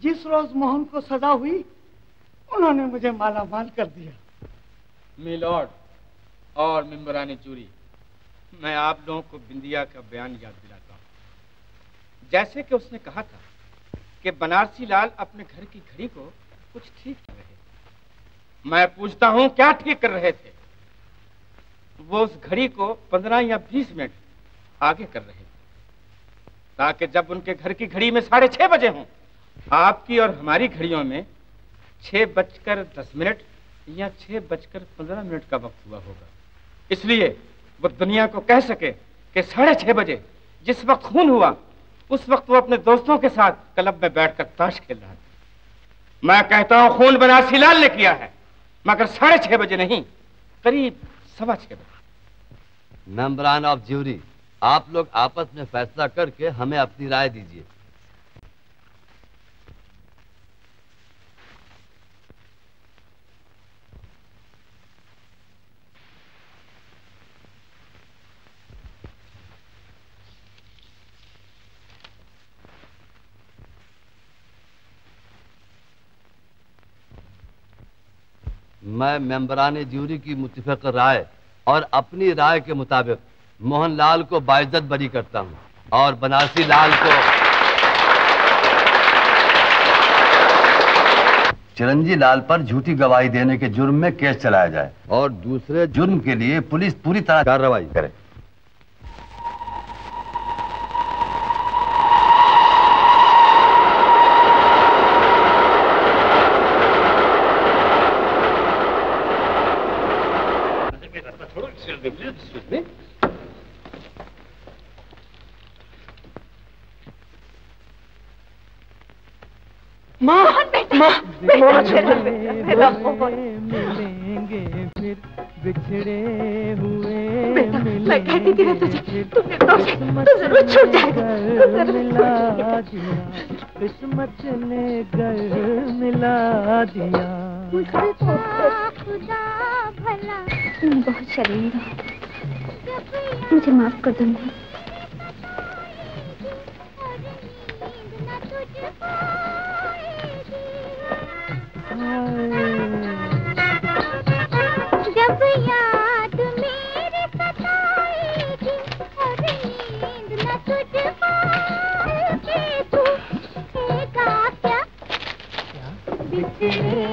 Speaker 15: जिस रोज मोहन को सजा हुई उन्होंने मुझे माला माल कर दिया।
Speaker 21: मिलॉर्ड और मेंबरानी जूरी, मैं आप लोगों को बिंदिया का बयान याद दिलाता हूँ। जैसे कि उसने कहा था कि बनारसी लाल अपने घर की घड़ी को कुछ ठीक कर रहे थे। मैं पूछता हूँ क्या ठीक कर रहे थे? वो उस घड़ी को पंद्रह या बीस मिनट आगे कर रहे थे ताकि जब उनके घर की घड़ी में साढ़े छह बजे हों, आपकी और हमारी घड़ियों में छह बजकर दस मिनट या छह बजकर पंद्रह मिनट का वक्त हुआ होगा। इसलिए वो दुनिया को कह सके कि साढ़े छह बजे जिस वक्त खून हुआ उस वक्त वो अपने दोस्तों के साथ क्लब में बैठकर ताश खेल रहा था। मैं कहता हूं खून बनारसी लाल ने किया है, मगर साढ़े छह बजे नहीं, करीब सवा छह बजे।
Speaker 1: मेंबरान ऑफ ज्यूरी, आप लोग आपस में फैसला करके हमें अपनी राय दीजिए। मैं मेंबरान ज्यूरी की मुत्तफिक राय और अपनी राय के मुताबिक मोहन लाल को बाइज्जत बरी करता हूं और बनारसी लाल को चिरंजी लाल पर झूठी गवाही देने के जुर्म में केस चलाया जाए और दूसरे जुर्म के लिए पुलिस पूरी तरह कार्रवाई करे।
Speaker 6: मोहन बेटा, मेरा मोहन
Speaker 17: मिलेंगे फिर बिछड़े हुए
Speaker 6: बेटा, मैं कहती थी ना तुझे, तुमने दोष है, तो जरूर छूट जाएगा, तो जरूर छूट जाएगा।
Speaker 17: किस्मत ने घर मिला दिया।
Speaker 3: खुदा भला, मैं बहुत शर्मिंदा हूँ, मुझे माफ कर दो। जब याद मेरे सताएगी और नींद न तुझको आएगी, तू कहेगा क्या बिछड़े